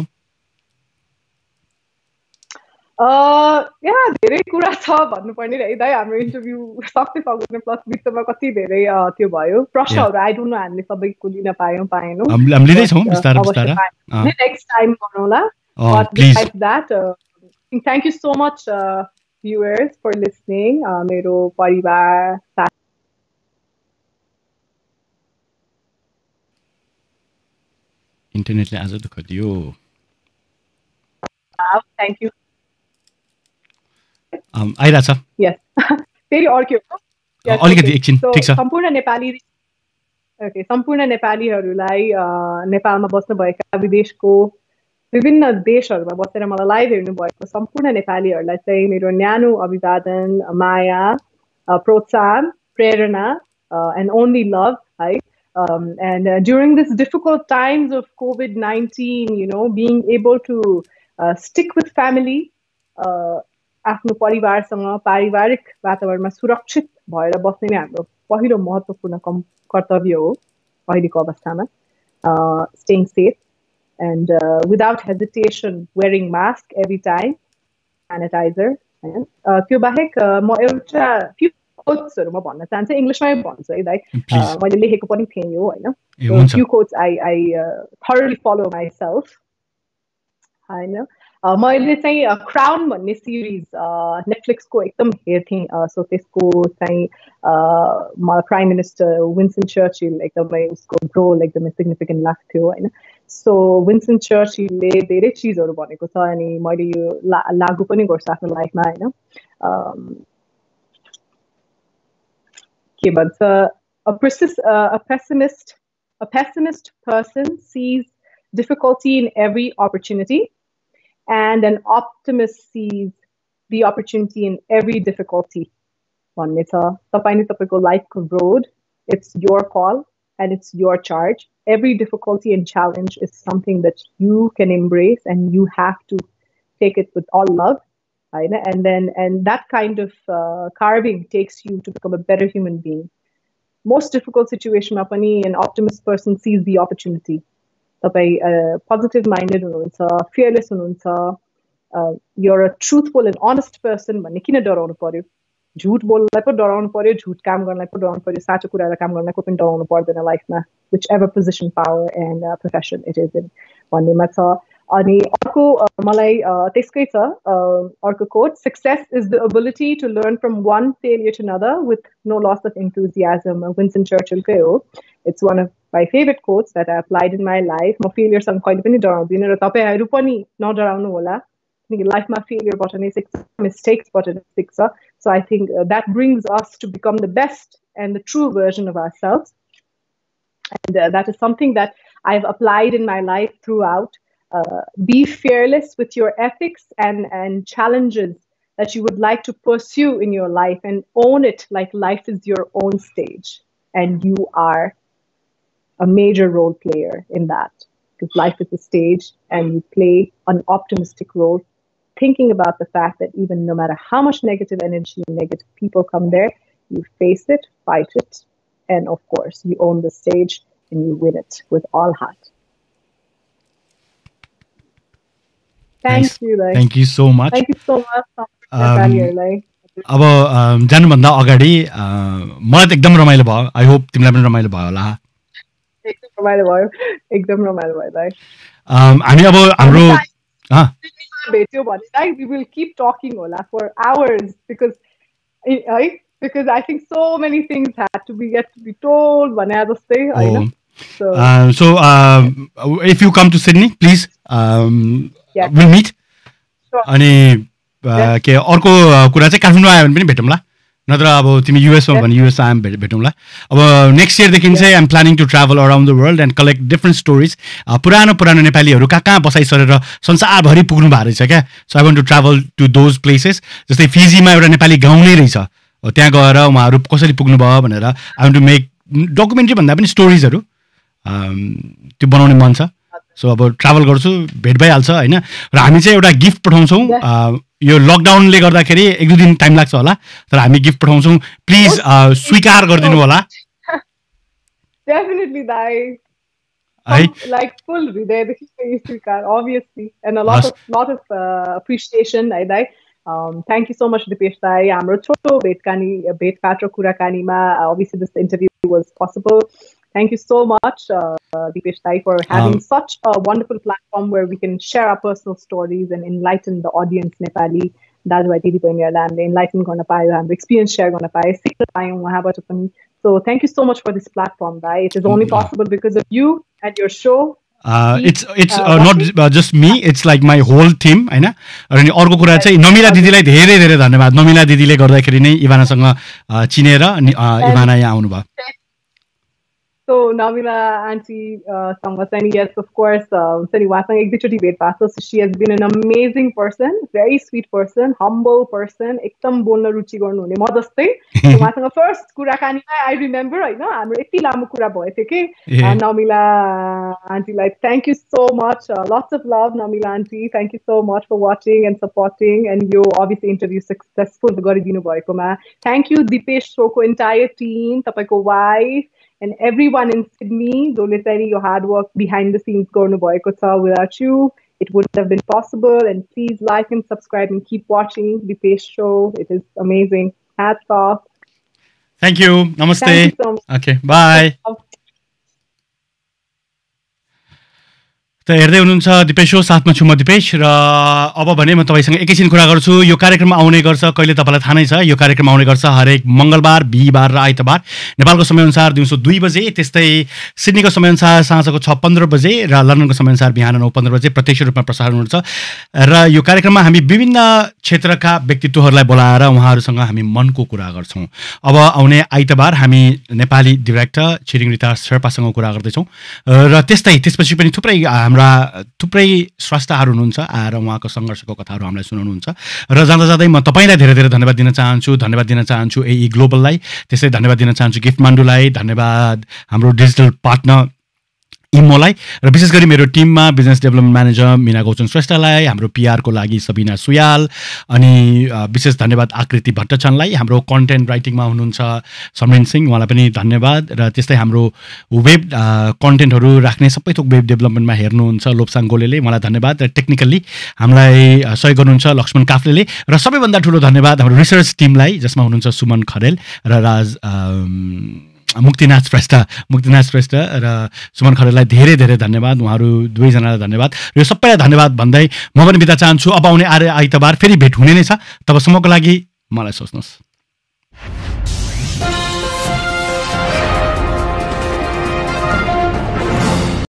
यहाँ धेरै कुरा छ भन्नुपर्ने है दाइ हाम्रो इन्टरभ्यू सक्दै सक्दैन प्लस बिचमा कति धेरै त्यो भयो प्रश्नहरू आई डोन्ट नो हामीले सबैको लिन पाएनौँ हामी लिँदैछौँ बिस्तारै बिस्तारै नेक्स्ट टाइम गरौँला but besides that thank you so much viewers for listening मेरो परिवार इन्टरनेटले आज दुःख दियो थ्याङ्क यू आइरहेछ यस फेरि अर्को अलिकति एकछिन ठिक छ सम्पूर्ण नेपालीहरूलाई नेपालमा बस्नुभएका विदेशको विभिन्न देशहरूमा बसेर मलाई लाइभ हेर्नु भएको सम्पूर्ण नेपालीहरूलाई चाहिँ मेरो न्यानो अभिवादन माया प्रोत्साहन प्रेरणा and only love है and during this difficult times of COVID-19 being able to stick with family आफ्नो परिवारसँग पारिवारिक वातावरणमा सुरक्षित भएर बस्ने नै हाम्रो पहिलो महत्त्वपूर्ण कर्तव्य हो अहिलेको अवस्थामा staying safe and without hesitation wearing mask every time sanitizer त्यो बाहेक म एउटा few quotesहरू म भन्न चाहन्छु इङ्ग्लिसमै भन्छु है दाइ Please. मैले लेखेको पनि थिएँ यो होइन ए, हुन्छ few quotes I thoroughly follow myself होइन मैले चाहिँ क्राउन भन्ने सिरिज नेटफ्लिक्सको एकदम हेर्थेँ सो त्यसको चाहिँ मलाई प्राइम मिनिस्टर विन्सन चर्चिल एकदमै उसको रोल एकदमै सिग्निफिकेन्ट लाग्थ्यो होइन सो विन्सन चर्चिलले धेरै चिजहरू भनेको छ अनि मैले यो लागु पनि गर्छु आफ्नो लाइफमा होइन के भन्छ a pessimist person sees difficulty in every opportunity and an optimist sees the opportunity in every difficulty. भन्ने छ तपाईले तपाईको लाइफको road it's your call and it's your charge. Every difficulty and challenge is something that you can embrace and you have to take it with all love. And that kind of carving takes you to become a better human being. Most difficult situation पनि an optimist person sees the opportunity. तपाईं positive minded हुनुहुन्छ fearless हुनुहुन्छ you're a truthful and honest person भन्ने किन डराउनु पर्यो झुट बोल्नलाई पो डराउनु पर्यो झुट काम गर्नलाई पो डराउनु पर्यो साँचो कुरालाई काम गर्नलाई को पनि डराउनु पर्दैन लाइफमा whichever position power and profession it is in भन्नेमा छ अनि अर्को मलाई त्यसकै छ अर्को quote success is the ability to learn from one failure to another with no loss of enthusiasm Winston Churchill कै हो it's one of my favorite quotes that I applied in my life म failure सँग कहिले पनि डराउँदिन र तपाईहरु पनि नडराउनु होला किनकि लाइफमा failure बाट नै सिक्छ mistakes बाट नै सिक्छ so I think that brings us to become the best and the true version of ourselves and that is something that I've applied in my life throughout be fearless with your ethics and challenges that you would like to pursue in your life and own it like life is your own stage and you are a major role player in that because life is a stage and you play an optimistic role thinking about the fact that even no matter how much negative energy negative people come there you face it fight it and of course you own the stage and you win it with all heart. Thank you so much. Thank you so much. अब जानुभन्दा अगाडि मलाई त एकदम रमाइलो भयो I hope तिमीलाई पनि रमाइलो भयो होला एकदम रमाइलो भयो हामी अब हाम्रो भेट्यो भने we will keep talking होला for hours because I think so many things had to be told भने जस्तै हैन so if you come to Sydney please we'll meet अनि के अर्को कुरा चाहिँ काठमाडौँ आयो भने पनि भेटौँला नत्र अब तिमी युएसमा भने युएस आयो भने भेटौँला अब नेक्स्ट इयरदेखि चाहिँ I'm planning to travel around the world and collect different stories पुरानो नेपालीहरू कहाँ बसाइसकेर संसारभरि पुग्नु भएको रहेछ क्या so I want to travel to those places जस्तै फिजीमा एउटा नेपाली गाउँ नै रहेछ त्यहाँ गएर उहाँहरू कसरी पुग्नुभयो भनेर I want to make documentary भन्दा पनि स्टोरिजहरू त्यो बनाउने मन छ सो अब ट्राभल गर्छु भेट भइहाल्छ होइन र हामी चाहिँ एउटा गिफ्ट पठाउँछौँ यो लकडाउनले गर्दाखेरि 1-2 दिन टाइम लाग्छ होला तर हामी गिफ्ट पठाउँछौँ प्लिज स्वीकार गरिदिनु होला डेफिनेटली दाइ like full हृदयदेखि स्वीकार obviously and a lot of appreciation है दाइ thank you so much Dipesh दाइ हाम्रो छोटो भेटघाट र कुराकानीमा obviously this interview was possible. Thank you so much, Dipesh Dai, for having such a wonderful platform where we can share our personal stories and enlighten the audience Nepali. That's why हामीले enlighten गर्न पायो हाम्रो experience share गर्न पायो सिक्न पायौँ उहाँबाट पनि. So thank you so much for this platform, Dai. It is only possible because of you and your show. It's not just me, it's like my whole team हैन अनि अर्को कुरा चाहिँ नमिला दिदीलाई धेरै धेरै धन्यवाद नमिला दिदीले गर्दाखेरि नै इभानासँग चिनेर इभाना यहाँ आउनु भयो So Namila auntie Sangwasani, yes, of course. So she has been an amazing person, very sweet person, humble person. Ekdam bolna ruchi garnu hune ma jastai. So first kurakani I remember right now हाम्रो यति लामो कुरा भयो थियो के Namila auntie like thank you so much. Lots of love Namila auntie. Thank you so much for watching and supporting and you obviously interview successful गरिदिनु भएकोमा. Thank you Dipesh show ko entire team, तपाईको wife and everyone in Sydney, your hard work behind the scenes without you, it wouldn't have been possible. And please like and subscribe and keep watching the Dipesh show. It is amazing. Hats off. Thank you, नमस्ते। Thank you so much. Okay, bye. त हेर्दै हुनुहुन्छ दिपेश हो, साथमा छु म दिपेश। र अब भने म तपाईँसँग एकैछिन कुरा गर्छु। यो कार्यक्रम आउने गर्छ कहिले तपाईँलाई थाहा नै छ। यो कार्यक्रम आउने गर्छ हरेक मङ्गलबार, बिहिबार र आइतबार नेपालको समयअनुसार दिउँसो 2 बजे, त्यस्तै सिडनीको समयअनुसार साँझको 6:15 बजे र लन्डनको समयअनुसार बिहान 9:15 बजे प्रत्यक्ष रूपमा प्रसारण हुन्छ। र यो कार्यक्रममा हामी विभिन्न क्षेत्रका व्यक्तित्वहरूलाई बोलाएर उहाँहरूसँग हामी मनको कुरा गर्छौँ। अब आउने आइतबार हामी नेपाली डिरेक्टर छिरिङ रिता शेर्पासँग कुरा गर्दैछौँ। र त्यसपछि पनि थुप्रै स्रष्टाहरू हुनुहुन्छ आएर उहाँको सङ्घर्षको कथाहरू हामीलाई सुनाउनुहुन्छ। र जाँदा जाँदै म तपाईँलाई धेरै धेरै धन्यवाद दिन चाहन्छु एई ग्लोबललाई, त्यसै धन्यवाद दिन चाहन्छु गिफ्ट मान्डुलाई, धन्यवाद हाम्रो डिजिटल पार्टनर इमोलाई, र विशेष गरी मेरो टिममा business development manager Mina Gauchan श्रेष्ठलाई, हाम्रो पिआरको लागि सबिना सुयाल, अनि विशेष धन्यवाद आकृति भट्टचनलाई, हाम्रो कन्टेन्ट राइटिङमा हुनुहुन्छ समरिन सिंह, उहाँलाई पनि धन्यवाद। र त्यस्तै हाम्रो वेब कन्टेन्टहरू राख्ने सबै थोक वेब डेभलपमेन्टमा हेर्नुहुन्छ लोप्साङ गोलेले, उहाँलाई धन्यवाद। र टेक्निकल्ली हामीलाई सहयोग गर्नुहुन्छ लक्ष्मण काफ्लेले। र सबैभन्दा ठुलो धन्यवाद हाम्रो रिसर्च टिमलाई, जसमा हुनुहुन्छ सुमन खरेल र मुक्तिनाथ श्रेष्ठ र सुमन खरेललाई धेरै धेरै धन्यवाद। उहाँहरू दुवैजनालाई धन्यवाद। र यो सबैलाई धन्यवाद भन्दै म पनि बिदा चाहन्छु। अब आउने आइतबार फेरि भेट हुने नै छ। तबसम्मको लागि मलाई सोच्नुहोस्।